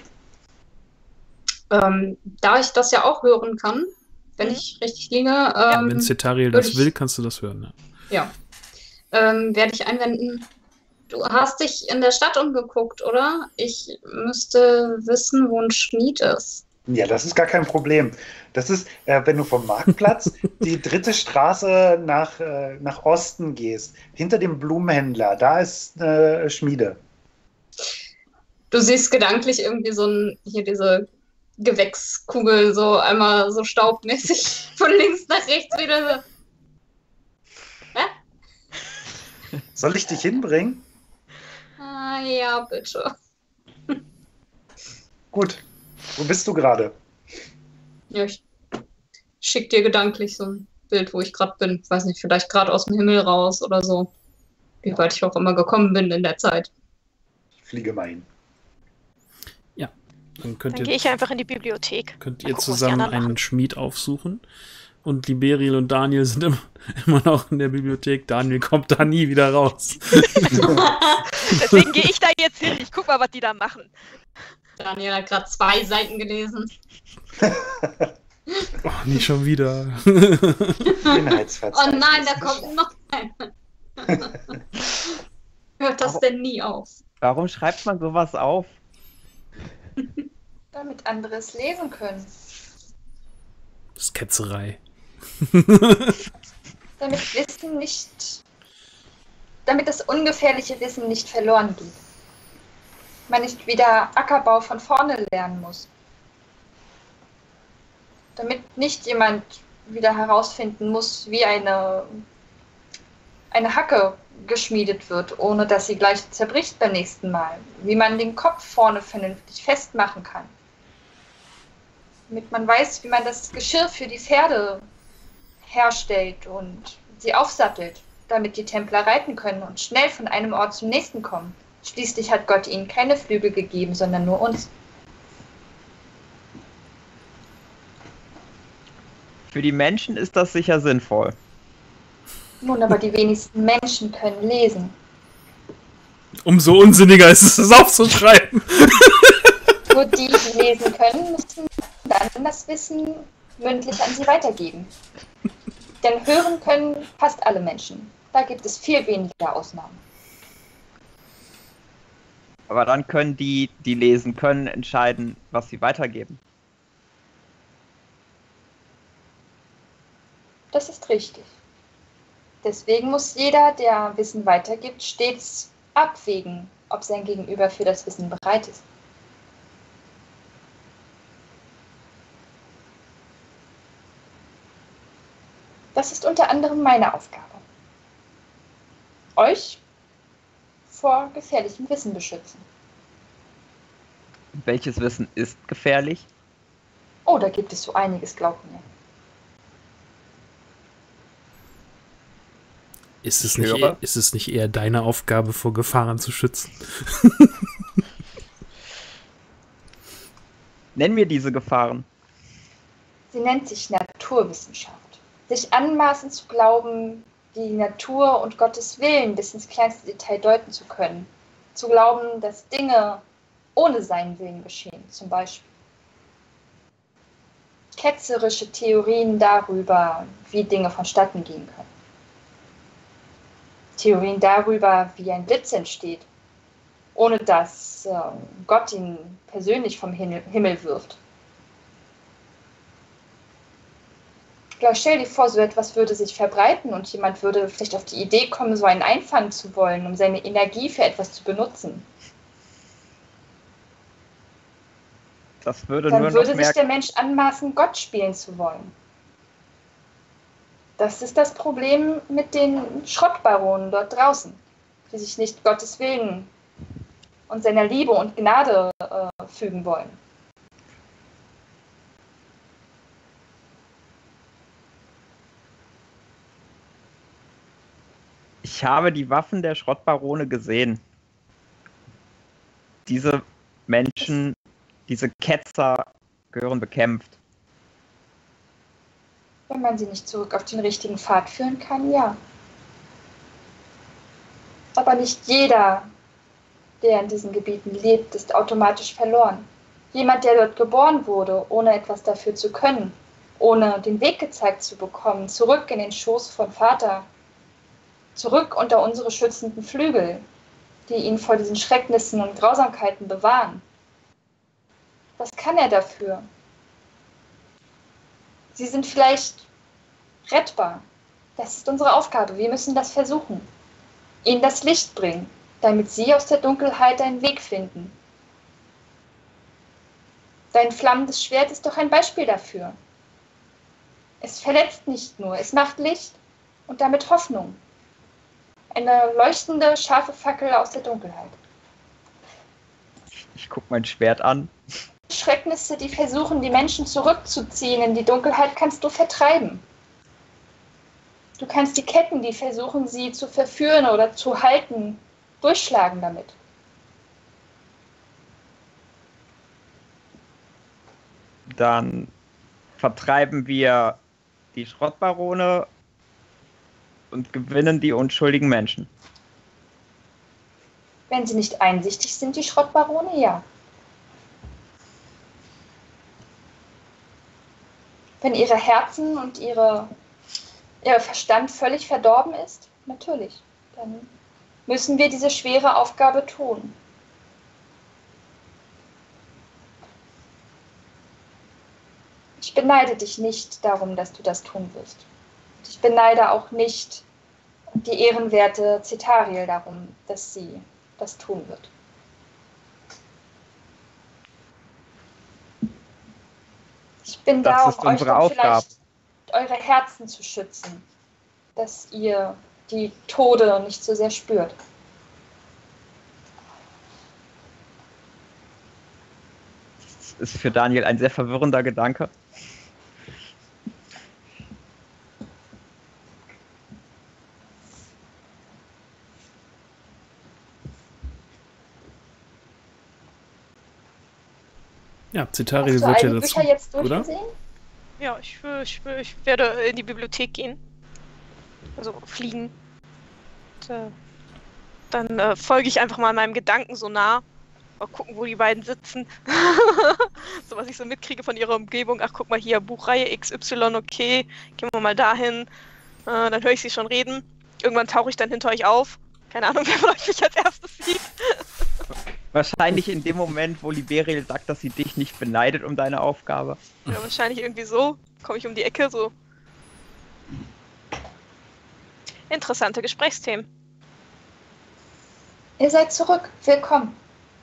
Da ich das ja auch hören kann, wenn ich richtig liege, Wenn Cetariel würde das ich- will, kannst du das hören. Ja. werde ich einwenden. Du hast dich in der Stadt umgeguckt, oder? Ich müsste wissen, wo ein Schmied ist. Ja, das ist gar kein Problem. Das ist, wenn du vom Marktplatz die 3. Straße nach Osten gehst, hinter dem Blumenhändler, da ist eine Schmiede. Du siehst gedanklich irgendwie hier diese Gewächskugel, so einmal so staubmäßig von links nach rechts wieder so. Soll ich dich hinbringen? Ah, ja, bitte. Gut. Wo bist du gerade? Ja, ich schick dir gedanklich so ein Bild, wo ich gerade bin. Weiß nicht, vielleicht gerade aus dem Himmel raus oder so. Wie weit ich auch immer gekommen bin in der Zeit. Ich fliege mal hin. Dann könnt Dann gehe ihr, ich einfach in die Bibliothek. könnt Mal ihr gucken, was die zusammen anderen einen machen. Schmied aufsuchen. Und Liberiel und Daniel sind immer noch in der Bibliothek. Daniel kommt da nie wieder raus. Deswegen gehe ich da jetzt hin. Ich guck mal, was die da machen. Daniel hat gerade 2 Seiten gelesen. Oh, nicht schon wieder. Oh Inhaltsverzeichnis. nein, da kommt noch einer. Hört das denn nie auf? Warum schreibt man sowas auf? Damit andere es lesen können. Das ist Ketzerei. Damit das ungefährliche Wissen nicht verloren geht. Man nicht wieder Ackerbau von vorne lernen muss. Damit nicht jemand wieder herausfinden muss, wie eine Hacke geschmiedet wird, ohne dass sie gleich zerbricht beim nächsten Mal. Wie man den Kopf vorne vernünftig festmachen kann. Damit man weiß, wie man das Geschirr für die Pferde herstellt und sie aufsattelt, damit die Templer reiten können und schnell von einem Ort zum nächsten kommen. Schließlich hat Gott ihnen keine Flügel gegeben, sondern nur uns. Für die Menschen ist das sicher sinnvoll. Nun, aber die wenigsten Menschen können lesen. Umso unsinniger ist es, das aufzuschreiben. Nur die, die lesen können, müssen dann das Wissen mündlich an sie weitergeben. Denn hören können fast alle Menschen. Da gibt es viel weniger Ausnahmen. Aber dann können die lesen können, entscheiden, was sie weitergeben. Das ist richtig. Deswegen muss jeder, der Wissen weitergibt, stets abwägen, ob sein Gegenüber für das Wissen bereit ist. Das ist unter anderem meine Aufgabe. Euch vor gefährlichem Wissen beschützen. Welches Wissen ist gefährlich? Oh, da gibt es so einiges, glaubt mir. Ist es höre. nicht eher deine Aufgabe, vor Gefahren zu schützen? Nenn mir diese Gefahren. Sie nennt sich Naturwissenschaft. Sich anmaßen zu glauben, die Natur und Gottes Willen bis ins kleinste Detail deuten zu können. Zu glauben, dass Dinge ohne seinen Willen geschehen, zum Beispiel. Ketzerische Theorien darüber, wie Dinge vonstatten gehen können. Theorien darüber, wie ein Blitz entsteht, ohne dass Gott ihn persönlich vom Himmel wirft. Ja, stell dir vor, so etwas würde sich verbreiten und jemand würde vielleicht auf die Idee kommen, so einen einfangen zu wollen, um seine Energie für etwas zu benutzen. Das würde Dann nur noch würde mehr... sich der Mensch anmaßen, Gott spielen zu wollen. Das ist das Problem mit den Schrottbaronen dort draußen, die sich nicht Gottes Willen und seiner Liebe und Gnade fügen wollen. Ich habe die Waffen der Schrottbarone gesehen. Diese Menschen, diese Ketzer gehören bekämpft. Wenn man sie nicht zurück auf den richtigen Pfad führen kann, ja. Aber nicht jeder, der in diesen Gebieten lebt, ist automatisch verloren. Jemand, der dort geboren wurde, ohne etwas dafür zu können, ohne den Weg gezeigt zu bekommen, zurück in den Schoß von Vater, zurück unter unsere schützenden Flügel, die ihn vor diesen Schrecknissen und Grausamkeiten bewahren. Was kann er dafür? Sie sind vielleicht rettbar. Das ist unsere Aufgabe. Wir müssen das versuchen. Ihnen das Licht bringen, damit sie aus der Dunkelheit einen Weg finden. Dein flammendes Schwert ist doch ein Beispiel dafür. Es verletzt nicht nur, es macht Licht und damit Hoffnung. Eine leuchtende, scharfe Fackel aus der Dunkelheit. Ich gucke mein Schwert an. Schrecknisse, die versuchen, die Menschen zurückzuziehen in die Dunkelheit, kannst du vertreiben. Du kannst die Ketten, die versuchen, sie zu verführen oder zu halten, durchschlagen damit. Dann vertreiben wir die Schrottbarone und gewinnen die unschuldigen Menschen. Wenn sie nicht einsichtig sind, die Schrottbarone, ja. Wenn ihre Herzen und ihr Verstand völlig verdorben ist, natürlich, dann müssen wir diese schwere Aufgabe tun. Ich beneide dich nicht darum, dass du das tun wirst. Ich beneide auch nicht die ehrenwerte Cetariel darum, dass sie das tun wird. Ich bin da, um euch dann vielleicht eure Herzen zu schützen, dass ihr die Tode nicht so sehr spürt. Das ist für Daniel ein sehr verwirrender Gedanke. Ja, Cetariel Hast du wird ja alle dazu, Bücher jetzt oder? durchgesehen? Ja, ich werde in die Bibliothek gehen. Also fliegen. Und, dann folge ich einfach mal meinem Gedanken so nah. Mal gucken, wo die beiden sitzen. So, was ich so mitkriege von ihrer Umgebung. Ach, guck mal hier, Buchreihe XY, okay. Gehen wir mal dahin. Dann höre ich sie schon reden. Irgendwann tauche ich dann hinter euch auf. Keine Ahnung, wer von euch mich als erstes sieht. Wahrscheinlich in dem Moment, wo Liberiel sagt, dass sie dich nicht beneidet um deine Aufgabe. Ja, wahrscheinlich irgendwie so. Komme ich um die Ecke, so. Interessante Gesprächsthemen. Ihr seid zurück. Willkommen.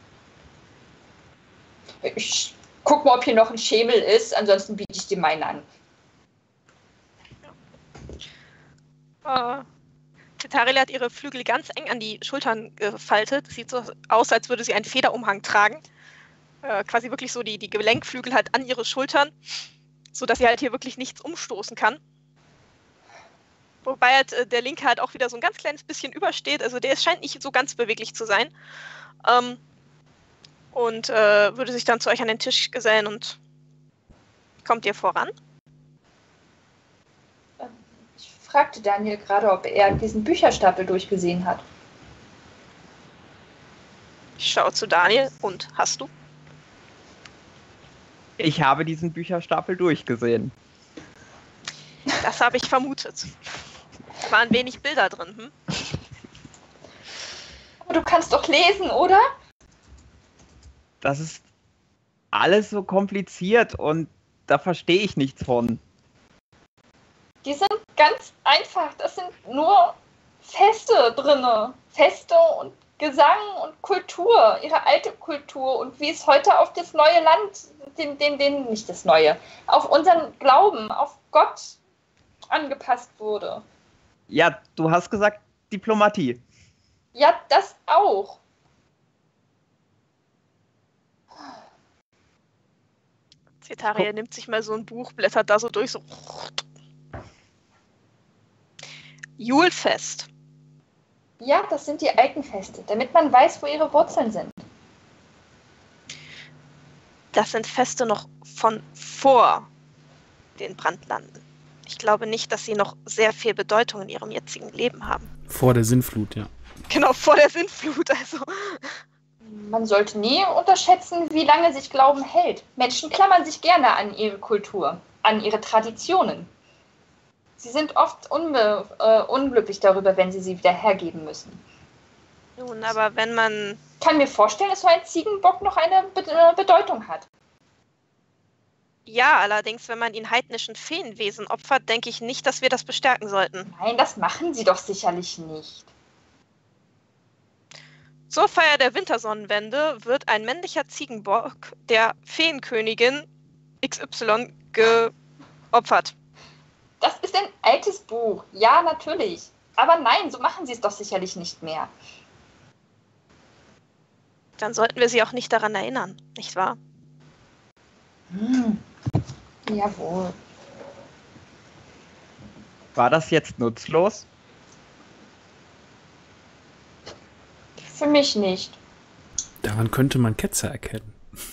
Ich guck mal, ob hier noch ein Schemel ist. Ansonsten biete ich dir meinen an. Cetariel hat ihre Flügel ganz eng an die Schultern gefaltet. Sieht so aus, als würde sie einen Federumhang tragen. Quasi wirklich so die Gelenkflügel halt an ihre Schultern, sodass sie halt hier wirklich nichts umstoßen kann. Wobei halt der Linke halt auch wieder so ein ganz kleines bisschen übersteht. Also der scheint nicht so ganz beweglich zu sein. Und würde sich dann zu euch an den Tisch gesellen und kommt ihr voran? Ich fragte Daniel gerade, ob er diesen Bücherstapel durchgesehen hat. Ich schaue zu Daniel. Und, hast du? Ich habe diesen Bücherstapel durchgesehen. Das habe ich vermutet. Da waren wenig Bilder drin, du kannst doch lesen, oder? Das ist alles so kompliziert und da verstehe ich nichts von. Die sind ganz einfach. Das sind nur Feste drinne. Feste und Gesang und Kultur, ihre alte Kultur und wie es heute auf das neue Land, nicht das neue, auf unseren Glauben, auf Gott angepasst wurde. Ja, du hast gesagt Diplomatie. Ja, das auch. Cetaria nimmt sich mal so ein Buch, blättert da so durch, so. Julfest. Ja, das sind die alten Feste, damit man weiß, wo ihre Wurzeln sind. Das sind Feste noch von vor den Brandlanden. Ich glaube nicht, dass sie noch sehr viel Bedeutung in ihrem jetzigen Leben haben. Vor der Sintflut, ja. Genau, vor der Sintflut, also. Man sollte nie unterschätzen, wie lange sich Glauben hält. Menschen klammern sich gerne an ihre Kultur, an ihre Traditionen. Sie sind oft unglücklich darüber, wenn sie wieder hergeben müssen. Nun, aber wenn man... Ich kann mir vorstellen, dass so ein Ziegenbock noch eine Bedeutung hat. Ja, allerdings, wenn man ihn heidnischen Feenwesen opfert, denke ich nicht, dass wir das bestärken sollten. Nein, das machen sie doch sicherlich nicht. Zur Feier der Wintersonnenwende wird ein männlicher Ziegenbock der Feenkönigin XY geopfert. Das ist ein altes Buch. Ja, natürlich. Aber nein, so machen sie es doch sicherlich nicht mehr. Dann sollten wir sie auch nicht daran erinnern, nicht wahr? Jawohl. War das jetzt nutzlos? Für mich nicht. Daran könnte man Ketzer erkennen.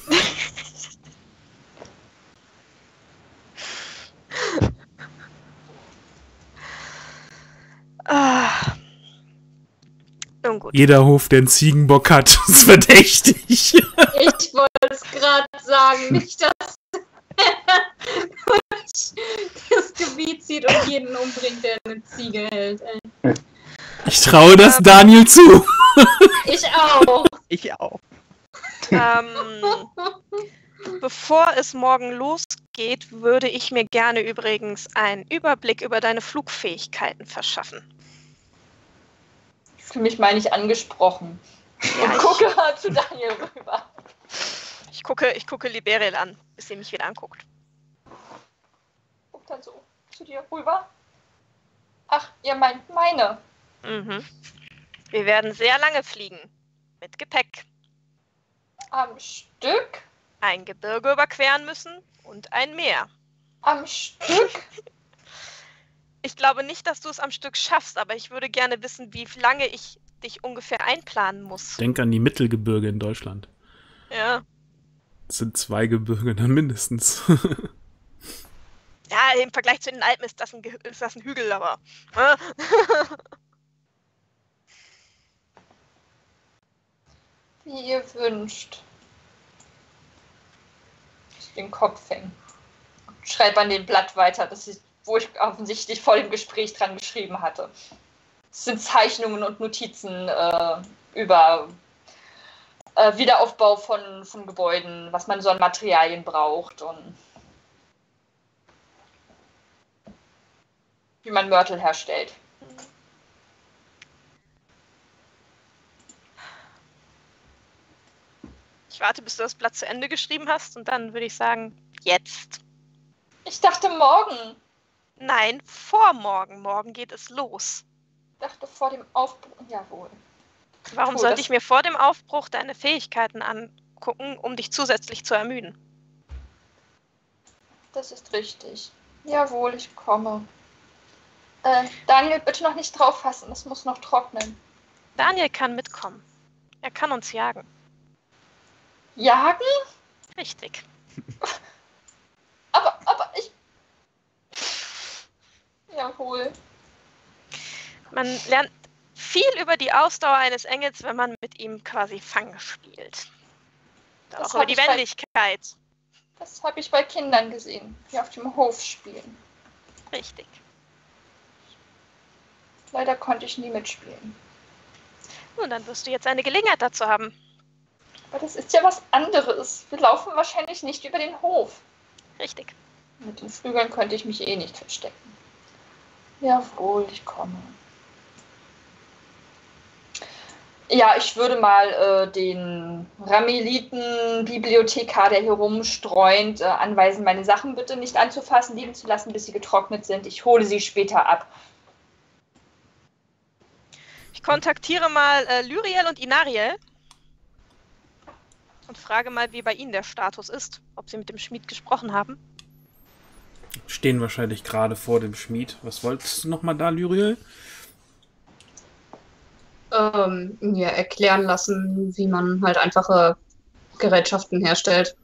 Nun gut. Jeder Hof, der einen Ziegenbock hat, ist verdächtig. Ich wollte es gerade sagen, nicht, dass das Gebiet zieht und jeden umbringt, der eine Ziege hält. Ey. Ich traue das Daniel zu. Ich auch. Ich auch. Bevor es morgen losgeht, würde ich mir gerne übrigens einen Überblick über deine Flugfähigkeiten verschaffen. Ich fühle mich mal nicht angesprochen. Ja, Und gucke zu Daniel rüber. Ich gucke Liberiel an, bis sie mich wieder anguckt. Guck dann so zu dir rüber. Ach, ihr meint meine. Mhm. Wir werden sehr lange fliegen. Mit Gepäck. Am Stück? Ein Gebirge überqueren müssen und ein Meer. Am Stück? Ich glaube nicht, dass du es am Stück schaffst, aber ich würde gerne wissen, wie lange ich dich ungefähr einplanen muss. Denk an die Mittelgebirge in Deutschland. Ja. Das sind 2 Gebirge dann mindestens. Ja, im Vergleich zu den Alpen ist das ein Hügel, aber... Wie ihr wünscht. Ich den Kopf hängen. Schreib an dem Blatt weiter, wo ich offensichtlich vor dem Gespräch dran geschrieben hatte. Es sind Zeichnungen und Notizen über Wiederaufbau von Gebäuden, was man so an Materialien braucht und wie man Mörtel herstellt. Ich warte, bis du das Blatt zu Ende geschrieben hast und dann würde ich sagen, jetzt. Ich dachte morgen. Nein, vor morgen. Morgen geht es los. Ich dachte vor dem Aufbruch. Jawohl. Warum sollte ich mir vor dem Aufbruch deine Fähigkeiten angucken, um dich zusätzlich zu ermüden? Das ist richtig. Jawohl, ich komme. Daniel, bitte noch nicht drauf fassen. Es muss noch trocknen. Daniel kann mitkommen. Er kann uns jagen. Jagen? Richtig. Aber ich... Jawohl. Man lernt viel über die Ausdauer eines Engels, wenn man mit ihm quasi Fang spielt. Auch über die Wendigkeit. Das habe ich bei Kindern gesehen, die auf dem Hof spielen. Richtig. Leider konnte ich nie mitspielen. Nun, dann wirst du jetzt eine Gelegenheit dazu haben. Aber das ist ja was anderes. Wir laufen wahrscheinlich nicht über den Hof. Richtig. Mit den Flügeln könnte ich mich eh nicht verstecken. Jawohl, ich komme. Ja, ich würde mal den Rameliten-Bibliothekar, der hier rumstreuend, anweisen, meine Sachen bitte nicht anzufassen, liegen zu lassen, bis sie getrocknet sind. Ich hole sie später ab. Ich kontaktiere mal Lyriel und Inariel und frage mal, wie bei ihnen der Status ist. Ob sie mit dem Schmied gesprochen haben. Stehen wahrscheinlich gerade vor dem Schmied. Was wolltest du nochmal da, Lyriel? Ja, erklären lassen, wie man halt einfache Gerätschaften herstellt.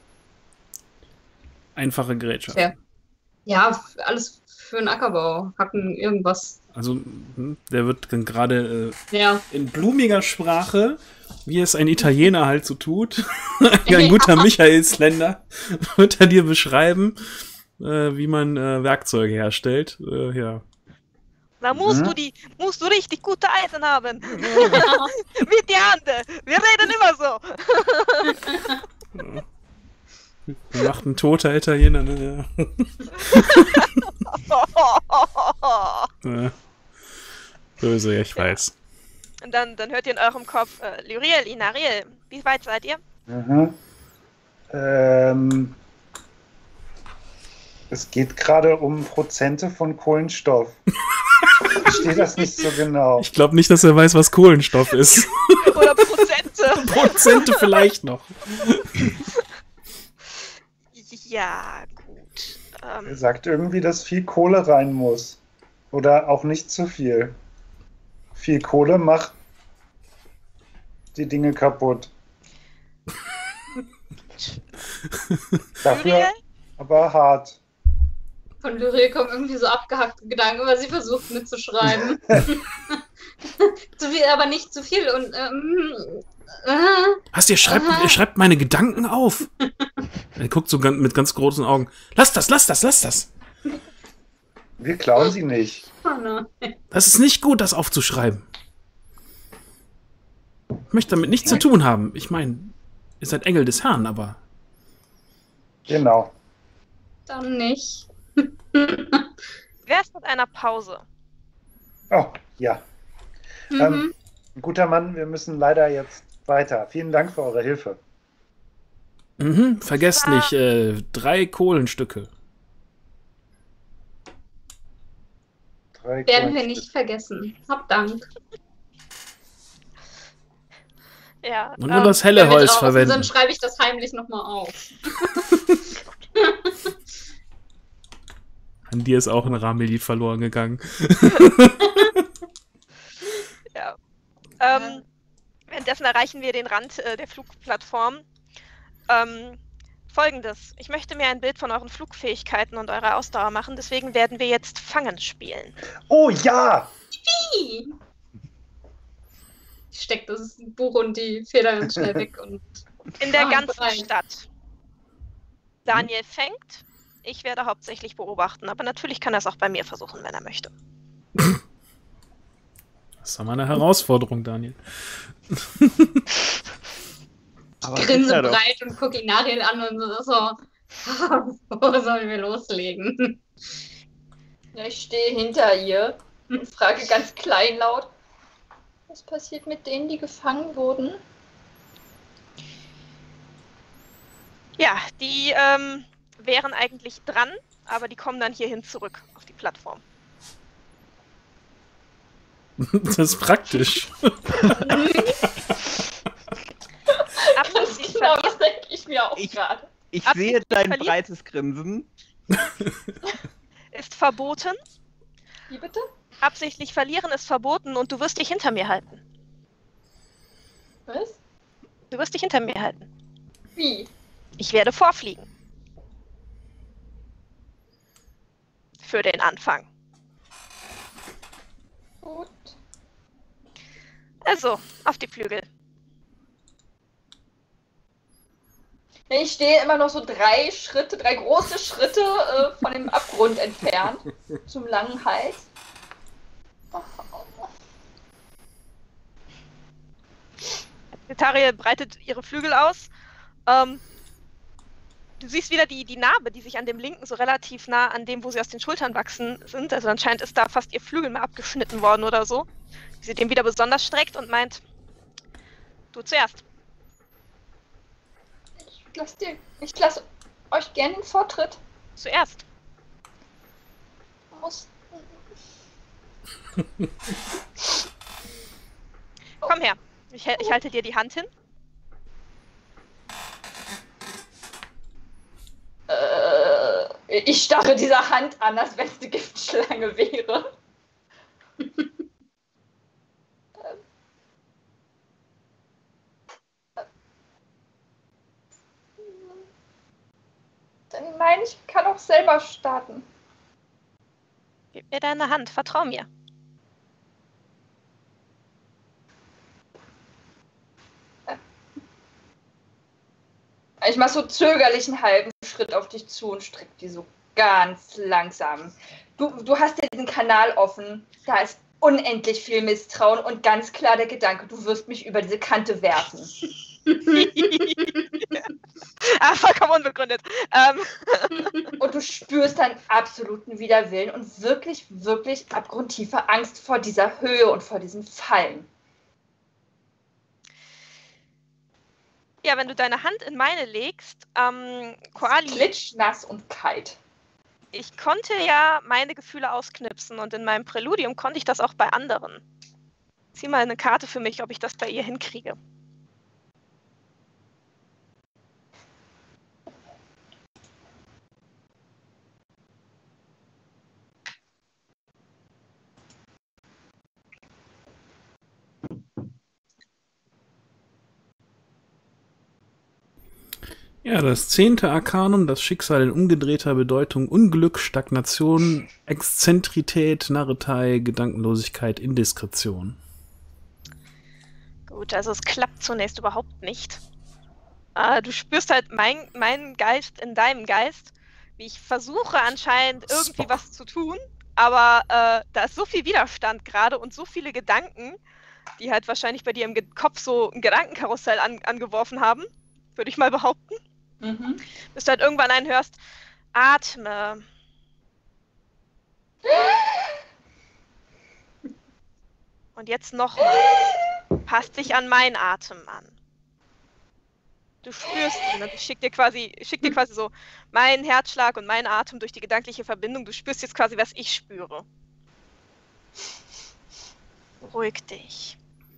Einfache Gerätschaften. Ja, alles für den Ackerbau. Hacken, irgendwas. Also, der wird dann gerade Ja. in blumiger Sprache, wie es ein Italiener halt so tut, ein guter Michaelsländer, wird er dir beschreiben, wie man Werkzeuge herstellt. Ja. Da musst du richtig gute Eisen haben. Mit die Hand. Wir reden immer so. Macht ein toter Italiener, ne? Ja. Böse, ich weiß. Und dann hört ihr in eurem Kopf, Lyriel, Inariel, wie weit seid ihr? Es geht gerade um Prozente von Kohlenstoff. Ich verstehe das nicht so genau. Ich glaube nicht, dass er weiß, was Kohlenstoff ist. Oder Prozente. Prozente vielleicht noch. Ja, gut. Er sagt irgendwie, dass viel Kohle rein muss. Oder auch nicht zu viel. Viel Kohle macht die Dinge kaputt. Dafür aber hart. Von Lyriel kommen irgendwie so abgehackte Gedanken, weil sie versucht mitzuschreiben. Zu viel, aber nicht zu viel. Und Was, ihr schreibt meine Gedanken auf. Er guckt so mit ganz großen Augen. Lass das. Wir klauen sie nicht. oh no. Das ist nicht gut, das aufzuschreiben. Ich möchte damit nichts zu tun haben. Ich meine, ihr seid Engel des Herrn, aber... Genau. Dann nicht. Wer ist mit einer Pause? Oh, ja. Guter Mann, wir müssen leider jetzt weiter. Vielen Dank für eure Hilfe. Vergesst nicht, 3 Kohlenstücke. Werden wir nicht vergessen. Hab Dank. Ja. Und nur das helle Holz verwenden. Dann schreibe ich das heimlich nochmal auf. An dir ist auch ein Ramelit verloren gegangen. Ja. Währenddessen erreichen wir den Rand der Flugplattform. Folgendes. Ich möchte mir ein Bild von euren Flugfähigkeiten und eurer Ausdauer machen, deswegen werden wir jetzt Fangen spielen. Oh ja! Ich stecke das Buch und die Feder ganz schnell weg. Und In der ganzen rein. Stadt. Daniel fängt. Ich werde hauptsächlich beobachten, aber natürlich kann er es auch bei mir versuchen, wenn er möchte. Das ist aber eine Herausforderung, Daniel. Aber Ich grinse ja doch. breit und gucke Inariel an und so, wo sollen wir loslegen? Ja, ich stehe hinter ihr und frage ganz kleinlaut, was passiert mit denen, die gefangen wurden? Ja, die wären eigentlich dran, aber die kommen dann hierhin zurück auf die Plattform. Das ist praktisch. Absichtlich Genau, das denke ich mir auch Ich- gerade. Ich Absichtlich sehe dein verliert? breites Grinsen. ist verboten. Wie bitte? Absichtlich verlieren ist verboten und du wirst dich hinter mir halten. Was? Du wirst dich hinter mir halten. Wie? Ich werde vorfliegen. Für den Anfang. Gut. Also, auf die Flügel. Ich stehe immer noch so 3 große Schritte von dem Abgrund entfernt. Zum langen Hals. Etarie breitet ihre Flügel aus. Du siehst wieder die Narbe, die sich an dem linken so relativ nah an dem, wo sie aus den Schultern wachsen, sind. Also anscheinend ist da fast ihr Flügel mal abgeschnitten worden oder so. Wie sie den wieder besonders streckt und meint, du zuerst. Ich lasse euch gerne den Vortritt. Zuerst. Komm her. Ich halte dir die Hand hin. Ich starre dieser Hand an, als wenn es eine Giftschlange wäre. Dann meine ich, kann auch selber starten. Gib mir deine Hand, vertrau mir. Ich mache so zögerlich einen halben Schritt auf dich zu und strecke die so ganz langsam. Du hast ja diesen Kanal offen, da ist unendlich viel Misstrauen und ganz klar der Gedanke, du wirst mich über diese Kante werfen. Vollkommen unbegründet. Und du spürst dann absoluten Widerwillen und wirklich, wirklich abgrundtiefe Angst vor dieser Höhe und vor diesem Fallen. Ja, wenn du deine Hand in meine legst, Koali. Klitschnass und kalt. Ich konnte ja meine Gefühle ausknipsen und in meinem Präludium konnte ich das auch bei anderen. Zieh mal eine Karte für mich, ob ich das bei ihr hinkriege. Ja, das 10. Arkanum, das Schicksal in umgedrehter Bedeutung, Unglück, Stagnation, Exzentrität, Narretei, Gedankenlosigkeit, Indiskretion. Gut, also es klappt zunächst überhaupt nicht. Du spürst halt meinen Geist in deinem Geist, wie ich versuche anscheinend irgendwie was zu tun, aber da ist so viel Widerstand gerade und so viele Gedanken, die halt wahrscheinlich bei dir im Kopf so ein Gedankenkarussell angeworfen haben, würde ich mal behaupten. Bis du halt irgendwann einen hörst, atme. Und jetzt nochmal. Passt dich an meinen Atem an. Du spürst ihn und ich schick dir quasi so meinen Herzschlag und meinen Atem durch die gedankliche Verbindung. Du spürst jetzt quasi, was ich spüre. Beruhig dich.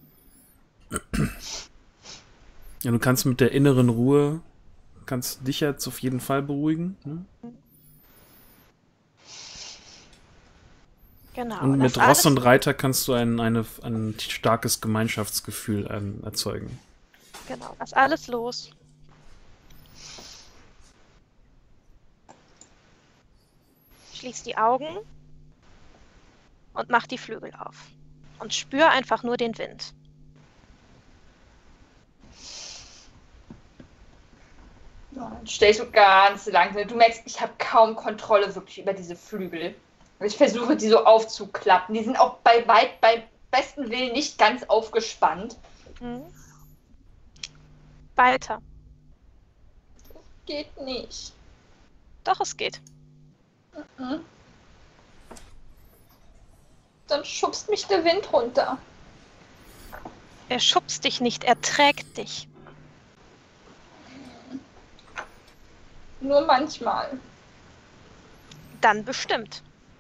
Ja, du kannst mit der inneren Ruhe, kannst dich jetzt auf jeden Fall beruhigen. Ne? Genau. Und mit Ross und Reiter kannst du ein starkes Gemeinschaftsgefühl erzeugen. Genau, lass alles los. Schließ die Augen und mach die Flügel auf. Und spür einfach nur den Wind. Dann stehst du ganz langsam. Du merkst, ich habe kaum Kontrolle wirklich über diese Flügel. Ich versuche, die so aufzuklappen. Die sind auch beim besten Willen nicht ganz aufgespannt. Weiter. Geht nicht. Doch, es geht. Dann schubst mich der Wind runter. Er schubst dich nicht, er trägt dich. Nur manchmal. Dann bestimmt.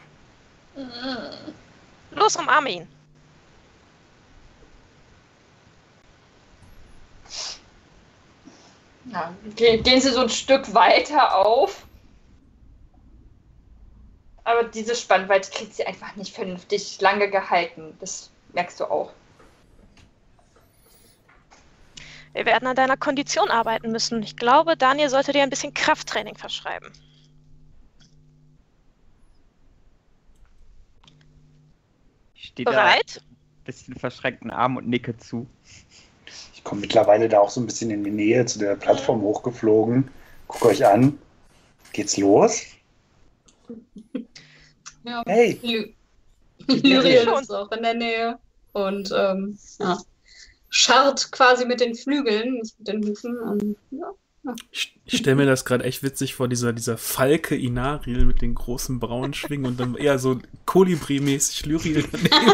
Los, umarme ihn. Ja, gehen sie so ein Stück weiter auf. Aber diese Spannweite kriegt sie einfach nicht vernünftig lange gehalten. Das merkst du auch. Wir werden an deiner Kondition arbeiten müssen. Ich glaube, Daniel sollte dir ein bisschen Krafttraining verschreiben. Ich stehe Bereit? da ein bisschen verschränkten Arm und nicke zu. Ich komme mittlerweile da auch so ein bisschen in die Nähe zu der Plattform hochgeflogen. Guckt euch an. Geht's los? Ja. Hey! Lyriel ist auch in der Nähe und ja, scharrt quasi mit den Flügeln, nicht mit den Hufen. Und, ja. Ich stelle mir das gerade echt witzig vor, dieser Falke Inariel mit den großen braunen Schwingen und dann eher so Kolibri-mäßig Lyriel daneben.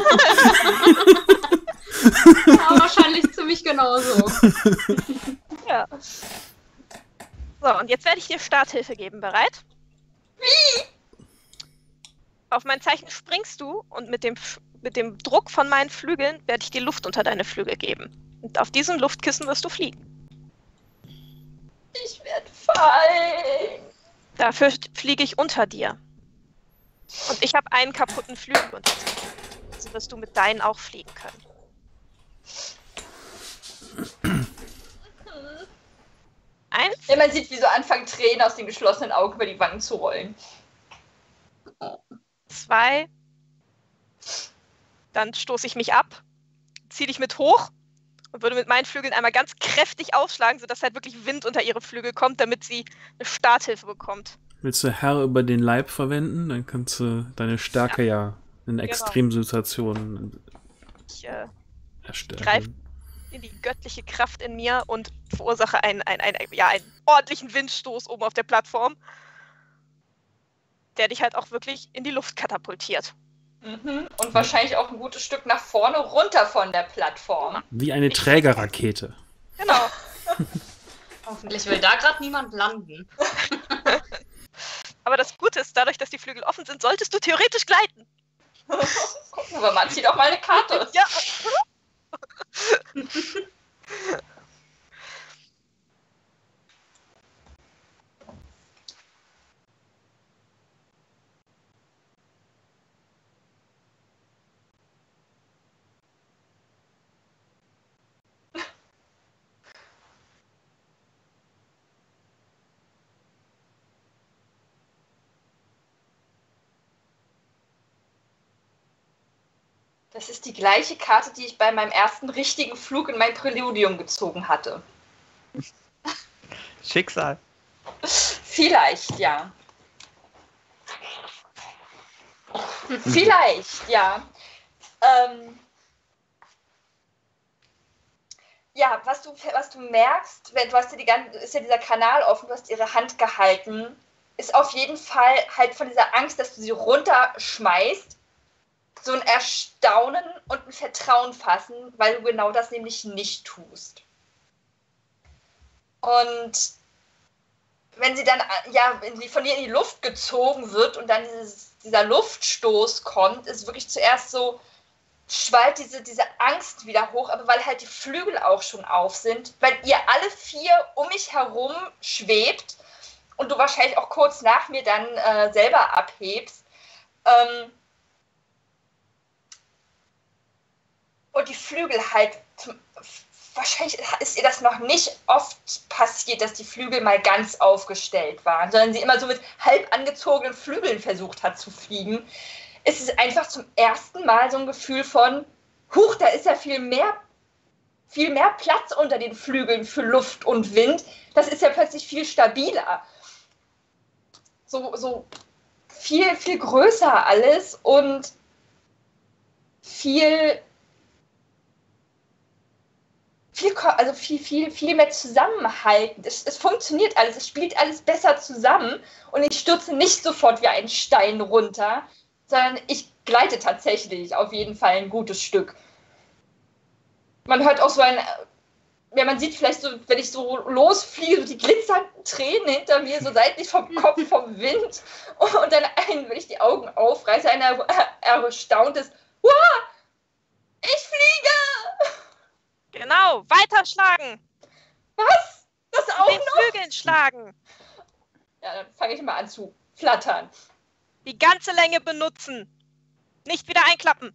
Ja, wahrscheinlich ziemlich genauso. Ja. So, und jetzt werde ich dir Starthilfe geben. Bereit? Wie? Auf mein Zeichen springst du und mit dem Druck von meinen Flügeln werde ich dir Luft unter deine Flügel geben. Und auf diesem Luftkissen wirst du fliegen. Ich werde fallen. Dafür fliege ich unter dir. Und ich habe einen kaputten Flügel unter dir. Also wirst du mit deinen auch fliegen können. Eins. Ja, man sieht, wie so anfangen Tränen aus den geschlossenen Augen über die Wangen zu rollen. 2. Dann stoße ich mich ab, ziehe dich mit hoch und würde mit meinen Flügeln einmal ganz kräftig aufschlagen, sodass halt wirklich Wind unter ihre Flügel kommt, damit sie eine Starthilfe bekommt. Willst du Herr über den Leib verwenden? Dann kannst du deine Stärke ja in Extremsituationen erstellen. Greife in die göttliche Kraft in mir und verursache einen ordentlichen Windstoß oben auf der Plattform, der dich halt auch wirklich in die Luft katapultiert. Mhm. Und wahrscheinlich auch ein gutes Stück nach vorne runter von der Plattform. Wie eine Trägerrakete. Genau. Hoffentlich will da gerade niemand landen. Aber das Gute ist, dadurch, dass die Flügel offen sind, solltest du theoretisch gleiten. Gucken wir mal, zieh doch mal eine Karte. Ja. Das ist die gleiche Karte, die ich bei meinem ersten richtigen Flug in mein Präludium gezogen hatte. Schicksal. Vielleicht, ja. Vielleicht, ja. Ja, was du merkst, wenn du hast ist ja dieser Kanal offen, du hast ihre Hand gehalten, ist auf jeden Fall halt von dieser Angst, dass du sie runterschmeißt, so ein Erstaunen und ein Vertrauen fassen, weil du genau das nämlich nicht tust. Und wenn sie dann von ihr in die Luft gezogen wird und dann dieser Luftstoß kommt, ist wirklich zuerst so, schwallt diese Angst wieder hoch, aber weil halt die Flügel auch schon auf sind, weil ihr alle 4 um mich herum schwebt und du wahrscheinlich auch kurz nach mir dann selber abhebst. Und die Flügel halt, wahrscheinlich ist ihr das noch nicht oft passiert, dass die Flügel mal ganz aufgestellt waren, sondern sie immer so mit halb angezogenen Flügeln versucht hat zu fliegen. Es ist einfach zum ersten Mal so ein Gefühl von, huch, da ist ja viel mehr Platz unter den Flügeln für Luft und Wind. Das ist ja plötzlich viel stabiler. So viel, viel größer alles und viel mehr zusammenhaltend. Es funktioniert alles, es spielt alles besser zusammen und ich stürze nicht sofort wie ein Stein runter, sondern ich gleite tatsächlich auf jeden Fall ein gutes Stück. Man hört auch so man sieht vielleicht so, wenn ich so losfliege, so die glitzernden Tränen hinter mir, so seitlich vom Kopf, vom Wind und dann wenn ich die Augen aufreiße, ein erstauntes, wow, ich fliege! Genau, weiterschlagen! Was? Das auch den noch? Flügeln schlagen! Ja, dann fange ich mal an zu flattern. Die ganze Länge benutzen. Nicht wieder einklappen.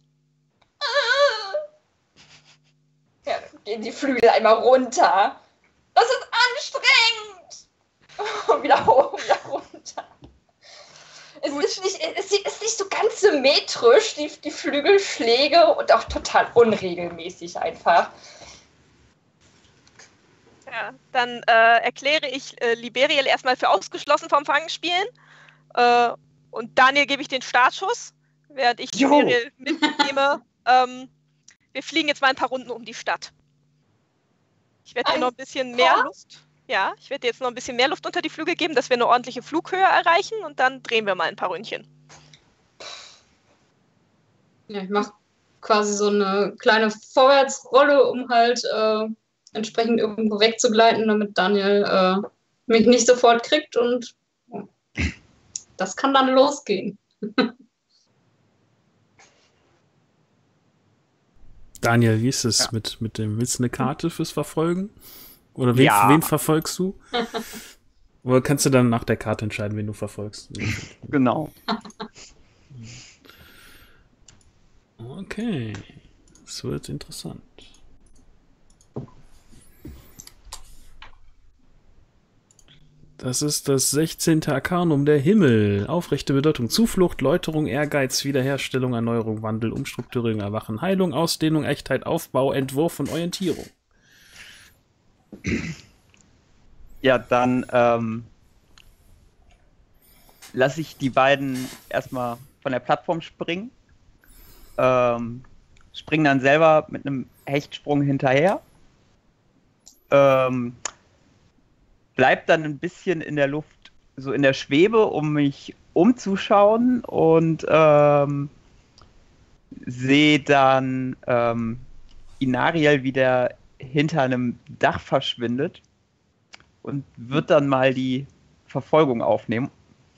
Ja, dann gehen die Flügel einmal runter. Das ist anstrengend! Und wieder hoch, wieder runter. Es ist nicht so ganz symmetrisch, die Flügelschläge und auch total unregelmäßig einfach. Ja, dann erkläre ich Liberiel erstmal für ausgeschlossen vom Fangenspielen. Und Daniel gebe ich den Startschuss, während ich Liberiel mitnehme. Wir fliegen jetzt mal ein paar Runden um die Stadt. Ich werde dir noch ein bisschen mehr Luft. Ja, ich werde dir jetzt noch ein bisschen mehr Luft unter die Flügel geben, dass wir eine ordentliche Flughöhe erreichen und dann drehen wir mal ein paar Ründchen. Ja, ich mache quasi so eine kleine Vorwärtsrolle, um halt entsprechend irgendwo wegzugleiten, damit Daniel mich nicht sofort kriegt und das kann dann losgehen. Daniel, wie ist es mit dem, willst du eine Karte fürs Verfolgen? Oder wen verfolgst du? Oder kannst du dann nach der Karte entscheiden, wen du verfolgst? Genau. Okay, das wird interessant. Das ist das 16. Arkanum, der Himmel. Aufrechte Bedeutung, Zuflucht, Läuterung, Ehrgeiz, Wiederherstellung, Erneuerung, Wandel, Umstrukturierung, Erwachen, Heilung, Ausdehnung, Echtheit, Aufbau, Entwurf und Orientierung. Ja, dann lasse ich die beiden erstmal von der Plattform springen. Springen dann selber mit einem Hechtsprung hinterher. Bleibt dann ein bisschen in der Luft, so in der Schwebe, um mich umzuschauen und sehe dann Inariel, wie der hinter einem Dach verschwindet und wird dann mal die Verfolgung aufnehmen.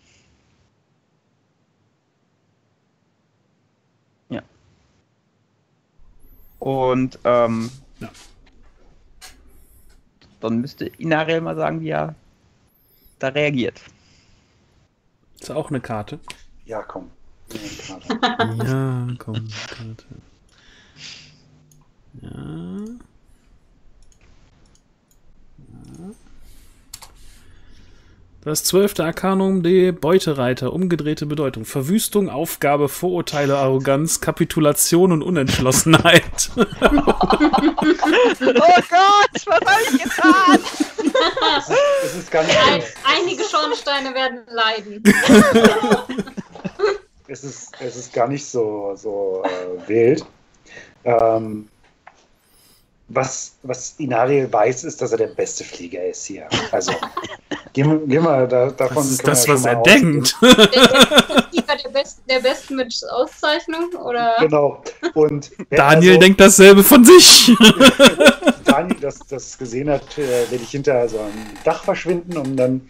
Ja. Und dann müsste Inariel mal sagen, wie er da reagiert. Ist auch eine Karte? Ja, komm. Ja, komm, Karte. Ja. Das 12. Arkanum, die Beutereiter, umgedrehte Bedeutung. Verwüstung, Aufgabe, Vorurteile, Arroganz, Kapitulation und Unentschlossenheit. Oh Gott, was habe ich getan? Es ist gar nicht Einige Schornsteine werden leiden. es ist gar nicht so wild. Was Inariel weiß, ist, dass er der beste Flieger ist hier. Also, gehen wir davon. Das ist das, was er denkt. Der Beste mit Auszeichnung? Oder? Genau. Und Daniel denkt dasselbe von sich. Daniel das gesehen hat, werde ich hinter so einem Dach verschwinden, um dann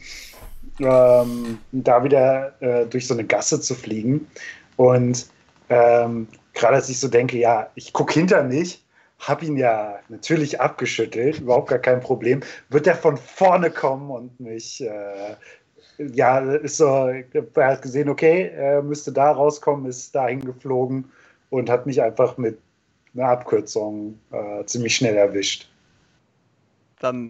da wieder durch so eine Gasse zu fliegen. Und gerade als ich so denke, ja, ich gucke hinter mich, habe ihn ja natürlich abgeschüttelt, überhaupt gar kein Problem, wird er von vorne kommen und mich, ist so, er hat gesehen, okay, er müsste da rauskommen, ist dahin geflogen und hat mich einfach mit einer Abkürzung ziemlich schnell erwischt. Dann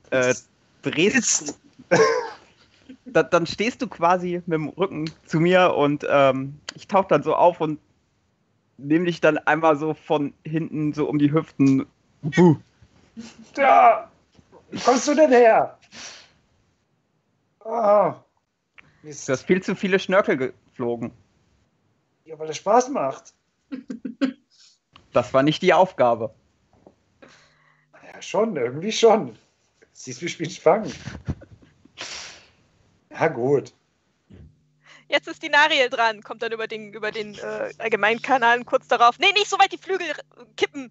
dann stehst du quasi mit dem Rücken zu mir und ich tauche dann so auf und nehme dich dann einmal so von hinten so um die Hüften. Ja, wie kommst du denn her? Ah, Du hast viel zu viele Schnörkel geflogen. ja, weil es Spaß macht. Das war nicht die Aufgabe. Ja, schon, irgendwie schon. Siehst du, wie spielst fangen. Ja, gut. Jetzt ist die Nariel dran, kommt dann über den Allgemeinkanal kurz darauf. Nee, nicht so weit die Flügel kippen.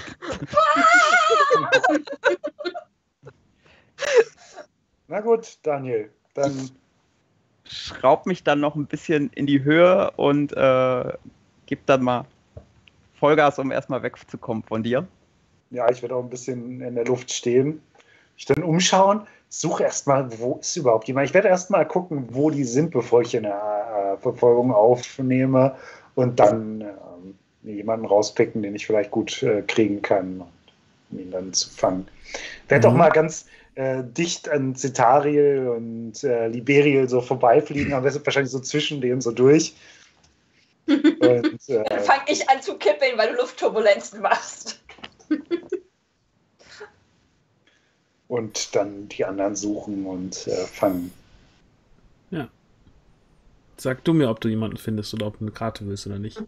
Na gut, Daniel, dann Schraub mich dann noch ein bisschen in die Höhe und gib dann mal Vollgas, um erstmal wegzukommen von dir. ja, ich werde auch ein bisschen in der Luft stehen. Ich dann umschauen, suche erstmal, wo ist überhaupt jemand. Ich werde erstmal gucken, wo die sind, bevor ich eine Verfolgung aufnehme und dann jemanden rauspicken, den ich vielleicht gut kriegen kann, um ihn dann zu fangen. Ich werde auch mal ganz dicht an Cetariel und Liberiel so vorbeifliegen, aber wahrscheinlich so zwischen denen so durch. Und, Dann fange ich an zu kippeln, weil du Luftturbulenzen machst. und dann die anderen suchen und fangen. Ja. Sag du mir, ob du jemanden findest oder ob du eine Karte willst oder nicht.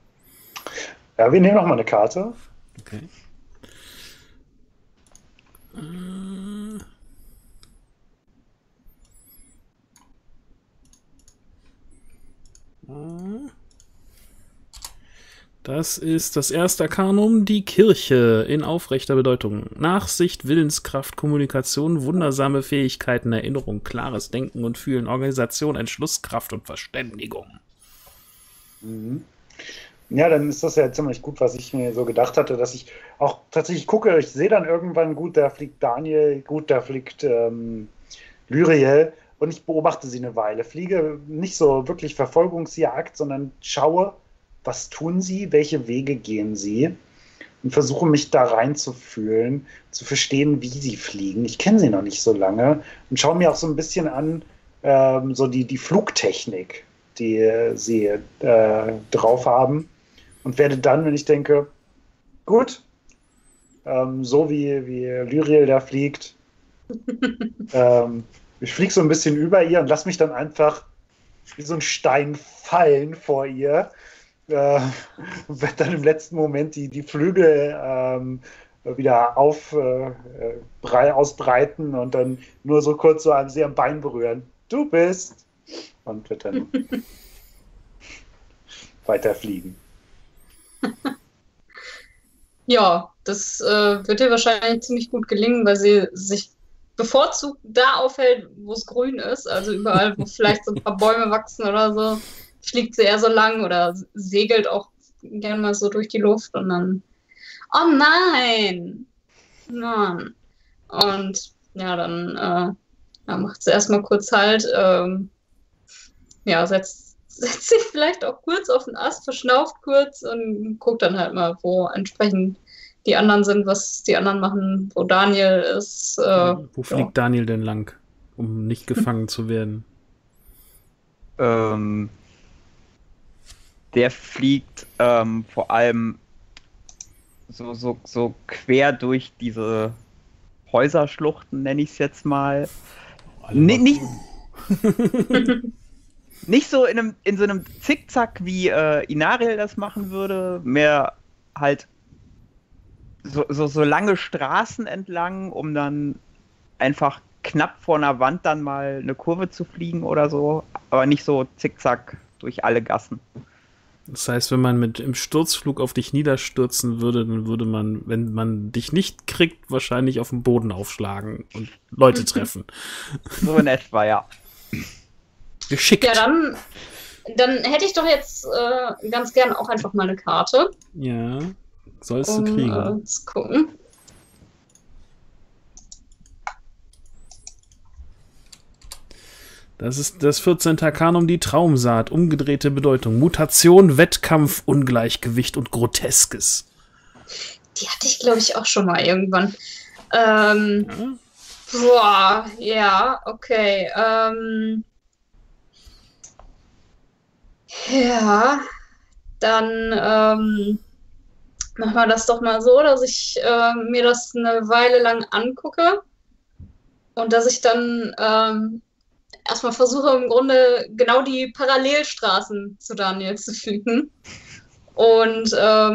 Ja, wir nehmen noch mal eine Karte. Okay. Das ist das erste Arkanum, die Kirche in aufrechter Bedeutung. Nachsicht, Willenskraft, Kommunikation, wundersame Fähigkeiten, Erinnerung, klares Denken und Fühlen, Organisation, Entschlusskraft und Verständigung. Mhm. Ja, dann ist das ja ziemlich gut, was ich mir so gedacht hatte, dass ich auch tatsächlich gucke, ich sehe dann irgendwann, gut, da fliegt Daniel, gut, da fliegt Lyriel und ich beobachte sie eine Weile. Fliege nicht so wirklich Verfolgungsjagd, sondern schaue, was tun sie, welche Wege gehen sie und versuche mich da reinzufühlen, zu verstehen, wie sie fliegen. Ich kenne sie noch nicht so lange und schaue mir auch so ein bisschen an, so die Flugtechnik, die sie drauf haben und werde dann, wenn ich denke, gut, so wie Lyriel da fliegt, ich fliege so ein bisschen über ihr und lasse mich dann einfach wie so ein Stein fallen vor ihr. Wird dann im letzten Moment die Flügel wieder ausbreiten und dann nur so kurz so sie am Bein berühren. Du bist! Und wird dann weiter fliegen. Ja, das wird ihr wahrscheinlich ziemlich gut gelingen, weil sie sich bevorzugt da aufhält, wo es grün ist. Also überall, wo vielleicht so ein paar Bäume wachsen oder so, fliegt sie eher so lang oder segelt auch gerne mal so durch die Luft und dann, oh nein! Mann. Und ja, dann macht sie erstmal kurz Halt, ja, setzt sich vielleicht auch kurz auf den Ast, verschnauft kurz und guckt dann halt mal, wo entsprechend die anderen sind, was die anderen machen, wo Daniel ist. Wo fliegt Daniel denn lang, um nicht gefangen zu werden? Der fliegt vor allem so quer durch diese Häuserschluchten, nenne ich es jetzt mal. Nicht so in so einem Zickzack, wie Inariel das machen würde, mehr halt so lange Straßen entlang, um dann einfach knapp vor einer Wand dann mal eine Kurve zu fliegen oder so, aber nicht so zickzack durch alle Gassen. Das heißt, wenn man im Sturzflug auf dich niederstürzen würde, dann würde man, wenn man dich nicht kriegt, wahrscheinlich auf den Boden aufschlagen und Leute treffen. So in etwa, ja. Geschickt. Ja, dann hätte ich doch jetzt ganz gern auch einfach mal eine Karte. Ja, sollst du kriegen. Zu gucken. Das ist das 14. Arkanum, die Traumsaat, umgedrehte Bedeutung. Mutation, Wettkampf, Ungleichgewicht und Groteskes. Die hatte ich, glaube ich, auch schon mal irgendwann. Boah, ja, okay. Ja, dann machen wir das doch mal so, dass ich mir das eine Weile lang angucke und dass ich dann erstmal versuche, im Grunde genau die Parallelstraßen zu Daniel zu finden. Und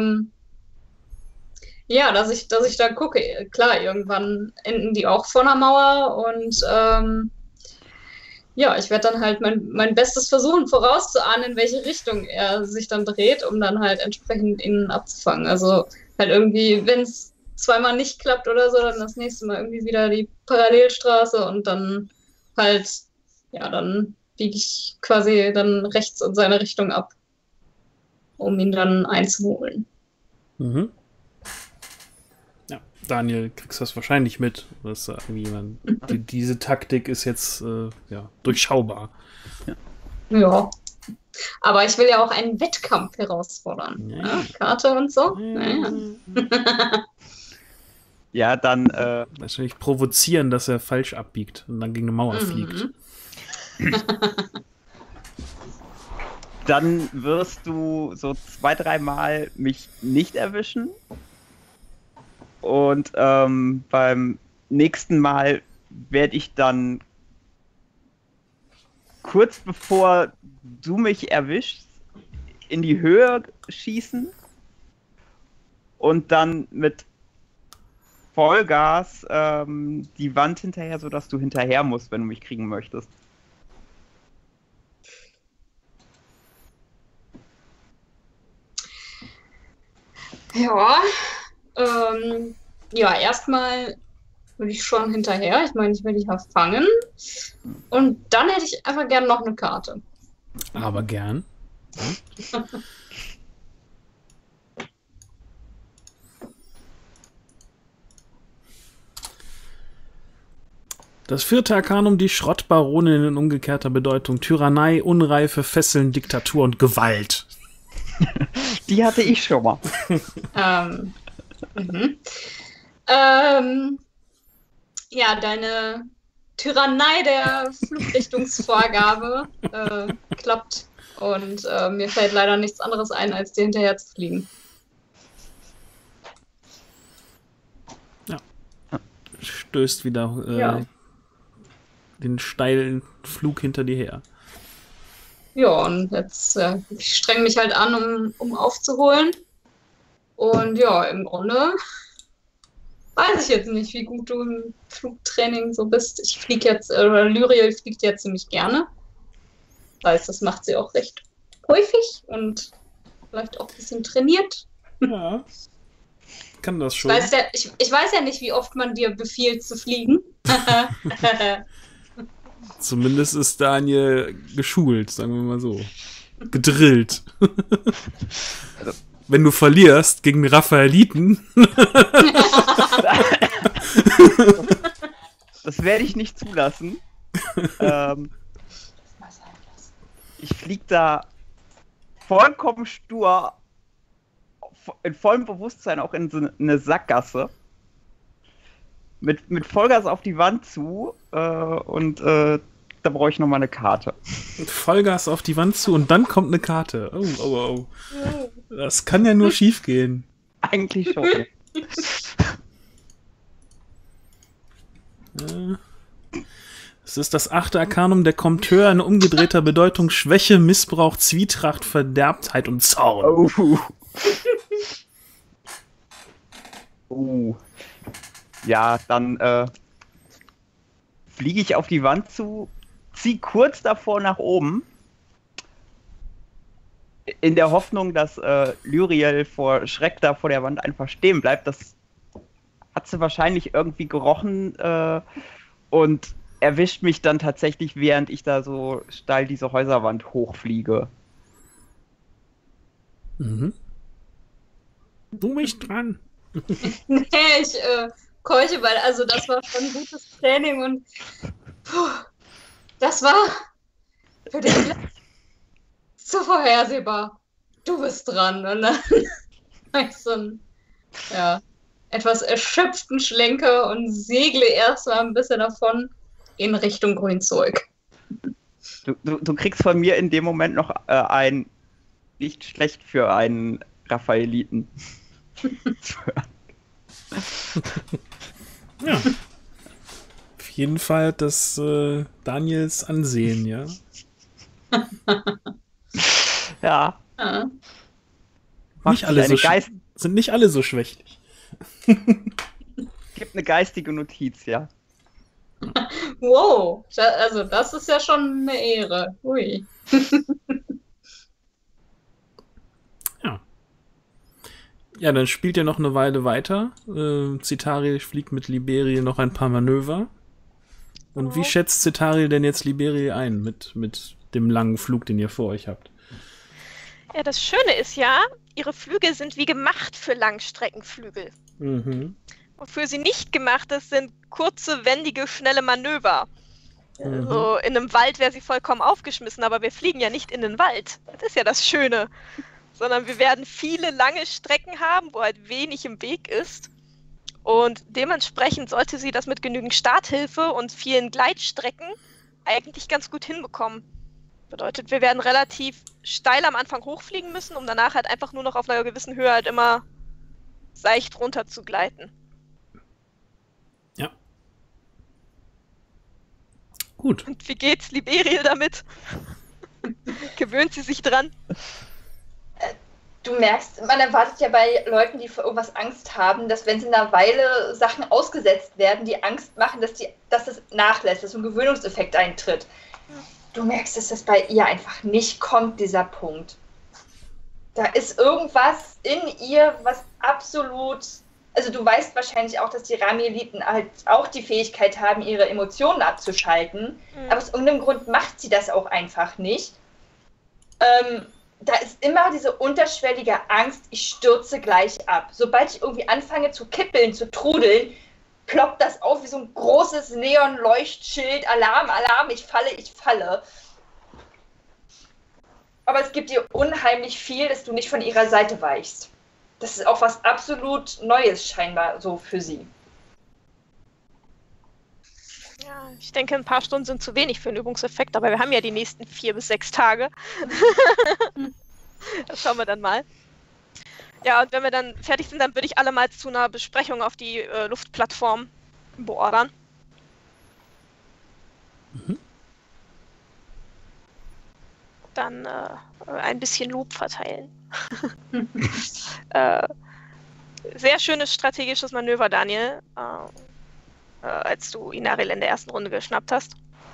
ja, dass ich dann gucke. Klar, irgendwann enden die auch vor einer Mauer und ja, ich werde dann halt mein Bestes versuchen, vorauszuahnen, in welche Richtung er sich dann dreht, um dann halt entsprechend ihn abzufangen. Also halt irgendwie, wenn es zweimal nicht klappt oder so, dann das nächste Mal irgendwie wieder die Parallelstraße und dann halt, ja, dann biege ich quasi dann rechts in seine Richtung ab, um ihn dann einzuholen. Mhm. Ja, Daniel, kriegst du das wahrscheinlich mit. Dass irgendwie diese Taktik ist jetzt durchschaubar. Ja. Aber ich will ja auch einen Wettkampf herausfordern. Ja. Ja, Karte und so. Ja. Ja, dann wahrscheinlich provozieren, dass er falsch abbiegt und dann gegen eine Mauer fliegt. Dann wirst du so 2-3 Mal mich nicht erwischen. Und beim nächsten Mal werde ich dann kurz bevor du mich erwischst, in die Höhe schießen und dann mit Vollgas die Wand hinterher, sodass du hinterher musst, wenn du mich kriegen möchtest. Ja, ja, erstmal würde ich schon hinterher. Ich meine, ich will dich ja fangen. Und dann hätte ich einfach gern noch eine Karte. Aber gern. Das 4. Arkanum, die Schrottbaronin in umgekehrter Bedeutung. Tyrannei, Unreife, Fesseln, Diktatur und Gewalt. Die hatte ich schon mal. Ja, deine Tyrannei der Flugrichtungsvorgabe klappt. Und mir fällt leider nichts anderes ein, als dir hinterher zu fliegen. Ja. Stößt wieder den steilen Flug hinter dir her. Ja, und jetzt ich streng mich halt an, um aufzuholen. Und ja, im Grunde weiß ich jetzt nicht, wie gut du im Flugtraining so bist. Ich fliege jetzt, oder Lyriel fliegt ja ziemlich gerne. Das heißt, das macht sie auch recht häufig und vielleicht auch ein bisschen trainiert. Ja, kann das schon. Ich weiß ja nicht, wie oft man dir befiehlt zu fliegen. Zumindest ist Daniel geschult, sagen wir mal so. Gedrillt. Wenn du verlierst gegen Raphaeliten. Das werde ich nicht zulassen. Ich fliege da vollkommen stur, in vollem Bewusstsein auch in so eine Sackgasse. Mit Vollgas auf die Wand zu und da brauche ich nochmal eine Karte. Vollgas auf die Wand zu und dann kommt eine Karte. Oh. Das kann ja nur schief gehen. Eigentlich schon. Es ist das 8. Arkanum der Kompteur in umgedrehter Bedeutung: Schwäche, Missbrauch, Zwietracht, Verderbtheit und Zorn. Ja, dann fliege ich auf die Wand zu, ziehe kurz davor nach oben, in der Hoffnung, dass Lyriel vor Schreck da vor der Wand einfach stehen bleibt. Das hat sie wahrscheinlich irgendwie gerochen und erwischt mich dann tatsächlich, während ich da so steil diese Häuserwand hochfliege. Mhm. Du mich dran. Nee, ich keuche, weil also das war schon ein gutes Training und das war für dich so vorhersehbar. Du bist dran. Und dann ich so einen etwas erschöpften Schlenker und segle erstmal ein bisschen davon in Richtung Grünzeug. Du kriegst von mir in dem Moment noch ein nicht schlecht für einen Raphaeliten. Ja. Auf jeden Fall hat das Daniels Ansehen, ja. Ja. Nicht alle sind nicht alle so schwächlich. Gibt eine geistige Notiz, ja. Wow, also das ist ja schon eine Ehre. Ui. Ja, dann spielt ihr noch eine Weile weiter. Cetariel fliegt mit Liberiel noch ein paar Manöver. Und wie schätzt Cetariel denn jetzt Liberiel ein mit dem langen Flug, den ihr vor euch habt? Ja, das Schöne ist ja, ihre Flügel sind wie gemacht für Langstreckenflügel. Mhm. Wofür sie nicht gemacht ist, sind kurze, wendige, schnelle Manöver. Mhm. Also in einem Wald wäre sie vollkommen aufgeschmissen, aber wir fliegen ja nicht in den Wald. Das ist ja das Schöne. Sondern wir werden viele lange Strecken haben, wo halt wenig im Weg ist. Und dementsprechend sollte sie das mit genügend Starthilfe und vielen Gleitstrecken eigentlich ganz gut hinbekommen. Bedeutet, wir werden relativ steil am Anfang hochfliegen müssen, um danach halt einfach nur noch auf einer gewissen Höhe halt immer seicht runter zu gleiten. Ja. Gut. Und wie geht's Liberiel damit? Gewöhnt sie sich dran? Du merkst, man erwartet ja bei Leuten, die vor irgendwas Angst haben, dass wenn sie in einer Weile Sachen ausgesetzt werden, die Angst machen, dass es nachlässt, dass so ein Gewöhnungseffekt eintritt. Du merkst, dass das bei ihr einfach nicht kommt, dieser Punkt. Da ist irgendwas in ihr, was absolut... Also du weißt wahrscheinlich auch, dass die Ramieliten halt auch die Fähigkeit haben, ihre Emotionen abzuschalten. Aber aus irgendeinem Grund macht sie das auch einfach nicht. Da ist immer diese unterschwellige Angst, ich stürze gleich ab. Sobald ich irgendwie anfange zu kippeln, zu trudeln, ploppt das auf wie so ein großes Neon-Leuchtschild. Alarm, Alarm, ich falle. Aber es gibt ihr unheimlich viel, dass du nicht von ihrer Seite weichst. Das ist auch was absolut Neues scheinbar so für sie. Ja, ich denke, ein paar Stunden sind zu wenig für einen Übungseffekt, aber wir haben ja die nächsten 4 bis 6 Tage. Das schauen wir dann mal. Ja, und wenn wir dann fertig sind, dann würde ich alle mal zu einer Besprechung auf die Luftplattform beordern. Dann ein bisschen Lob verteilen. Sehr schönes strategisches Manöver, Daniel, als du Inariel in der ersten Runde geschnappt hast.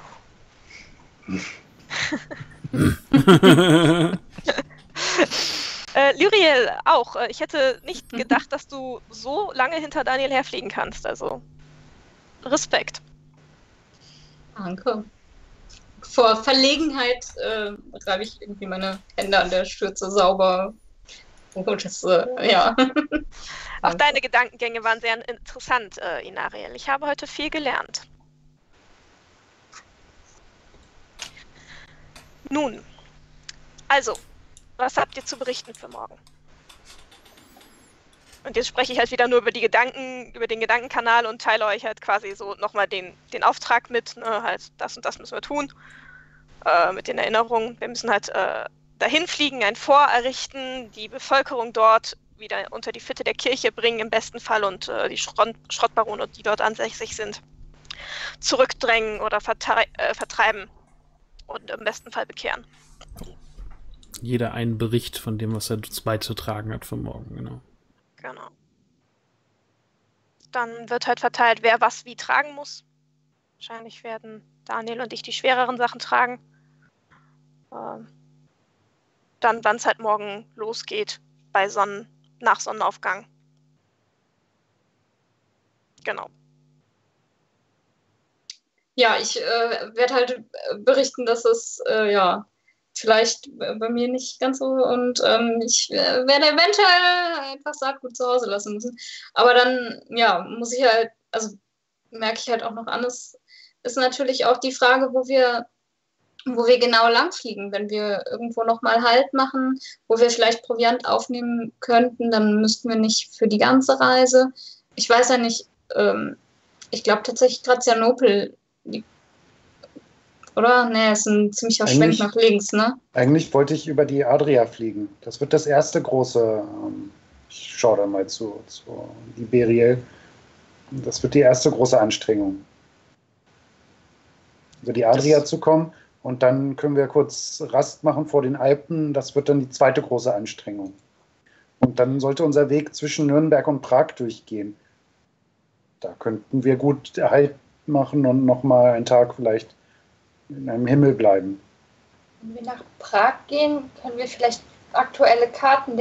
Lyriel auch. Ich hätte nicht gedacht, dass du so lange hinter Daniel herfliegen kannst. Also Respekt. Danke. Vor Verlegenheit reibe ich irgendwie meine Hände an der Schürze sauber. Und das, ja. Auch deine Gedankengänge waren sehr interessant, Inariel. Ich habe heute viel gelernt. Nun, also, was habt ihr zu berichten für morgen? Und jetzt spreche ich halt wieder nur über die Gedanken, über den Gedankenkanal und teile euch halt quasi so nochmal den Auftrag mit, ne, halt das und das müssen wir tun, mit den Erinnerungen. Wir müssen halt dahin fliegen, ein Fort errichten, die Bevölkerung dort wieder unter die Fitte der Kirche bringen im besten Fall und die Schrottbarone, die dort ansässig sind, zurückdrängen oder vertreiben und im besten Fall bekehren. Jeder einen Bericht von dem, was er beizutragen hat für morgen, genau. Genau. Dann wird halt verteilt, wer was wie tragen muss. Wahrscheinlich werden Daniel und ich die schwereren Sachen tragen. Dann, wann es halt morgen losgeht, nach Sonnenaufgang. Genau. Ja, ich werde halt berichten, dass es vielleicht bei mir nicht ganz so und ich werde eventuell etwas Saatgut zu Hause lassen müssen. Aber dann, ja, muss ich halt, also merke ich halt auch noch an, es ist natürlich auch die Frage, wo wir genau langfliegen. Wenn wir irgendwo nochmal Halt machen, wo wir vielleicht Proviant aufnehmen könnten, dann müssten wir nicht für die ganze Reise. Ich weiß ja nicht, ich glaube tatsächlich Grazianopel, oder? Ne, ist ein ziemlicher Schwenk nach links, ne? Eigentlich wollte ich über die Adria fliegen. Das wird das erste große, ich schaue da mal zu Liberiel. Das wird die erste große Anstrengung. Über die Adria zu kommen und dann können wir kurz Rast machen vor den Alpen. Das wird dann die zweite große Anstrengung. Und dann sollte unser Weg zwischen Nürnberg und Prag durchgehen. Da könnten wir gut Halt machen und nochmal einen Tag vielleicht in einem Himmel bleiben. Wenn wir nach Prag gehen, können wir vielleicht aktuellere Karten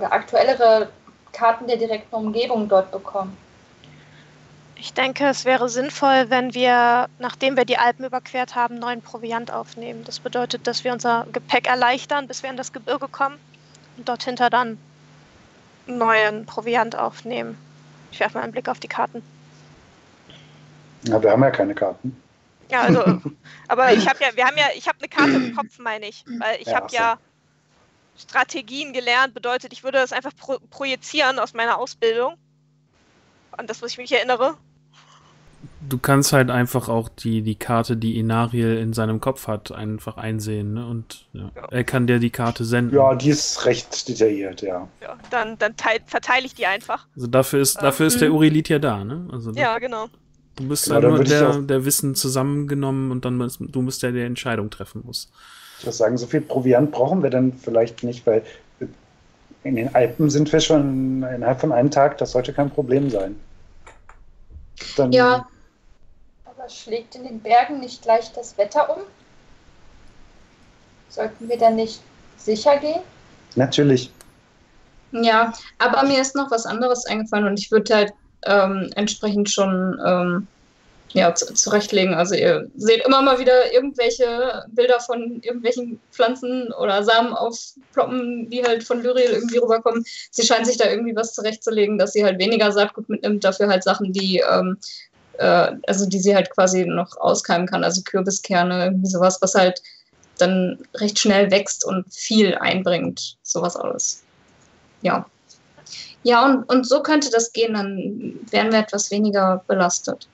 der direkten Umgebung dort bekommen. Ich denke, es wäre sinnvoll, wenn wir, nachdem wir die Alpen überquert haben, neuen Proviant aufnehmen. Das bedeutet, dass wir unser Gepäck erleichtern, bis wir in das Gebirge kommen und dort hinter dann neuen Proviant aufnehmen. Ich werfe mal einen Blick auf die Karten. Ja, wir haben ja keine Karten. Ja, also, aber ich habe eine Karte im Kopf, meine ich, weil ich habe ja Strategien gelernt, bedeutet, ich würde das einfach projizieren aus meiner Ausbildung, an das, was ich mich erinnere. Du kannst halt einfach auch die Karte, die Inariel in seinem Kopf hat, einfach einsehen, ne? Und er kann dir die Karte senden. Ja, die ist recht detailliert, ja. Ja, dann verteile ich die einfach. Also dafür ist der Urilit ja da, ne? Also, ja, genau. Du bist ja nur der Wissen zusammengenommen und dann du bist der Entscheidung treffen muss. Ich würde sagen, so viel Proviant brauchen wir dann vielleicht nicht, weil In den Alpen sind wir schon innerhalb von einem Tag, das sollte kein Problem sein. Dann, Ja, Aber schlägt in den Bergen nicht gleich das Wetter um? Sollten wir dann nicht sicher gehen? natürlich. ja, aber mir ist noch was anderes eingefallen und ich würde halt entsprechend schon ja, zurechtlegen. Also ihr seht immer mal wieder irgendwelche Bilder von irgendwelchen Pflanzen oder Samen aufploppen, die halt von Lyriel irgendwie rüberkommen. Sie scheint sich da irgendwie was zurechtzulegen, dass sie halt weniger Saatgut mitnimmt, dafür halt Sachen, die also die sie halt quasi noch auskeimen kann, also Kürbiskerne, irgendwie sowas, was halt dann recht schnell wächst und viel einbringt, sowas alles. Ja. Ja, und so könnte das gehen, dann wären wir etwas weniger belastet.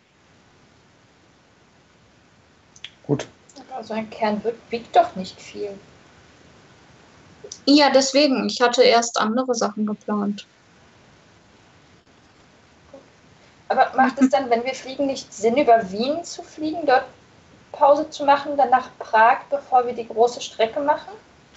Gut. Aber so ein Kern wiegt doch nicht viel. Ja, deswegen, ich hatte erst andere Sachen geplant. Aber macht es dann, wenn wir fliegen, nicht Sinn, über Wien zu fliegen, dort Pause zu machen, dann nach Prag, bevor wir die große Strecke machen?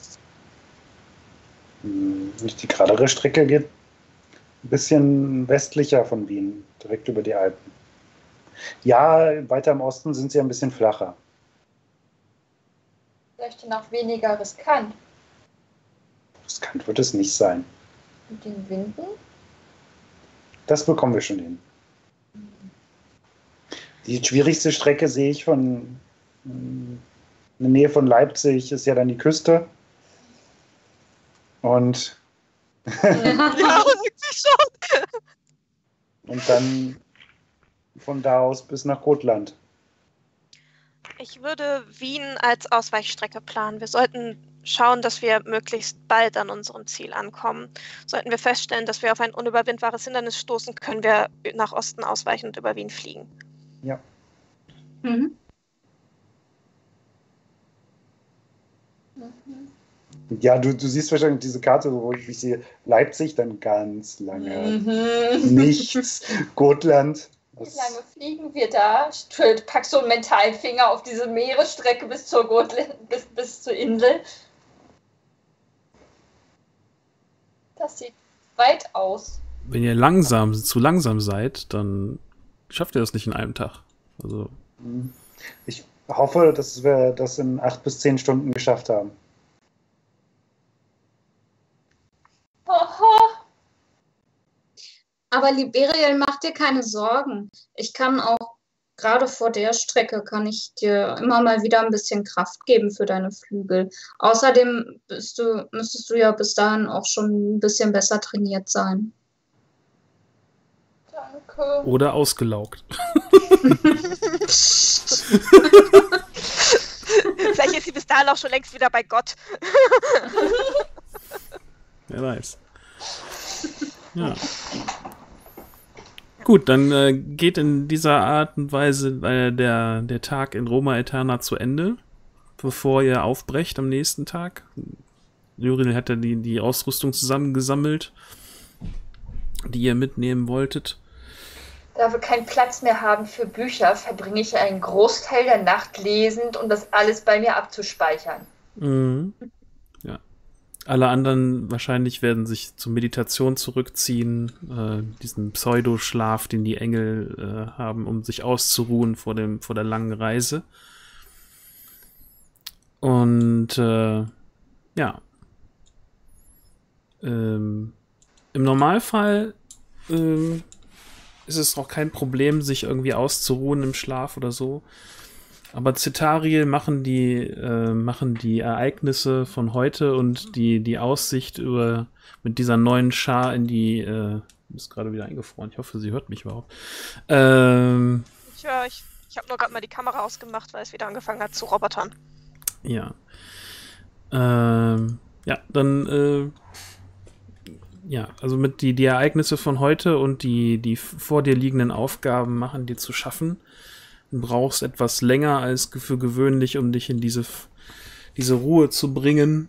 Die geradere Strecke geht ein bisschen westlicher von Wien, direkt über die Alpen. Ja, weiter im Osten sind sie ein bisschen flacher. Vielleicht dann auch weniger riskant. Riskant wird es nicht sein. Mit den Winden? Das bekommen wir schon hin. Die schwierigste Strecke sehe ich in der Nähe von Leipzig, ist ja dann die Küste. Und, Ja, irgendwie schon. und dann von da aus bis nach Gotland. Ich würde Wien als Ausweichstrecke planen. Wir sollten schauen, dass wir möglichst bald an unserem Ziel ankommen. Sollten wir feststellen, dass wir auf ein unüberwindbares Hindernis stoßen, können wir nach Osten ausweichen und über Wien fliegen. Ja. Mhm. Ja, du siehst wahrscheinlich diese Karte, wo ich sehe, Leipzig, dann ganz lange nichts. Gotland. Wie lange fliegen wir da? Pack so einen mentalen Finger auf diese Meeresstrecke bis zur bis zur Insel. Das sieht weit aus. Wenn ihr zu langsam seid, dann schafft ihr das nicht in einem Tag. Also Ich hoffe, dass wir das in 8 bis 10 Stunden geschafft haben. Aha. Aber Liberiel, mach dir keine Sorgen. Ich kann auch, gerade vor der Strecke, kann ich dir immer mal wieder ein bisschen Kraft geben für deine Flügel. Außerdem müsstest du ja bis dahin auch schon ein bisschen besser trainiert sein. Danke. oder ausgelaugt. Vielleicht ist sie bis dahin auch schon längst wieder bei Gott. Wer weiß. Ja. Gut, dann geht in dieser Art und Weise der Tag in Roma Aeterna zu Ende, bevor ihr aufbrecht am nächsten Tag. Lyriel hat ja die Ausrüstung zusammengesammelt, die ihr mitnehmen wolltet. Da wir keinen Platz mehr haben für Bücher, verbringe ich einen Großteil der Nacht lesend, um das alles bei mir abzuspeichern. Mhm. Ja. Alle anderen wahrscheinlich werden sich zur Meditation zurückziehen, diesen Pseudoschlaf, den die Engel haben, um sich auszuruhen vor der langen Reise. Und ja. Im Normalfall ist es auch kein Problem, sich irgendwie auszuruhen im Schlaf oder so. Aber Cetariel machen die Ereignisse von heute und die Aussicht mit dieser neuen Schar in die ist gerade wieder eingefroren. Ich hoffe, sie hört mich überhaupt. Ich habe nur gerade mal die Kamera ausgemacht, weil es wieder angefangen hat zu robotern. Ja. Ja, dann ja, also mit die Ereignisse von heute und die vor dir liegenden Aufgaben machen dir zu schaffen. Du brauchst etwas länger als für gewöhnlich, um dich in diese Ruhe zu bringen,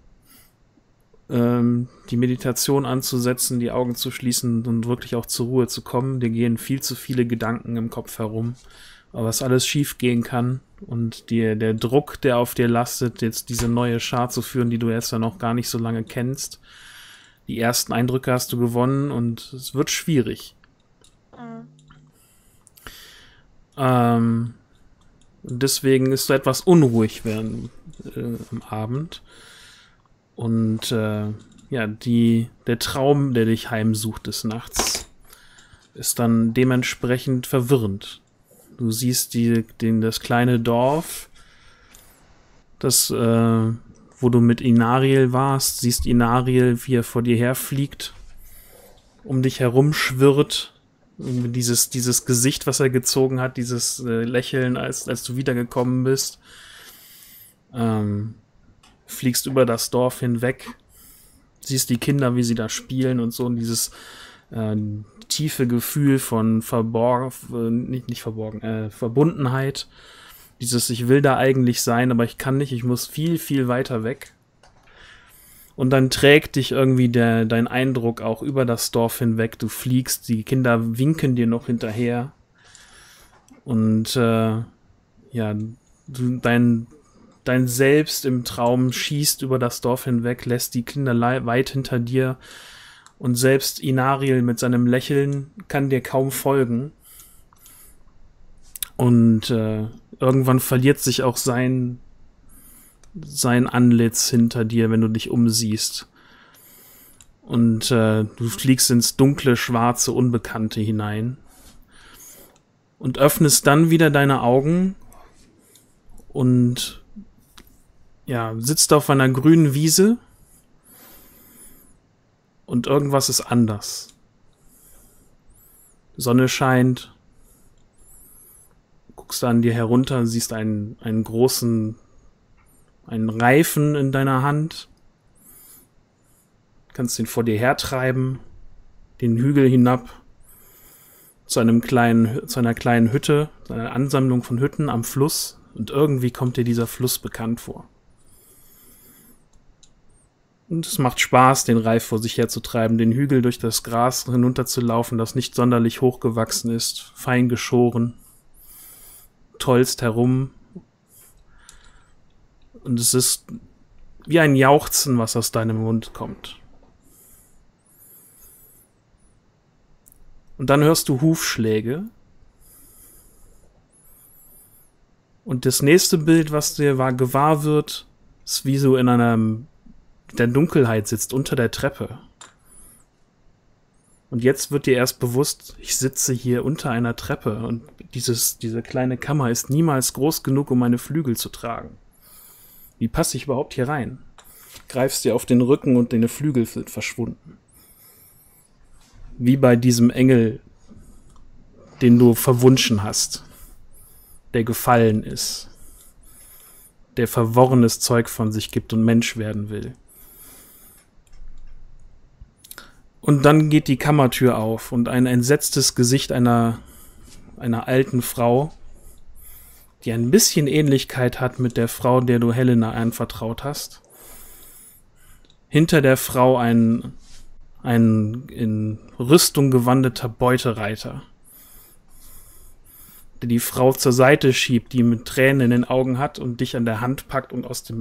die Meditation anzusetzen, die Augen zu schließen und wirklich auch zur Ruhe zu kommen. Dir gehen viel zu viele Gedanken im Kopf herum, was alles schief gehen kann. Und der Druck, der auf dir lastet, jetzt diese neue Schar zu führen, die du jetzt ja noch gar nicht so lange kennst, Die ersten Eindrücke hast du gewonnen und es wird schwierig. Deswegen ist du etwas unruhig während am Abend. Und ja, der Traum, der dich heimsucht des Nachts, ist dann dementsprechend verwirrend. Du siehst das kleine Dorf, wo du mit Inariel warst, siehst Inariel, wie er vor dir herfliegt, um dich herum schwirrt. Dieses Gesicht, was er gezogen hat, dieses Lächeln, als du wiedergekommen bist. Fliegst über das Dorf hinweg, siehst die Kinder, wie sie da spielen und so, und dieses tiefe Gefühl von Verbundenheit. Dieses, ich will da eigentlich sein, aber ich kann nicht, ich muss viel, viel weiter weg. Und dann trägt dich irgendwie dein Eindruck auch über das Dorf hinweg. Du fliegst, die Kinder winken dir noch hinterher. Und ja, dein Selbst im Traum schießt über das Dorf hinweg, lässt die Kinder weit hinter dir. Und selbst Inariel mit seinem Lächeln kann dir kaum folgen. Und irgendwann verliert sich auch sein Antlitz hinter dir, wenn du dich umsiehst. Und du fliegst ins dunkle, schwarze, Unbekannte hinein. Und öffnest dann wieder deine Augen und ja, sitzt auf einer grünen Wiese. Und irgendwas ist anders. Die Sonne scheint. Guckst an dir herunter, siehst einen Reifen in deiner Hand. Kannst den vor dir hertreiben, den Hügel hinab zu einer kleinen Hütte, zu einer Ansammlung von Hütten am Fluss. Und irgendwie kommt dir dieser Fluss bekannt vor. Und es macht Spaß, den Reif vor sich herzutreiben, den Hügel durch das Gras hinunterzulaufen, das nicht sonderlich hochgewachsen ist, fein geschoren. Tollst herum. Und es ist wie ein Jauchzen, was aus deinem Mund kommt. Und dann hörst du Hufschläge. Und das nächste Bild, was dir gewahr wird, ist, wie du in der Dunkelheit sitzt, unter der Treppe. Und jetzt wird dir erst bewusst, ich sitze hier unter einer Treppe und diese kleine Kammer ist niemals groß genug, um meine Flügel zu tragen. Wie passe ich überhaupt hier rein? Greifst dir auf den Rücken und deine Flügel sind verschwunden. Wie bei diesem Engel, den du verwunschen hast, der gefallen ist, der verworrenes Zeug von sich gibt und Mensch werden will. Und dann geht die Kammertür auf und ein entsetztes Gesicht einer alten Frau, die ein bisschen Ähnlichkeit hat mit der Frau, der du Helena anvertraut hast. Hinter der Frau ein in Rüstung gewandeter Beutereiter, der die Frau zur Seite schiebt, die mit Tränen in den Augen hat und dich an der Hand packt und aus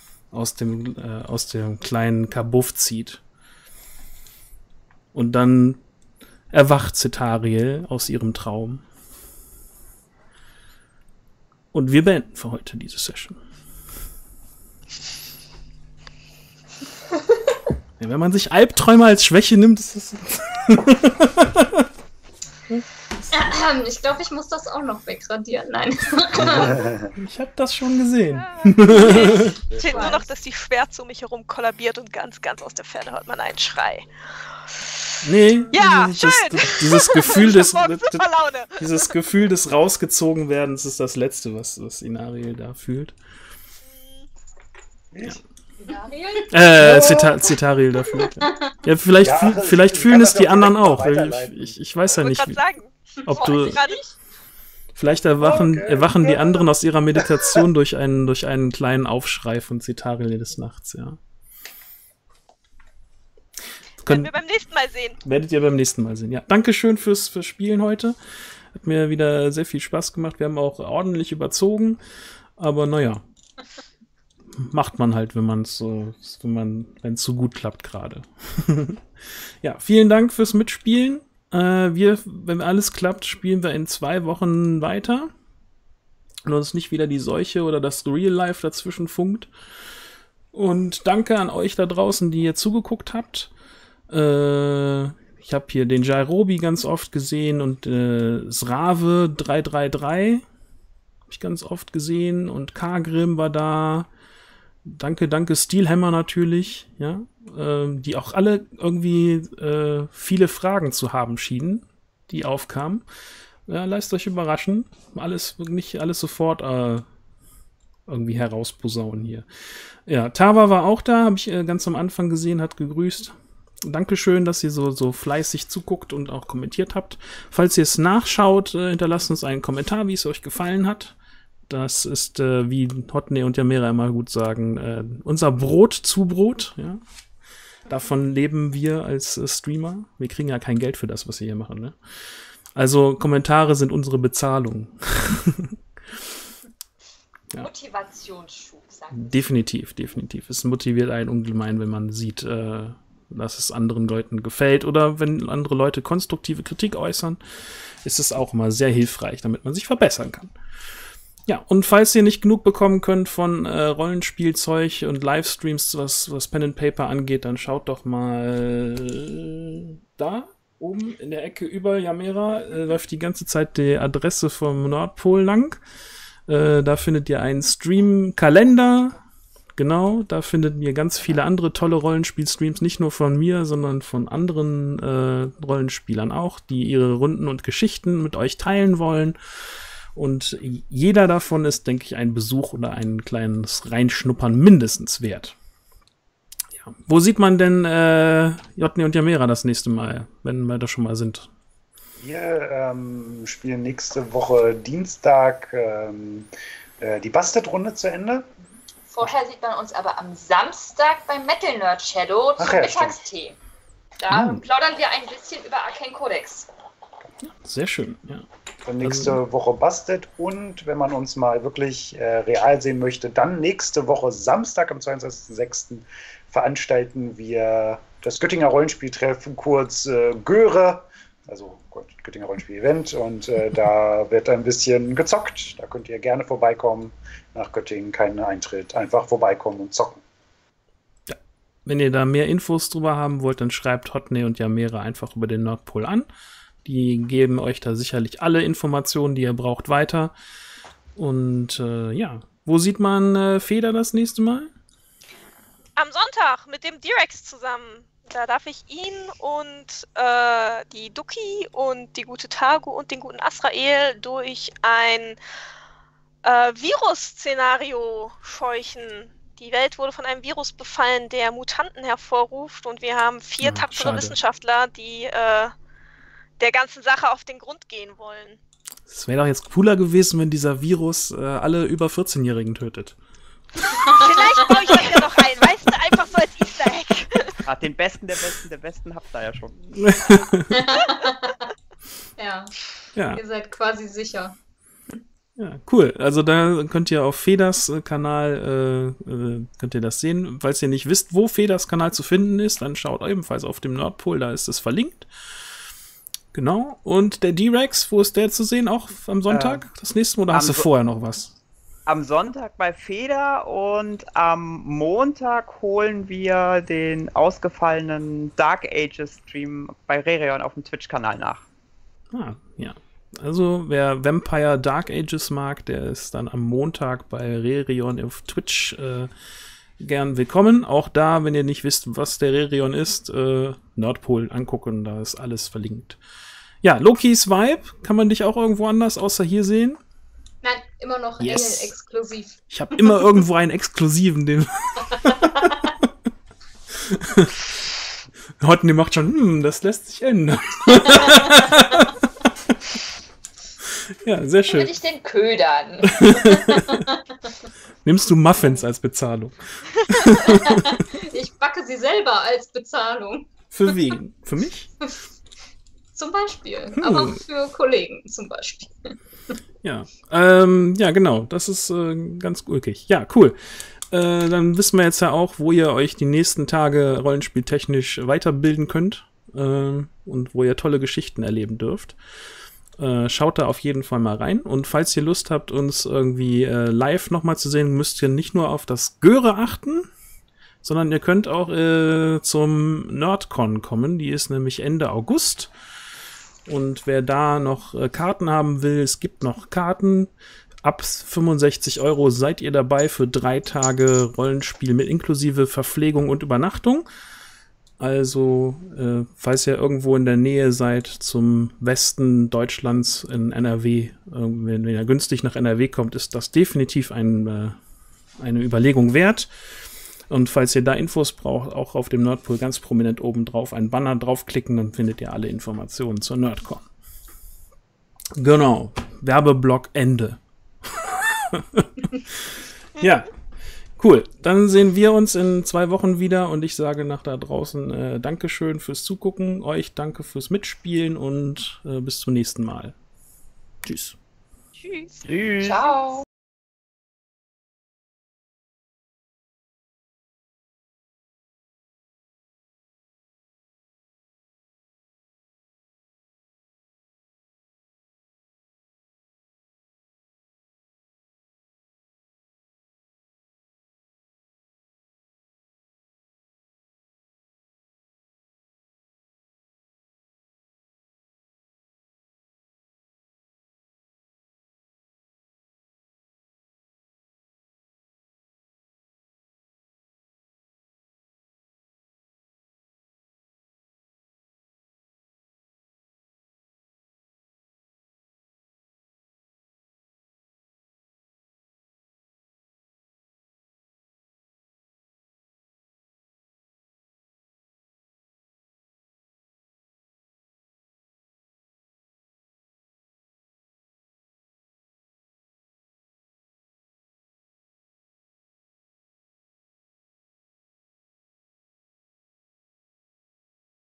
dem kleinen Kabuff zieht. Und dann erwacht Cetariel aus ihrem Traum. Und wir beenden für heute diese Session. Ja, wenn man sich Albträume als Schwäche nimmt, ist das... Ich glaube, ich muss das auch noch wegradieren. Nein. Ich habe das schon gesehen. Fehlt nur noch, dass die Schwert um mich herum kollabiert und ganz, ganz aus der Ferne hört man einen Schrei. Nee, ja, dieses Gefühl des Rausgezogenwerdens ist das Letzte, was Inariel da fühlt. Ja. Cetariel da fühlt. Ja, vielleicht fühlen es die anderen auch. Ich weiß ja nicht, ob du... Vielleicht erwachen die anderen aus ihrer Meditation durch einen kleinen Aufschrei von Cetariel des Nachts, ja. Werden wir beim nächsten Mal sehen. Werdet ihr beim nächsten Mal sehen, ja. Dankeschön fürs Spielen heute. Hat mir wieder sehr viel Spaß gemacht. Wir haben auch ordentlich überzogen. Aber naja. macht man halt, wenn es so gut klappt gerade. Ja, vielen Dank fürs Mitspielen. Wenn alles klappt, spielen wir in 2 Wochen weiter. Und uns nicht wieder die Seuche oder das Real Life dazwischen funkt. Und danke an euch da draußen, die ihr zugeguckt habt. Ich habe hier den Jairobi ganz oft gesehen und Srave 333 habe ich ganz oft gesehen und Kagrim war da. Danke Steelhammer natürlich, ja, die auch alle irgendwie viele Fragen zu haben schienen, die aufkamen. Ja, lasst euch überraschen. Nicht alles sofort irgendwie herausposaunen hier. Ja, Tava war auch da, habe ich ganz am Anfang gesehen, hat gegrüßt. Dankeschön, dass ihr so fleißig zuguckt und auch kommentiert habt. Falls ihr es nachschaut, hinterlasst uns einen Kommentar, wie es euch gefallen hat. Das ist, wie Hotne und Yamera immer gut sagen, unser Brot zu Brot. Ja? Davon leben wir als Streamer. Wir kriegen ja kein Geld für das, was wir hier machen. Ne? Also Kommentare sind unsere Bezahlung. Ja. Motivationsschub, sagen wir. Definitiv. Es motiviert einen ungemein, wenn man sieht, dass es anderen Leuten gefällt oder wenn andere Leute konstruktive Kritik äußern, ist es auch immer sehr hilfreich, damit man sich verbessern kann. Ja, und falls ihr nicht genug bekommen könnt von Rollenspielzeug und Livestreams, was Pen and Paper angeht, dann schaut doch mal da oben in der Ecke über Yamera läuft die ganze Zeit die Adresse vom Nordpol lang. Da findet ihr einen Stream-Kalender. Genau, da findet ihr ganz viele andere tolle Rollenspiel-Streams, nicht nur von mir, sondern von anderen Rollenspielern auch, die ihre Runden und Geschichten mit euch teilen wollen. Und jeder davon ist, denke ich, ein Besuch oder ein kleines Reinschnuppern mindestens wert. Ja. Wo sieht man denn Jotne und Yamera das nächste Mal, wenn wir da schon mal sind? Wir spielen nächste Woche Dienstag die Bastet-Runde zu Ende. Vorher sieht man uns aber am Samstag beim Metal Nerd Shadow zum Mittagstee. Da plaudern wir ein bisschen über Arcane Codex. Sehr schön, ja. Dann nächste Woche Bastet und wenn man uns mal wirklich real sehen möchte, dann nächste Woche Samstag am 22.06. veranstalten wir das Göttinger Rollenspieltreffen, kurz Göre, also Göttinger Rollenspiel-Event und da wird ein bisschen gezockt. Da könnt ihr gerne vorbeikommen. Nach Göttingen keinen Eintritt. Einfach vorbeikommen und zocken. Ja. Wenn ihr da mehr Infos drüber haben wollt, dann schreibt Hotne und Yamera einfach über den Nordpol an. Die geben euch da sicherlich alle Informationen, die ihr braucht, weiter. Und ja, wo sieht man Feder das nächste Mal? Am Sonntag mit dem D-Rex zusammen. Da darf ich ihn und die Duki und die gute Tagu und den guten Asrael durch ein Virus-Szenario scheuchen. Die Welt wurde von einem Virus befallen, der Mutanten hervorruft und wir haben 4 tapfere Wissenschaftler, die der ganzen Sache auf den Grund gehen wollen. Es wäre doch jetzt cooler gewesen, wenn dieser Virus alle über 14-Jährigen tötet. Vielleicht baue ich das ja noch ein, weißt du, einfach so als Easter Egg. Den Besten der Besten habt ihr ja schon. Ja, ihr seid quasi sicher. Ja, cool. Also da könnt ihr auf Feders Kanal könnt ihr das sehen. Falls ihr nicht wisst, wo Feders Kanal zu finden ist, dann schaut ebenfalls auf dem Nordpol, da ist es verlinkt. Genau. Und der D-Rex, wo ist der zu sehen? Auch am Sonntag? Das nächste Mal? Oder hast du vorher noch was? Am Sonntag bei Feder und am Montag holen wir den ausgefallenen Dark Ages Stream bei Rerion auf dem Twitch-Kanal nach. Ah, ja. Also, wer Vampire Dark Ages mag, der ist dann am Montag bei Rerion auf Twitch gern willkommen. Auch da, wenn ihr nicht wisst, was der Rerion ist, Nordpol angucken, da ist alles verlinkt. Ja, Lokis Vibe, kann man dich auch irgendwo anders außer hier sehen? Nein, immer noch Engel-exklusiv. Ich habe immer irgendwo einen exklusiven, den Hotne macht schon, das lässt sich ändern. Ja, sehr schön. Würde ich den ködern. Nimmst du Muffins als Bezahlung? Ich backe sie selber als Bezahlung. Für wen? Für mich? Zum Beispiel. Aber auch für Kollegen zum Beispiel. Ja, ja, genau. Das ist ganz ulkig. Ja, cool. dann wissen wir jetzt ja auch, wo ihr euch die nächsten Tage rollenspieltechnisch weiterbilden könnt und wo ihr tolle Geschichten erleben dürft. Schaut da auf jeden Fall mal rein. Und falls ihr Lust habt, uns irgendwie live nochmal zu sehen, müsst ihr nicht nur auf das Göre achten, sondern ihr könnt auch zum Nerdcon kommen. Die ist nämlich Ende August. Und wer da noch Karten haben will, es gibt noch Karten. Ab 65 € seid ihr dabei für 3 Tage Rollenspiel mit inklusive Verpflegung und Übernachtung. Also, falls ihr irgendwo in der Nähe seid zum Westen Deutschlands in NRW, wenn ihr günstig nach NRW kommt, ist das definitiv eine Überlegung wert. Und falls ihr da Infos braucht, auch auf dem Nerdpool ganz prominent oben drauf einen Banner draufklicken, dann findet ihr alle Informationen zur Nerdcon. Genau, Werbeblock Ende. Ja. Cool, dann sehen wir uns in 2 Wochen wieder und ich sage nach da draußen Dankeschön fürs Zugucken, euch danke fürs Mitspielen und bis zum nächsten Mal. Tschüss. Tschüss. Ciao.